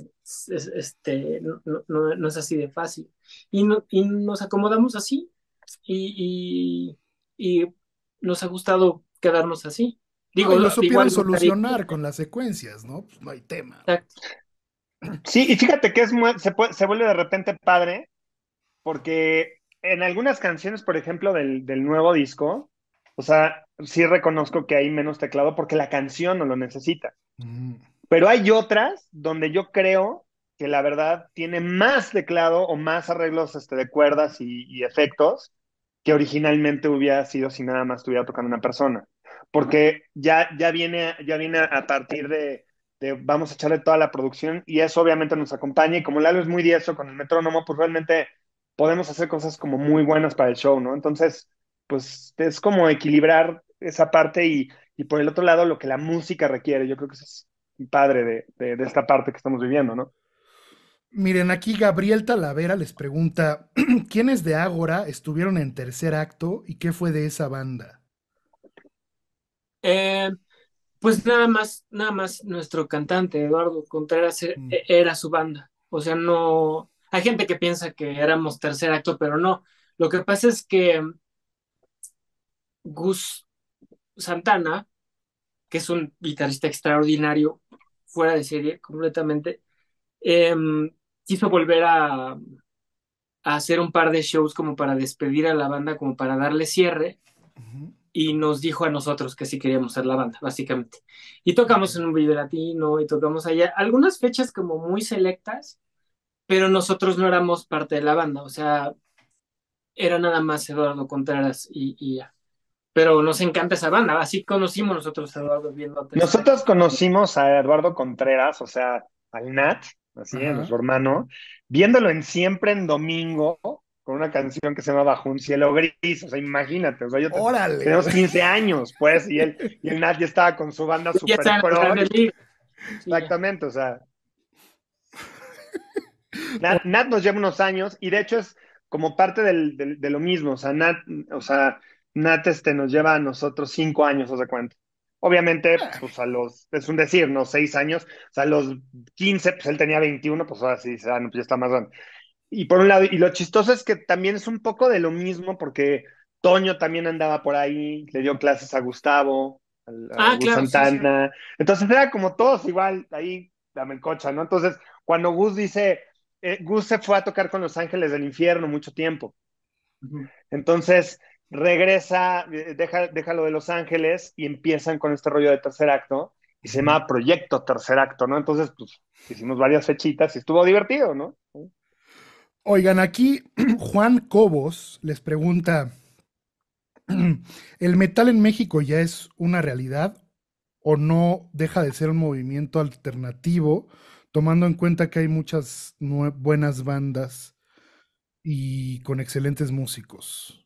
no es así de fácil. Y nos acomodamos así y nos ha gustado quedarnos así. No, Digo, y lo supieron igual no estaría. solucionar con las secuencias, ¿no? Pues no hay tema. Exacto. Sí, y fíjate que se vuelve de repente padre, porque en algunas canciones, por ejemplo, del nuevo disco, o sea, sí reconozco que hay menos teclado porque la canción no lo necesita. Ujú. Pero hay otras donde yo creo que la verdad tiene más teclado o más arreglos de cuerdas y efectos que originalmente hubiera sido si nada más estuviera tocando una persona. Porque ya viene a partir de vamos a echarle toda la producción y eso obviamente nos acompaña. Y como Lalo es muy diestro con el metrónomo, pues realmente podemos hacer cosas como muy buenas para el show, ¿no? Entonces, pues es como equilibrar esa parte y por el otro lado lo que la música requiere. Yo creo que eso es padre de esta parte que estamos viviendo, ¿no? Miren, aquí Gabriel Talavera les pregunta, ¿quiénes de Ágora estuvieron en tercer acto y qué fue de esa banda? Eh, pues nada más nuestro cantante, Eduardo Contreras, Mm. era su banda. O sea, no. Hay gente que piensa que éramos tercer acto, pero no. Lo que pasa es que Gus Santana, que es un guitarrista extraordinario, fuera de serie completamente, eh, quiso volver a hacer un par de shows como para despedir a la banda, como para darle cierre, Ujú. y nos dijo a nosotros que sí queríamos ser la banda, básicamente. Y Ok. tocamos en un Vive Latino y tocamos allá algunas fechas como muy selectas, pero nosotros no éramos parte de la banda, o sea, era nada más Eduardo Contreras y ya. Pero nos encanta esa banda, así conocimos nosotros a Eduardo viendo a Tercer Acto. Nosotros conocimos a Eduardo Contreras, o sea, al Nat, así, a Ajá. nuestro hermano, viéndolo en Siempre en Domingo, con una canción que se llama Bajo un cielo gris, o sea, imagínate, o sea, Órale, tenemos güey. 15 años, pues, y el Nat ya estaba con su banda Ya está super en las pro, grandes ligas, sí, ya. exactamente, o sea, Nat nos lleva unos años, y de hecho es como parte de lo mismo, o sea, Nat nos lleva a nosotros 5 años, o sea, cuánto. Obviamente, pues es un decir, ¿no? 6 años, o sea, a los 15 pues él tenía 21, pues ahora sí, no, pues ya está más grande. Y por un lado, y lo chistoso es que también es un poco de lo mismo, porque Toño también andaba por ahí, le dio clases a Gustavo, a Ah, Gus claro, sí, sí. Santana. Entonces era como todos igual, ahí la melcocha, ¿no? Entonces, cuando Gus se fue a tocar con Los Ángeles del Infierno mucho tiempo. Ujú. Entonces regresa, deja lo de Los Ángeles y empiezan con este rollo de tercer acto y se Ujú. llama Proyecto Tercer Acto, ¿no? Entonces, pues hicimos varias fechitas y estuvo divertido, ¿no? Oigan, aquí Juan Cobos les pregunta, ¿el metal en México ya es una realidad o no deja de ser un movimiento alternativo, tomando en cuenta que hay muchas buenas bandas y con excelentes músicos?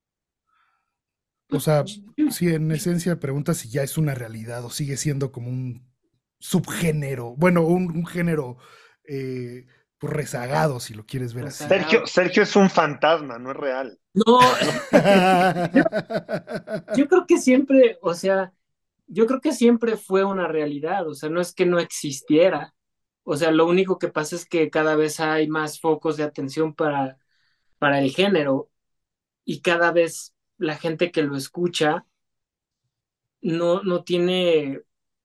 O Pues, sea, si en esencia pregunta si ya es una realidad o sigue siendo como un subgénero, bueno, un género pues, rezagado, si lo quieres ver así. Sergio, rezagado. Sergio es un fantasma, no es real. No, yo, yo creo que siempre, o sea, yo creo que siempre fue una realidad, o sea, no es que no existiera, o sea, lo único que pasa es que cada vez hay más focos de atención para el género y cada vez la gente que lo escucha no tiene,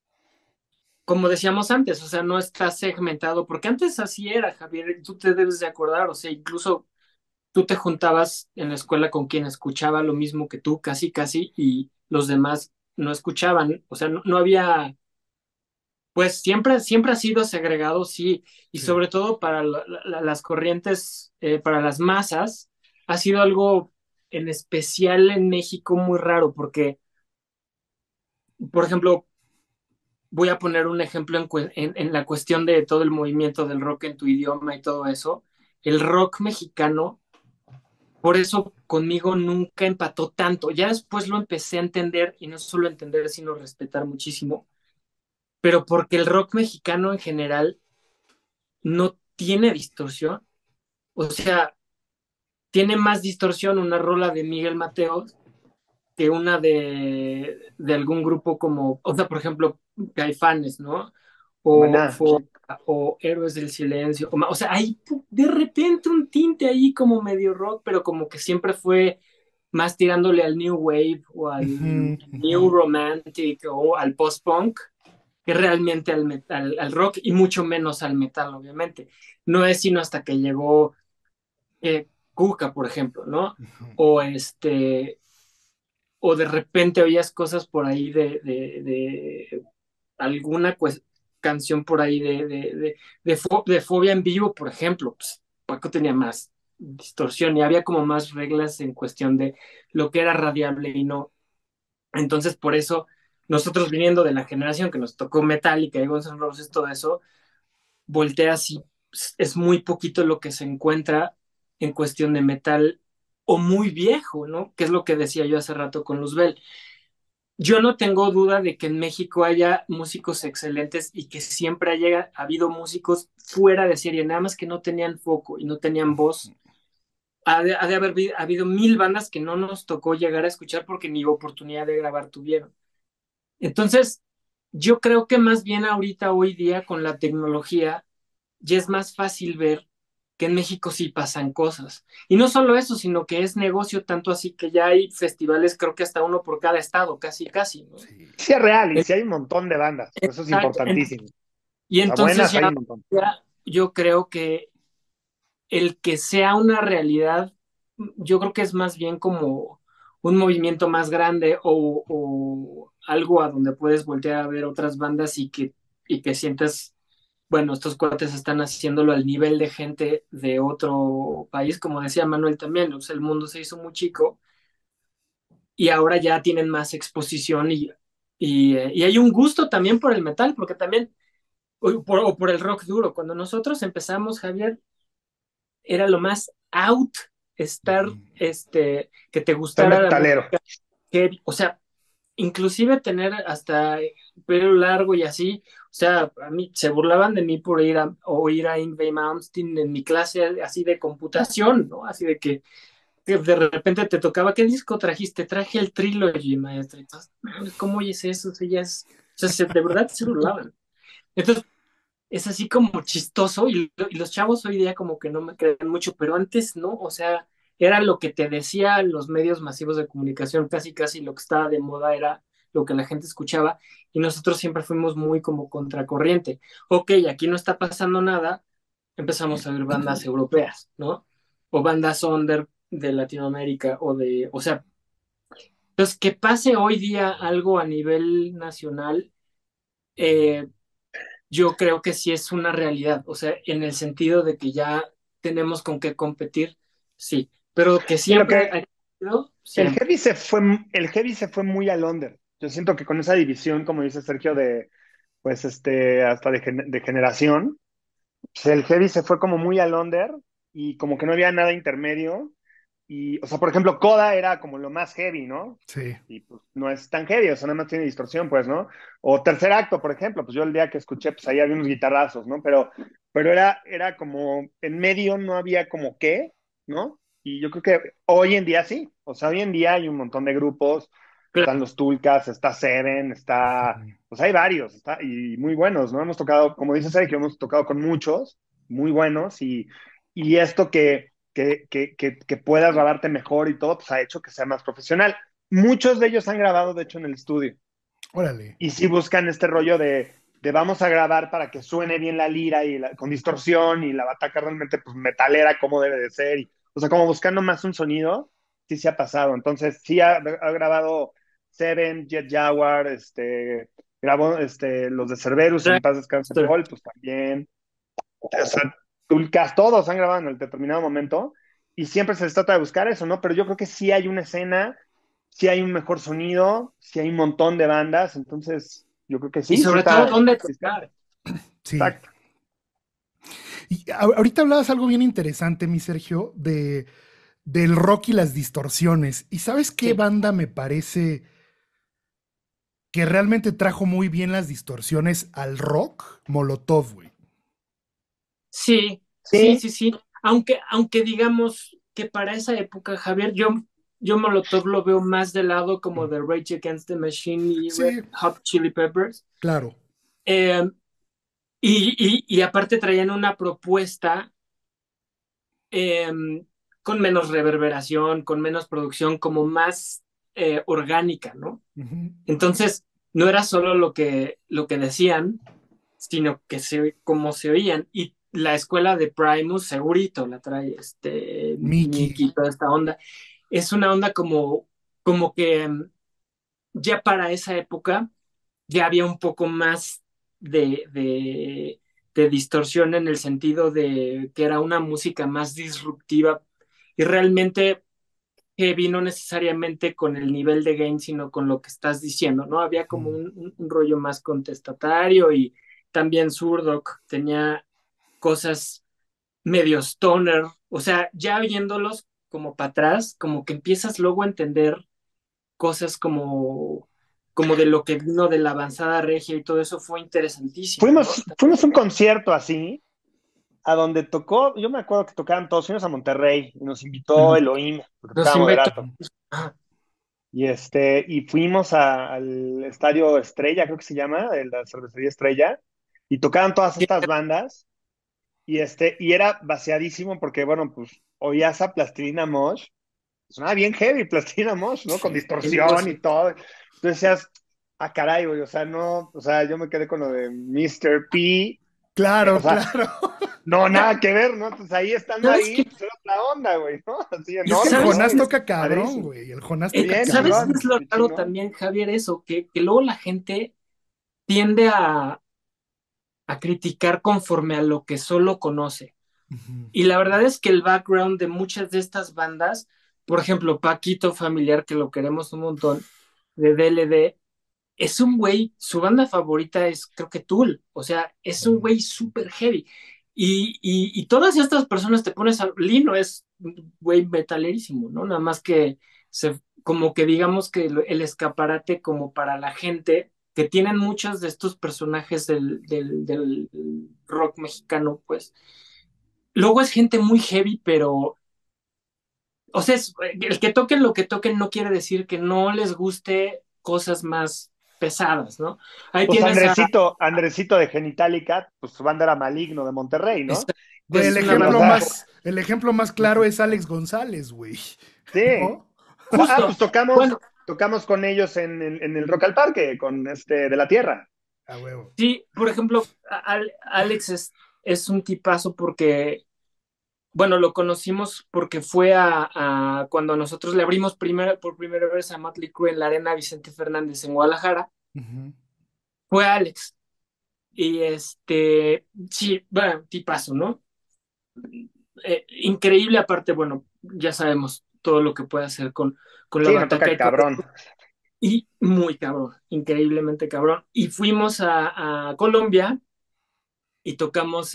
como decíamos antes, o sea, no está segmentado, porque antes así era, Javier, tú te debes de acordar, o sea, incluso tú te juntabas en la escuela con quien escuchaba lo mismo que tú, casi, casi, y los demás no escuchaban, o sea, no había, pues siempre ha sido segregado, sí, y Sí. sobre todo para las corrientes, para las masas, ha sido algo en especial en México muy raro, porque, por ejemplo, voy a poner un ejemplo en la cuestión de todo el movimiento del rock en tu idioma y todo eso. El rock mexicano, por eso conmigo nunca empató tanto. Ya después lo empecé a entender y no solo entender, sino respetar muchísimo. Pero porque el rock mexicano en general no tiene distorsión. O sea, tiene más distorsión una rola de Miguel Mateos que una de algún grupo como, o sea, por ejemplo, Caifanes, ¿no? O Maná, Fo, sí. o Héroes del Silencio. O sea, hay de repente un tinte ahí como medio rock, pero como que siempre fue más tirándole al New Wave o al Ujú, ujú. New Romantic o al post-punk que realmente al, al rock y mucho menos al metal, obviamente. No es sino hasta que llegó Cuca, por ejemplo, ¿no? O o de repente oías cosas por ahí de alguna canción por ahí de Fobia en vivo, por ejemplo, pues Paco tenía más distorsión y había como más reglas en cuestión de lo que era radiable y no. Entonces, por eso, nosotros viniendo de la generación que nos tocó Metallica y Guns N' Roses, todo eso, volteas y es muy poquito lo que se encuentra en cuestión de metal o muy viejo, ¿no? Que es lo que decía yo hace rato con Luzbel. Yo no tengo duda de que en México haya músicos excelentes y que siempre haya habido músicos fuera de serie, nada más que no tenían foco y no tenían voz. Ha de haber habido mil bandas que no nos tocó llegar a escuchar porque ni oportunidad de grabar tuvieron. Entonces, yo creo que más bien ahorita, hoy día, con la tecnología, ya es más fácil ver que en México sí pasan cosas. Y no solo eso, sino que es negocio tanto así que ya hay festivales, creo que hasta uno por cada estado, casi, casi, ¿no? Sí. Sí es real y sí hay un montón de bandas, eso es Exacto. importantísimo. Y O sea, entonces buenas hay ya, un montón. ya yo creo que el que sea una realidad, yo creo que es más bien como un movimiento más grande o algo a donde puedes voltear a ver otras bandas y que sientas, bueno, estos cuates están haciéndolo al nivel de gente de otro país, como decía Manuel también, o sea, el mundo se hizo muy chico y ahora ya tienen más exposición y hay un gusto también por el metal, porque también, o por el rock duro, cuando nosotros empezamos, Javier, era lo más out estar, Ujú. que te Ser gustara la metalero. música heavy, o sea, inclusive tener hasta pelo largo y así, o sea, a mí se burlaban de mí por ir a oír a Yngwie Malmsteen en mi clase así de computación, ¿no? Así de que de repente te tocaba, ¿qué disco trajiste? Traje el Trilogy, maestro. Entonces, ¿cómo oyes eso? O sea, o sea, de verdad se burlaban. Entonces, es así como chistoso y los chavos hoy día como que no me creen mucho, pero antes no, o sea, era lo que te decían los medios masivos de comunicación, casi casi lo que estaba de moda era lo que la gente escuchaba y nosotros siempre fuimos muy como contracorriente. Ok, aquí no está pasando nada, empezamos a ver bandas europeas, ¿no? O bandas under de Latinoamérica o sea, entonces que pase hoy día algo a nivel nacional, eh, yo creo que sí es una realidad, o sea, en el sentido de que ya tenemos con qué competir, sí, pero que Y lo siempre que ha existido, el siempre. heavy se fue, el heavy se fue muy al under. Yo siento que con esa división, como dice Sergio, de pues hasta de generación, pues el heavy se fue como muy al under y como que no había nada intermedio. Y, o sea, por ejemplo, Coda era como lo más heavy, ¿no? Sí. Y pues no es tan heavy, o sea, nada más tiene distorsión, pues, ¿no? O Tercer Acto, por ejemplo, pues yo el día que escuché, pues ahí había unos guitarrazos, ¿no? Pero era como, en medio no había como qué, ¿no? Y yo creo que hoy en día sí, o sea, hoy en día hay un montón de grupos, están Claro, los Tulcas, está Seven, está, Ujú. pues hay varios, y muy buenos, ¿no? Hemos tocado, como dice Sergio, hemos tocado con muchos, muy buenos, y esto que que puedas grabarte mejor y todo, pues ha hecho que sea más profesional. Muchos de ellos han grabado, de hecho, en el estudio. Órale. Y sí buscan este rollo de vamos a grabar para que suene bien la lira y con distorsión y la bataca realmente pues metalera como debe de ser. O sea, como buscando más un sonido, sí se ha pasado. Entonces, sí ha grabado Seven, Jet Jaguar, grabó los de Cerberus, en paz descanse Dragster. Paul, pues también. O sea, Tulcas, todos han grabado en el determinado momento y siempre se les trata de buscar eso, ¿no? Pero yo creo que sí hay una escena, sí hay un mejor sonido, sí hay un montón de bandas, entonces yo creo que Y sí, sí sobre todo, está. ¿dónde Sí está. tocar? Sí. Exacto. Y ahorita hablabas algo bien interesante, mi Sergio, del rock y las distorsiones. ¿Y sabes qué Sí, banda me parece que realmente trajo muy bien las distorsiones al rock? Molotov, güey. sí, sí, Sí, sí, sí. Aunque digamos que para esa época, Javier, yo Molotov lo veo más del lado como de Rage Against the Machine y Red Sí, Hot Chili Peppers. claro. Eh, y aparte traían una propuesta eh, con menos reverberación, con menos producción, como más orgánica, ¿no? Ujú. Entonces, no era solo lo que decían, sino que como se oían. Y la escuela de Primus, segurito, la trae Mickey. Mickey, toda esta onda. Es una onda como que ya para esa época ya había un poco más de distorsión en el sentido de que era una música más disruptiva y realmente heavy, no necesariamente con el nivel de gain, sino con lo que estás diciendo, ¿no? Había como Mm. un rollo más contestatario y también Zurdok tenía cosas medio stoner, o sea, ya viéndolos como para atrás, como que empiezas luego a entender cosas como de lo que vino de la avanzada regia y todo eso fue interesantísimo, ¿no? fuimos a un concierto así, a donde tocó, yo me acuerdo que tocaban todos, fuimos a Monterrey y nos invitó Ujú. Elohim, porque Los tocaba invento. moderato. Ah, Y fuimos al Estadio Estrella, creo que se llama, de la cervecería Estrella, y tocaban todas sí, estas bandas, y era vaciadísimo porque, bueno, pues oías a Plastilina Mosh, sonaba bien heavy Plastilina Mosh, ¿no? Con distorsión y todo. Entonces decías, ah, caray, güey, o sea, no, o sea, yo me quedé con lo de Mr. P, o Claro, sea, claro. no, nada que ver, ¿no? Entonces ahí estando ¿Sabes ahí, qué? pues era otra onda, güey, ¿no? Así Es que el enorme, ¿no? Jonás Y toca cabrón, padrísimo. güey. El Jonás toca Bien, ¿Sabes qué cabrón. es chingón, lo qué raro chingón. también, Javier? Eso, que luego la gente tiende a criticar conforme a lo que solo conoce. Ujú. Y la verdad es que el background de muchas de estas bandas, por ejemplo, Paquito Familiar, que lo queremos un montón, de DLD, es un güey, su banda favorita es creo que Tool, o sea, es un güey súper heavy. Y todas estas personas te pones a... Lino es un güey metalerísimo, ¿no? Nada más que como que digamos que el escaparate como para la gente que tienen muchos de estos personajes del rock mexicano, pues. Luego es gente muy heavy, pero, o sea, el que toquen lo que toquen no quiere decir que no les guste cosas más pesadas, ¿no? Ahí Pues tienes a, Andresito de Genitalica, pues su banda era Maligno de Monterrey, ¿no? que Güey, es una O banda sea, el ejemplo más claro es Alex González, güey. sí. ¿No? justo, Pues tocamos, bueno, tocamos con ellos en el Rock al Parque, con de la Tierra. A huevo. sí, por ejemplo, Alex es un tipazo porque, bueno, lo conocimos porque fue a cuando nosotros le abrimos por primera vez a Motley Crue en la Arena Vicente Fernández en Guadalajara, Ujú. fue Alex. Y sí, bueno, tipazo, ¿no? Increíble aparte, bueno, ya sabemos todo lo que puede hacer con la Sí, no bataca toca y todo, cabrón. y muy cabrón, increíblemente cabrón. Y fuimos a Colombia y tocamos,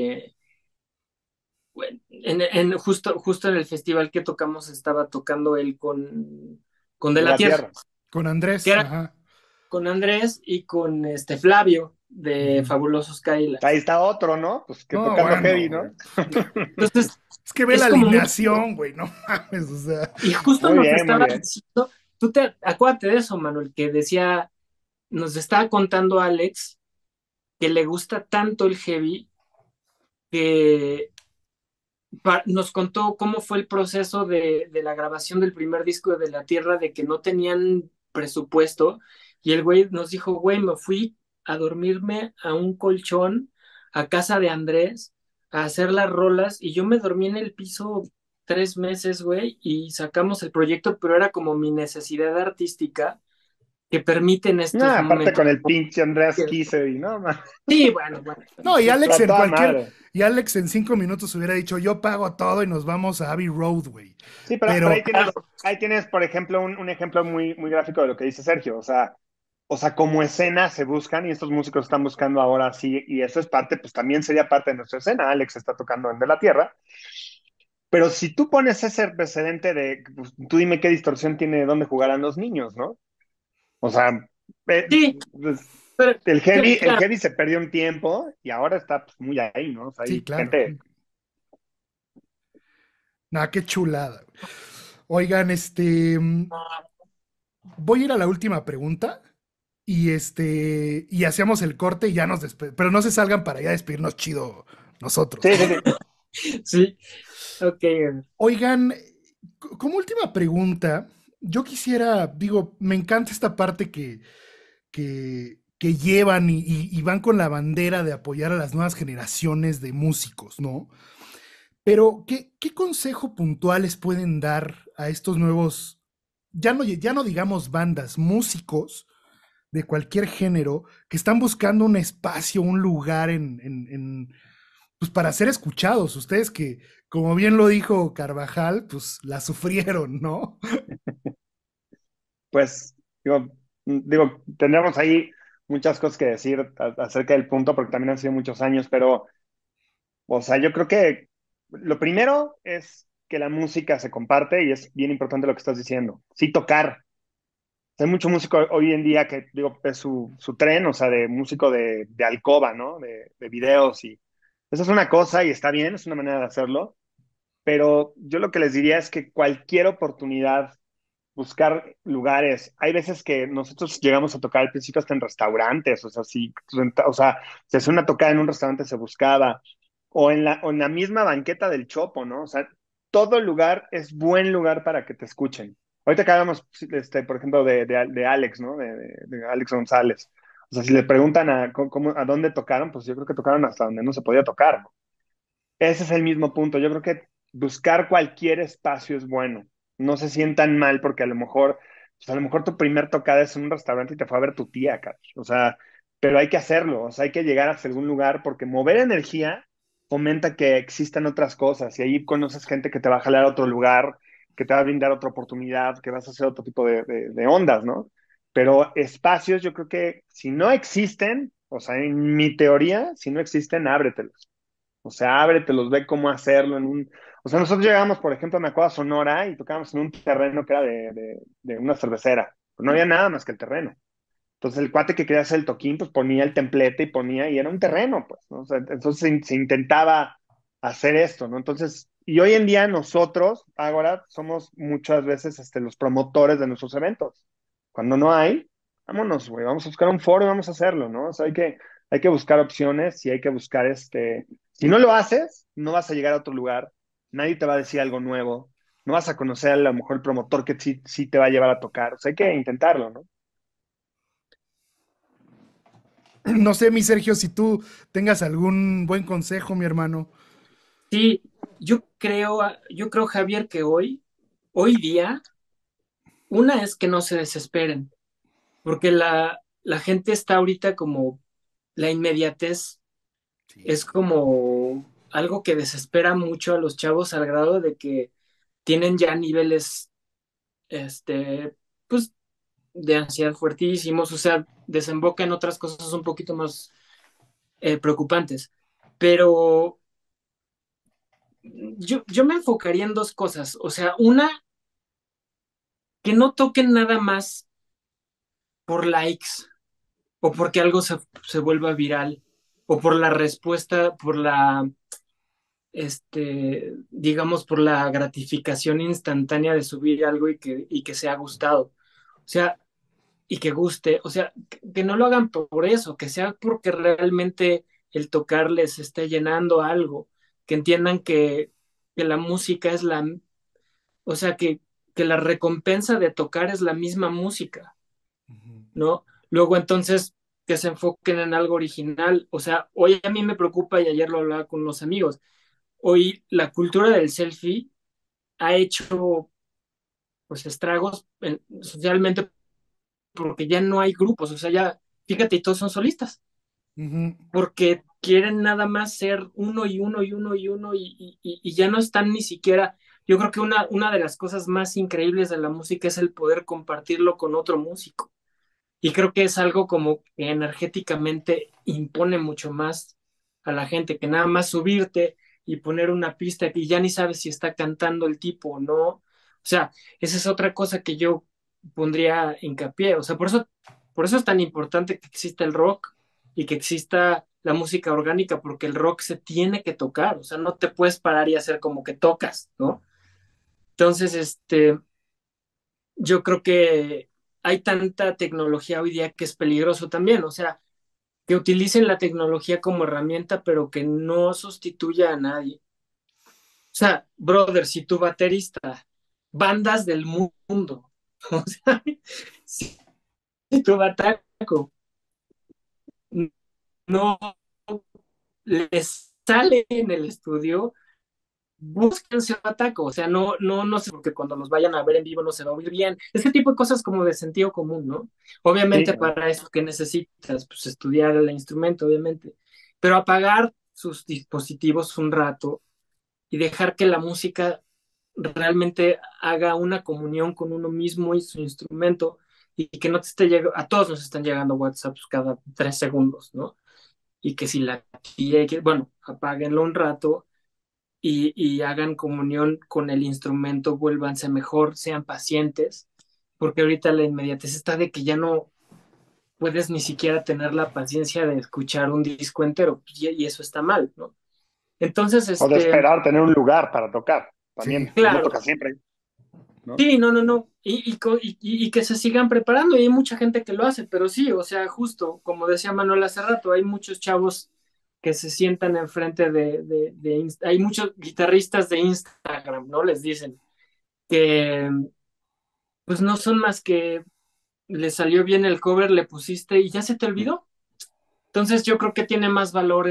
bueno, justo en el festival que tocamos estaba tocando él con De De la la Tierra, Tierra. Con que Andrés, era ajá. con Andrés y con Flavio de Ujú. Fabulosos Ahí Cadillacs. está otro, ¿no? Pues que No, tocando bueno, heavy, güey. ¿no? Entonces, Es que ve la es como muy chido. alineación, güey. No mames, o sea. Y justo Muy nos bien, muy estaba bien. diciendo, acuérdate de eso, Manuel, que decía, nos estaba contando Alex que le gusta tanto el heavy que nos contó cómo fue el proceso de la grabación del primer disco de La Tierra, de que no tenían presupuesto, y el güey nos dijo, güey, me fui a dormirme a un colchón a casa de Andrés a hacer las rolas, y yo me dormí en el piso 3 meses, güey, y sacamos el proyecto, pero era como mi necesidad artística que permiten No, estos aparte momentos. con el pinche Andreas Kisser y no, man, Sí, bueno, bueno. No, y Alex a en toda cualquier, madre. y Alex en 5 minutos hubiera dicho, yo pago todo y nos vamos a Abbey Road, güey. Sí, pero Pero, ahí tienes, por ejemplo, un ejemplo muy, muy gráfico de lo que dice Sergio. O sea, como escena se buscan y estos músicos están buscando ahora sí, y eso es parte, pues también sería parte de nuestra escena. Alex está tocando en De la Tierra, pero si tú pones ese precedente de, pues, tú dime qué distorsión tiene dónde jugarán los niños, ¿no? O sea, Sí, pues, pero el claro, heavy se perdió un tiempo y ahora está pues, muy ahí, ¿no? O sea, sí, hay claro. gente. Nada, qué chulada. Oigan, voy a ir a la última pregunta y hacemos el corte y ya nos despedimos. Pero no se salgan para ya despedirnos chido nosotros, Sí, sí, ¿no? sí. sí, ok. Oigan, como última pregunta, yo quisiera, digo, me encanta esta parte que llevan y van con la bandera de apoyar a las nuevas generaciones de músicos, ¿no? Pero, ¿qué consejo puntuales pueden dar a estos nuevos, ya no digamos bandas, músicos de cualquier género que están buscando un espacio, un lugar pues para ser escuchados? Ustedes que, como bien lo dijo Carvajal, pues la sufrieron, ¿no? Pues, digo, tendríamos ahí muchas cosas que decir acerca del punto, porque también han sido muchos años, pero, o sea, yo creo que lo primero es que la música se comparte y es bien importante lo que estás diciendo. Sí, tocar. Hay mucho músico hoy en día que, digo, es su tren, o sea, de músico de alcoba, ¿no? De videos y eso es una cosa y está bien, es una manera de hacerlo, pero yo lo que les diría es que cualquier oportunidad, buscar lugares, hay veces que nosotros llegamos a tocar al principio hasta en restaurantes, o sea, o sea, si hace una tocada en un restaurante se buscaba, o en la misma banqueta del Chopo, ¿no? O sea, todo lugar es buen lugar para que te escuchen. Ahorita que hablamos, por ejemplo, de Alex, ¿no? De Alex González. O sea, si le preguntan a dónde tocaron, pues yo creo que tocaron hasta donde no se podía tocar, ¿no? Ese es el mismo punto. Yo creo que buscar cualquier espacio es bueno. No se sientan mal porque a lo mejor tu primer tocada es en un restaurante y te fue a ver tu tía, cabrón. O sea, pero hay que hacerlo. O sea, hay que llegar a algún lugar porque mover energía fomenta que existan otras cosas y ahí conoces gente que te va a jalar a otro lugar, que te va a brindar otra oportunidad, que vas a hacer otro tipo de ondas, ¿no? Pero espacios, yo creo que si no existen, o sea, en mi teoría, si no existen, ábretelos. O sea, ábretelos, ve cómo hacerlo en un... O sea, nosotros llegamos, por ejemplo, me acuerdo a Sonora y tocábamos en un terreno que era de una cervecera. Pues no había nada más que el terreno. Entonces el cuate que quería hacer el toquín, pues ponía el templete y ponía, y era un terreno, pues, ¿no? O sea, entonces se intentaba hacer esto, ¿no? Entonces, y hoy en día nosotros, ahora, somos muchas veces los promotores de nuestros eventos. Cuando no hay, vámonos, güey, vamos a buscar un foro y vamos a hacerlo, ¿no? O sea, hay que buscar opciones y hay que buscar si no lo haces, no vas a llegar a otro lugar, nadie te va a decir algo nuevo, no vas a conocer a lo mejor el promotor que sí, sí te va a llevar a tocar, o sea, hay que intentarlo, ¿no? No sé, mi Sergio, si tú tengas algún buen consejo, mi hermano. Sí, yo creo, Javier, que hoy día, una es que no se desesperen, porque la gente está ahorita como la inmediatez es Sí. como algo que desespera mucho a los chavos al grado de que tienen ya niveles, pues, de ansiedad fuertísimos, o sea, desemboca en otras cosas un poquito más preocupantes. Pero yo me enfocaría en dos cosas, o sea, una, que no toquen nada más por likes o porque algo se vuelva viral o por la respuesta, digamos, por la gratificación instantánea de subir algo y que se ha gustado. O sea, y que guste, o sea, que no lo hagan por eso, que sea porque realmente el tocar les esté llenando algo, que entiendan que que la música es o sea, que la recompensa de tocar es la misma música, Ujú, ¿no? Luego entonces que se enfoquen en algo original. O sea, hoy a mí me preocupa y ayer lo hablaba con unos amigos. Hoy la cultura del selfie ha hecho pues estragos socialmente porque ya no hay grupos, o sea, ya, fíjate, y todos son solistas, ujú, porque quieren nada más ser uno y uno y uno y uno y ya no están ni siquiera, yo creo que una de las cosas más increíbles de la música es el poder compartirlo con otro músico. Y creo que es algo como que energéticamente impone mucho más a la gente que nada más subirte y poner una pista y ya ni sabes si está cantando el tipo o no. O sea, esa es otra cosa que yo pondría hincapié. O sea, por eso es tan importante que exista el rock y que exista la música orgánica, porque el rock se tiene que tocar. O sea, no te puedes parar y hacer como que tocas, ¿no? Entonces, yo creo que hay tanta tecnología hoy día que es peligroso también, o sea, que utilicen la tecnología como herramienta, pero que no sustituya a nadie. O sea, brother, si tu baterista, bandas del mundo, o sea, si tu bataco no les sale en el estudio, búsquense un ataco, o sea, no sé, porque cuando nos vayan a ver en vivo no se va a oír bien. Ese tipo de cosas como de sentido común, ¿no? Sí, Obviamente para eso que necesitas, pues estudiar el instrumento, obviamente, pero apagar sus dispositivos un rato y dejar que la música realmente haga una comunión con uno mismo y su instrumento y que no te esté llegando, a todos nos están llegando WhatsApps cada 3 segundos, ¿no? Y que si la tía, bueno, apáguenlo un rato y hagan comunión con el instrumento, vuélvanse mejor, sean pacientes, porque ahorita la inmediatez está de que ya no puedes ni siquiera tener la paciencia de escuchar un disco entero, y eso está mal, ¿no? Entonces, o de esperar tener un lugar para tocar. sí. También, pues no claro, toca siempre, ¿no? sí, no, y que se sigan preparando, y hay mucha gente que lo hace, pero sí, o sea, justo, como decía Manuel hace rato, hay muchos chavos que se sientan enfrente hay muchos guitarristas de Instagram, ¿no? Les dicen que pues no son más que le salió bien el cover, le pusiste y ya se te olvidó. Entonces yo creo que tiene más valor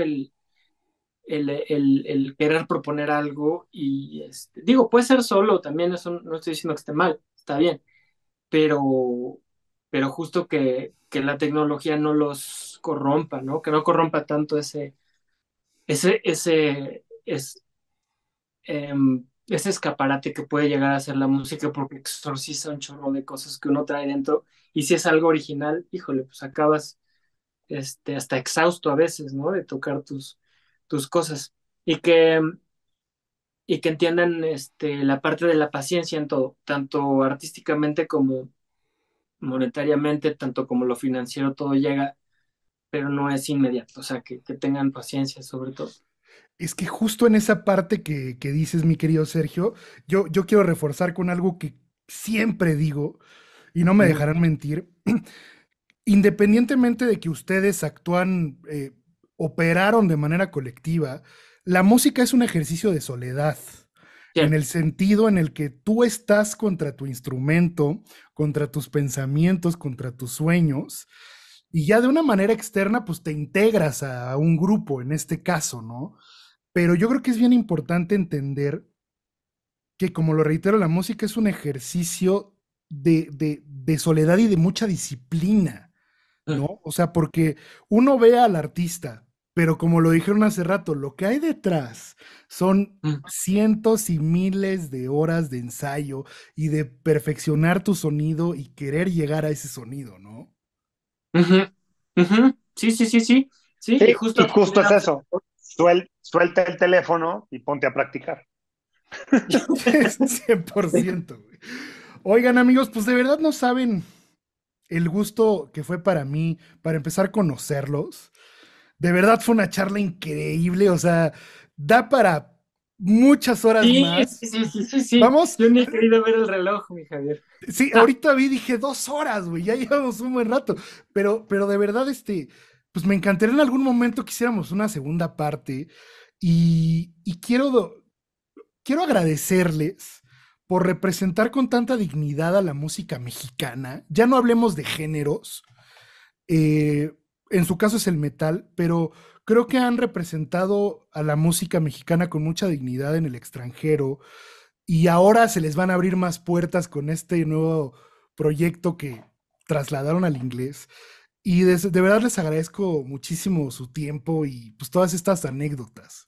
el querer proponer algo y digo, puede ser solo, también eso no estoy diciendo que esté mal, está bien, pero, pero justo que la tecnología no los corrompa, ¿no? Que no corrompa tanto ese ese escaparate que puede llegar a ser la música porque exorciza un chorro de cosas que uno trae dentro y si es algo original, híjole, pues acabas hasta exhausto a veces, ¿no? De tocar tus cosas y que entiendan la parte de la paciencia en todo, tanto artísticamente como monetariamente, tanto como lo financiero, todo llega, pero no es inmediato, o sea, que tengan paciencia sobre todo. Es que justo en esa parte que dices, mi querido Sergio, yo quiero reforzar con algo que siempre digo, y no me Ujú. dejarán mentir, independientemente de que ustedes actúan, operaron de manera colectiva, la música es un ejercicio de soledad, en Cierto. el sentido en el que tú estás contra tu instrumento, contra tus pensamientos, contra tus sueños, y ya de una manera externa, pues te integras a un grupo, en este caso, ¿no? Pero yo creo que es bien importante entender que, como lo reitero, la música es un ejercicio de soledad y de mucha disciplina, Mm, ¿no? O sea, porque uno ve al artista, pero como lo dijeron hace rato, lo que hay detrás son mm. cientos y miles de horas de ensayo y de perfeccionar tu sonido y querer llegar a ese sonido, ¿no? Ujú, ujú. Sí, sí, sí, sí, sí, y Sí, justo y justo aprender es a eso. Suelta el teléfono y ponte a practicar. 100%, güey. Oigan, amigos, pues de verdad no saben el gusto que fue para mí, para empezar a conocerlos. De verdad fue una charla increíble, o sea, da para muchas horas Sí, más. sí, sí, sí, sí, sí. Vamos, Yo ni he querido ver el reloj, mi Javier. sí, Ah, ahorita vi, dije 2 horas, güey, ya llevamos un buen rato, pero de verdad, pues me encantaría en algún momento que hiciéramos una segunda parte y quiero quiero agradecerles por representar con tanta dignidad a la música mexicana. Ya no hablemos de géneros, eh, en su caso es el metal, pero creo que han representado a la música mexicana con mucha dignidad en el extranjero y ahora se les van a abrir más puertas con este nuevo proyecto que trasladaron al inglés. Y de verdad les agradezco muchísimo su tiempo y pues todas estas anécdotas.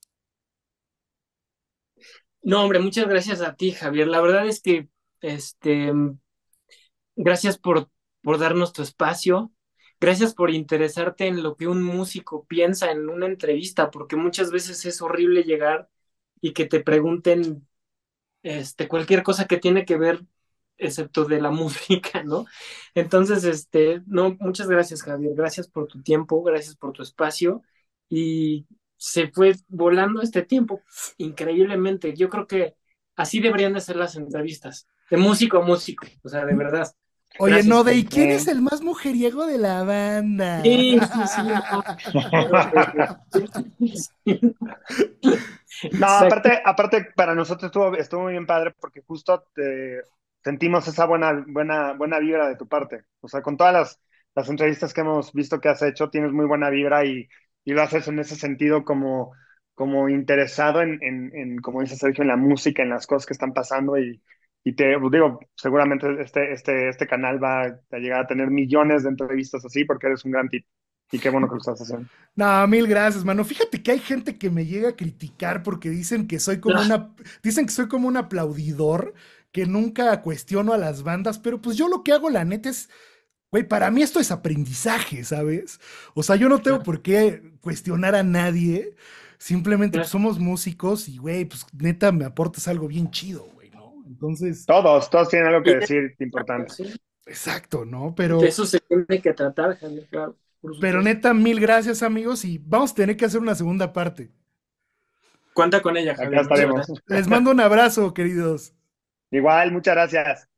No, hombre, muchas gracias a ti, Javier. La verdad es que, este, gracias por darnos tu espacio. Gracias por interesarte en lo que un músico piensa en una entrevista, porque muchas veces es horrible llegar y que te pregunten, cualquier cosa que tiene que ver, excepto de la música, ¿no? Entonces, no, muchas gracias, Javier. Gracias por tu tiempo, gracias por tu espacio. Y se fue volando este tiempo increíblemente. Yo creo que así deberían de ser las entrevistas, de músico a músico, o sea, de verdad. Oye, Gracias, no, de ¿y Javier. quién es el más mujeriego de la banda? Sí, sí, sí, no. No, Exacto. aparte para nosotros estuvo muy bien padre porque justo sentimos esa buena vibra de tu parte. O sea, con todas las entrevistas que hemos visto que has hecho, tienes muy buena vibra y lo haces en ese sentido como interesado como dice Sergio, en la música, en las cosas que están pasando y te digo, seguramente este canal va a llegar a tener millones de entrevistas así porque eres un gran tipo y qué bueno que lo estás haciendo. No, mil gracias, mano. Fíjate que hay gente que me llega a criticar porque dicen que soy como un aplaudidor, que nunca cuestiono a las bandas, pero pues yo lo que hago, la neta, es, güey, para mí esto es aprendizaje, ¿sabes? O sea, yo no tengo Claro, por qué cuestionar a nadie, simplemente pues claro. somos músicos y, güey, pues neta me aportas algo bien chido, güey, ¿no? Entonces, Todos tienen algo que Y decir exacto, importante. sí. exacto, ¿no? De eso se tiene que tratar, Javier, claro, por Pero supuesto. neta, mil gracias, amigos, y vamos a tener que hacer una segunda parte. Cuenta con ella, Acá Javier. Muchas estaremos. gracias. Les mando un abrazo, queridos. Igual, muchas gracias.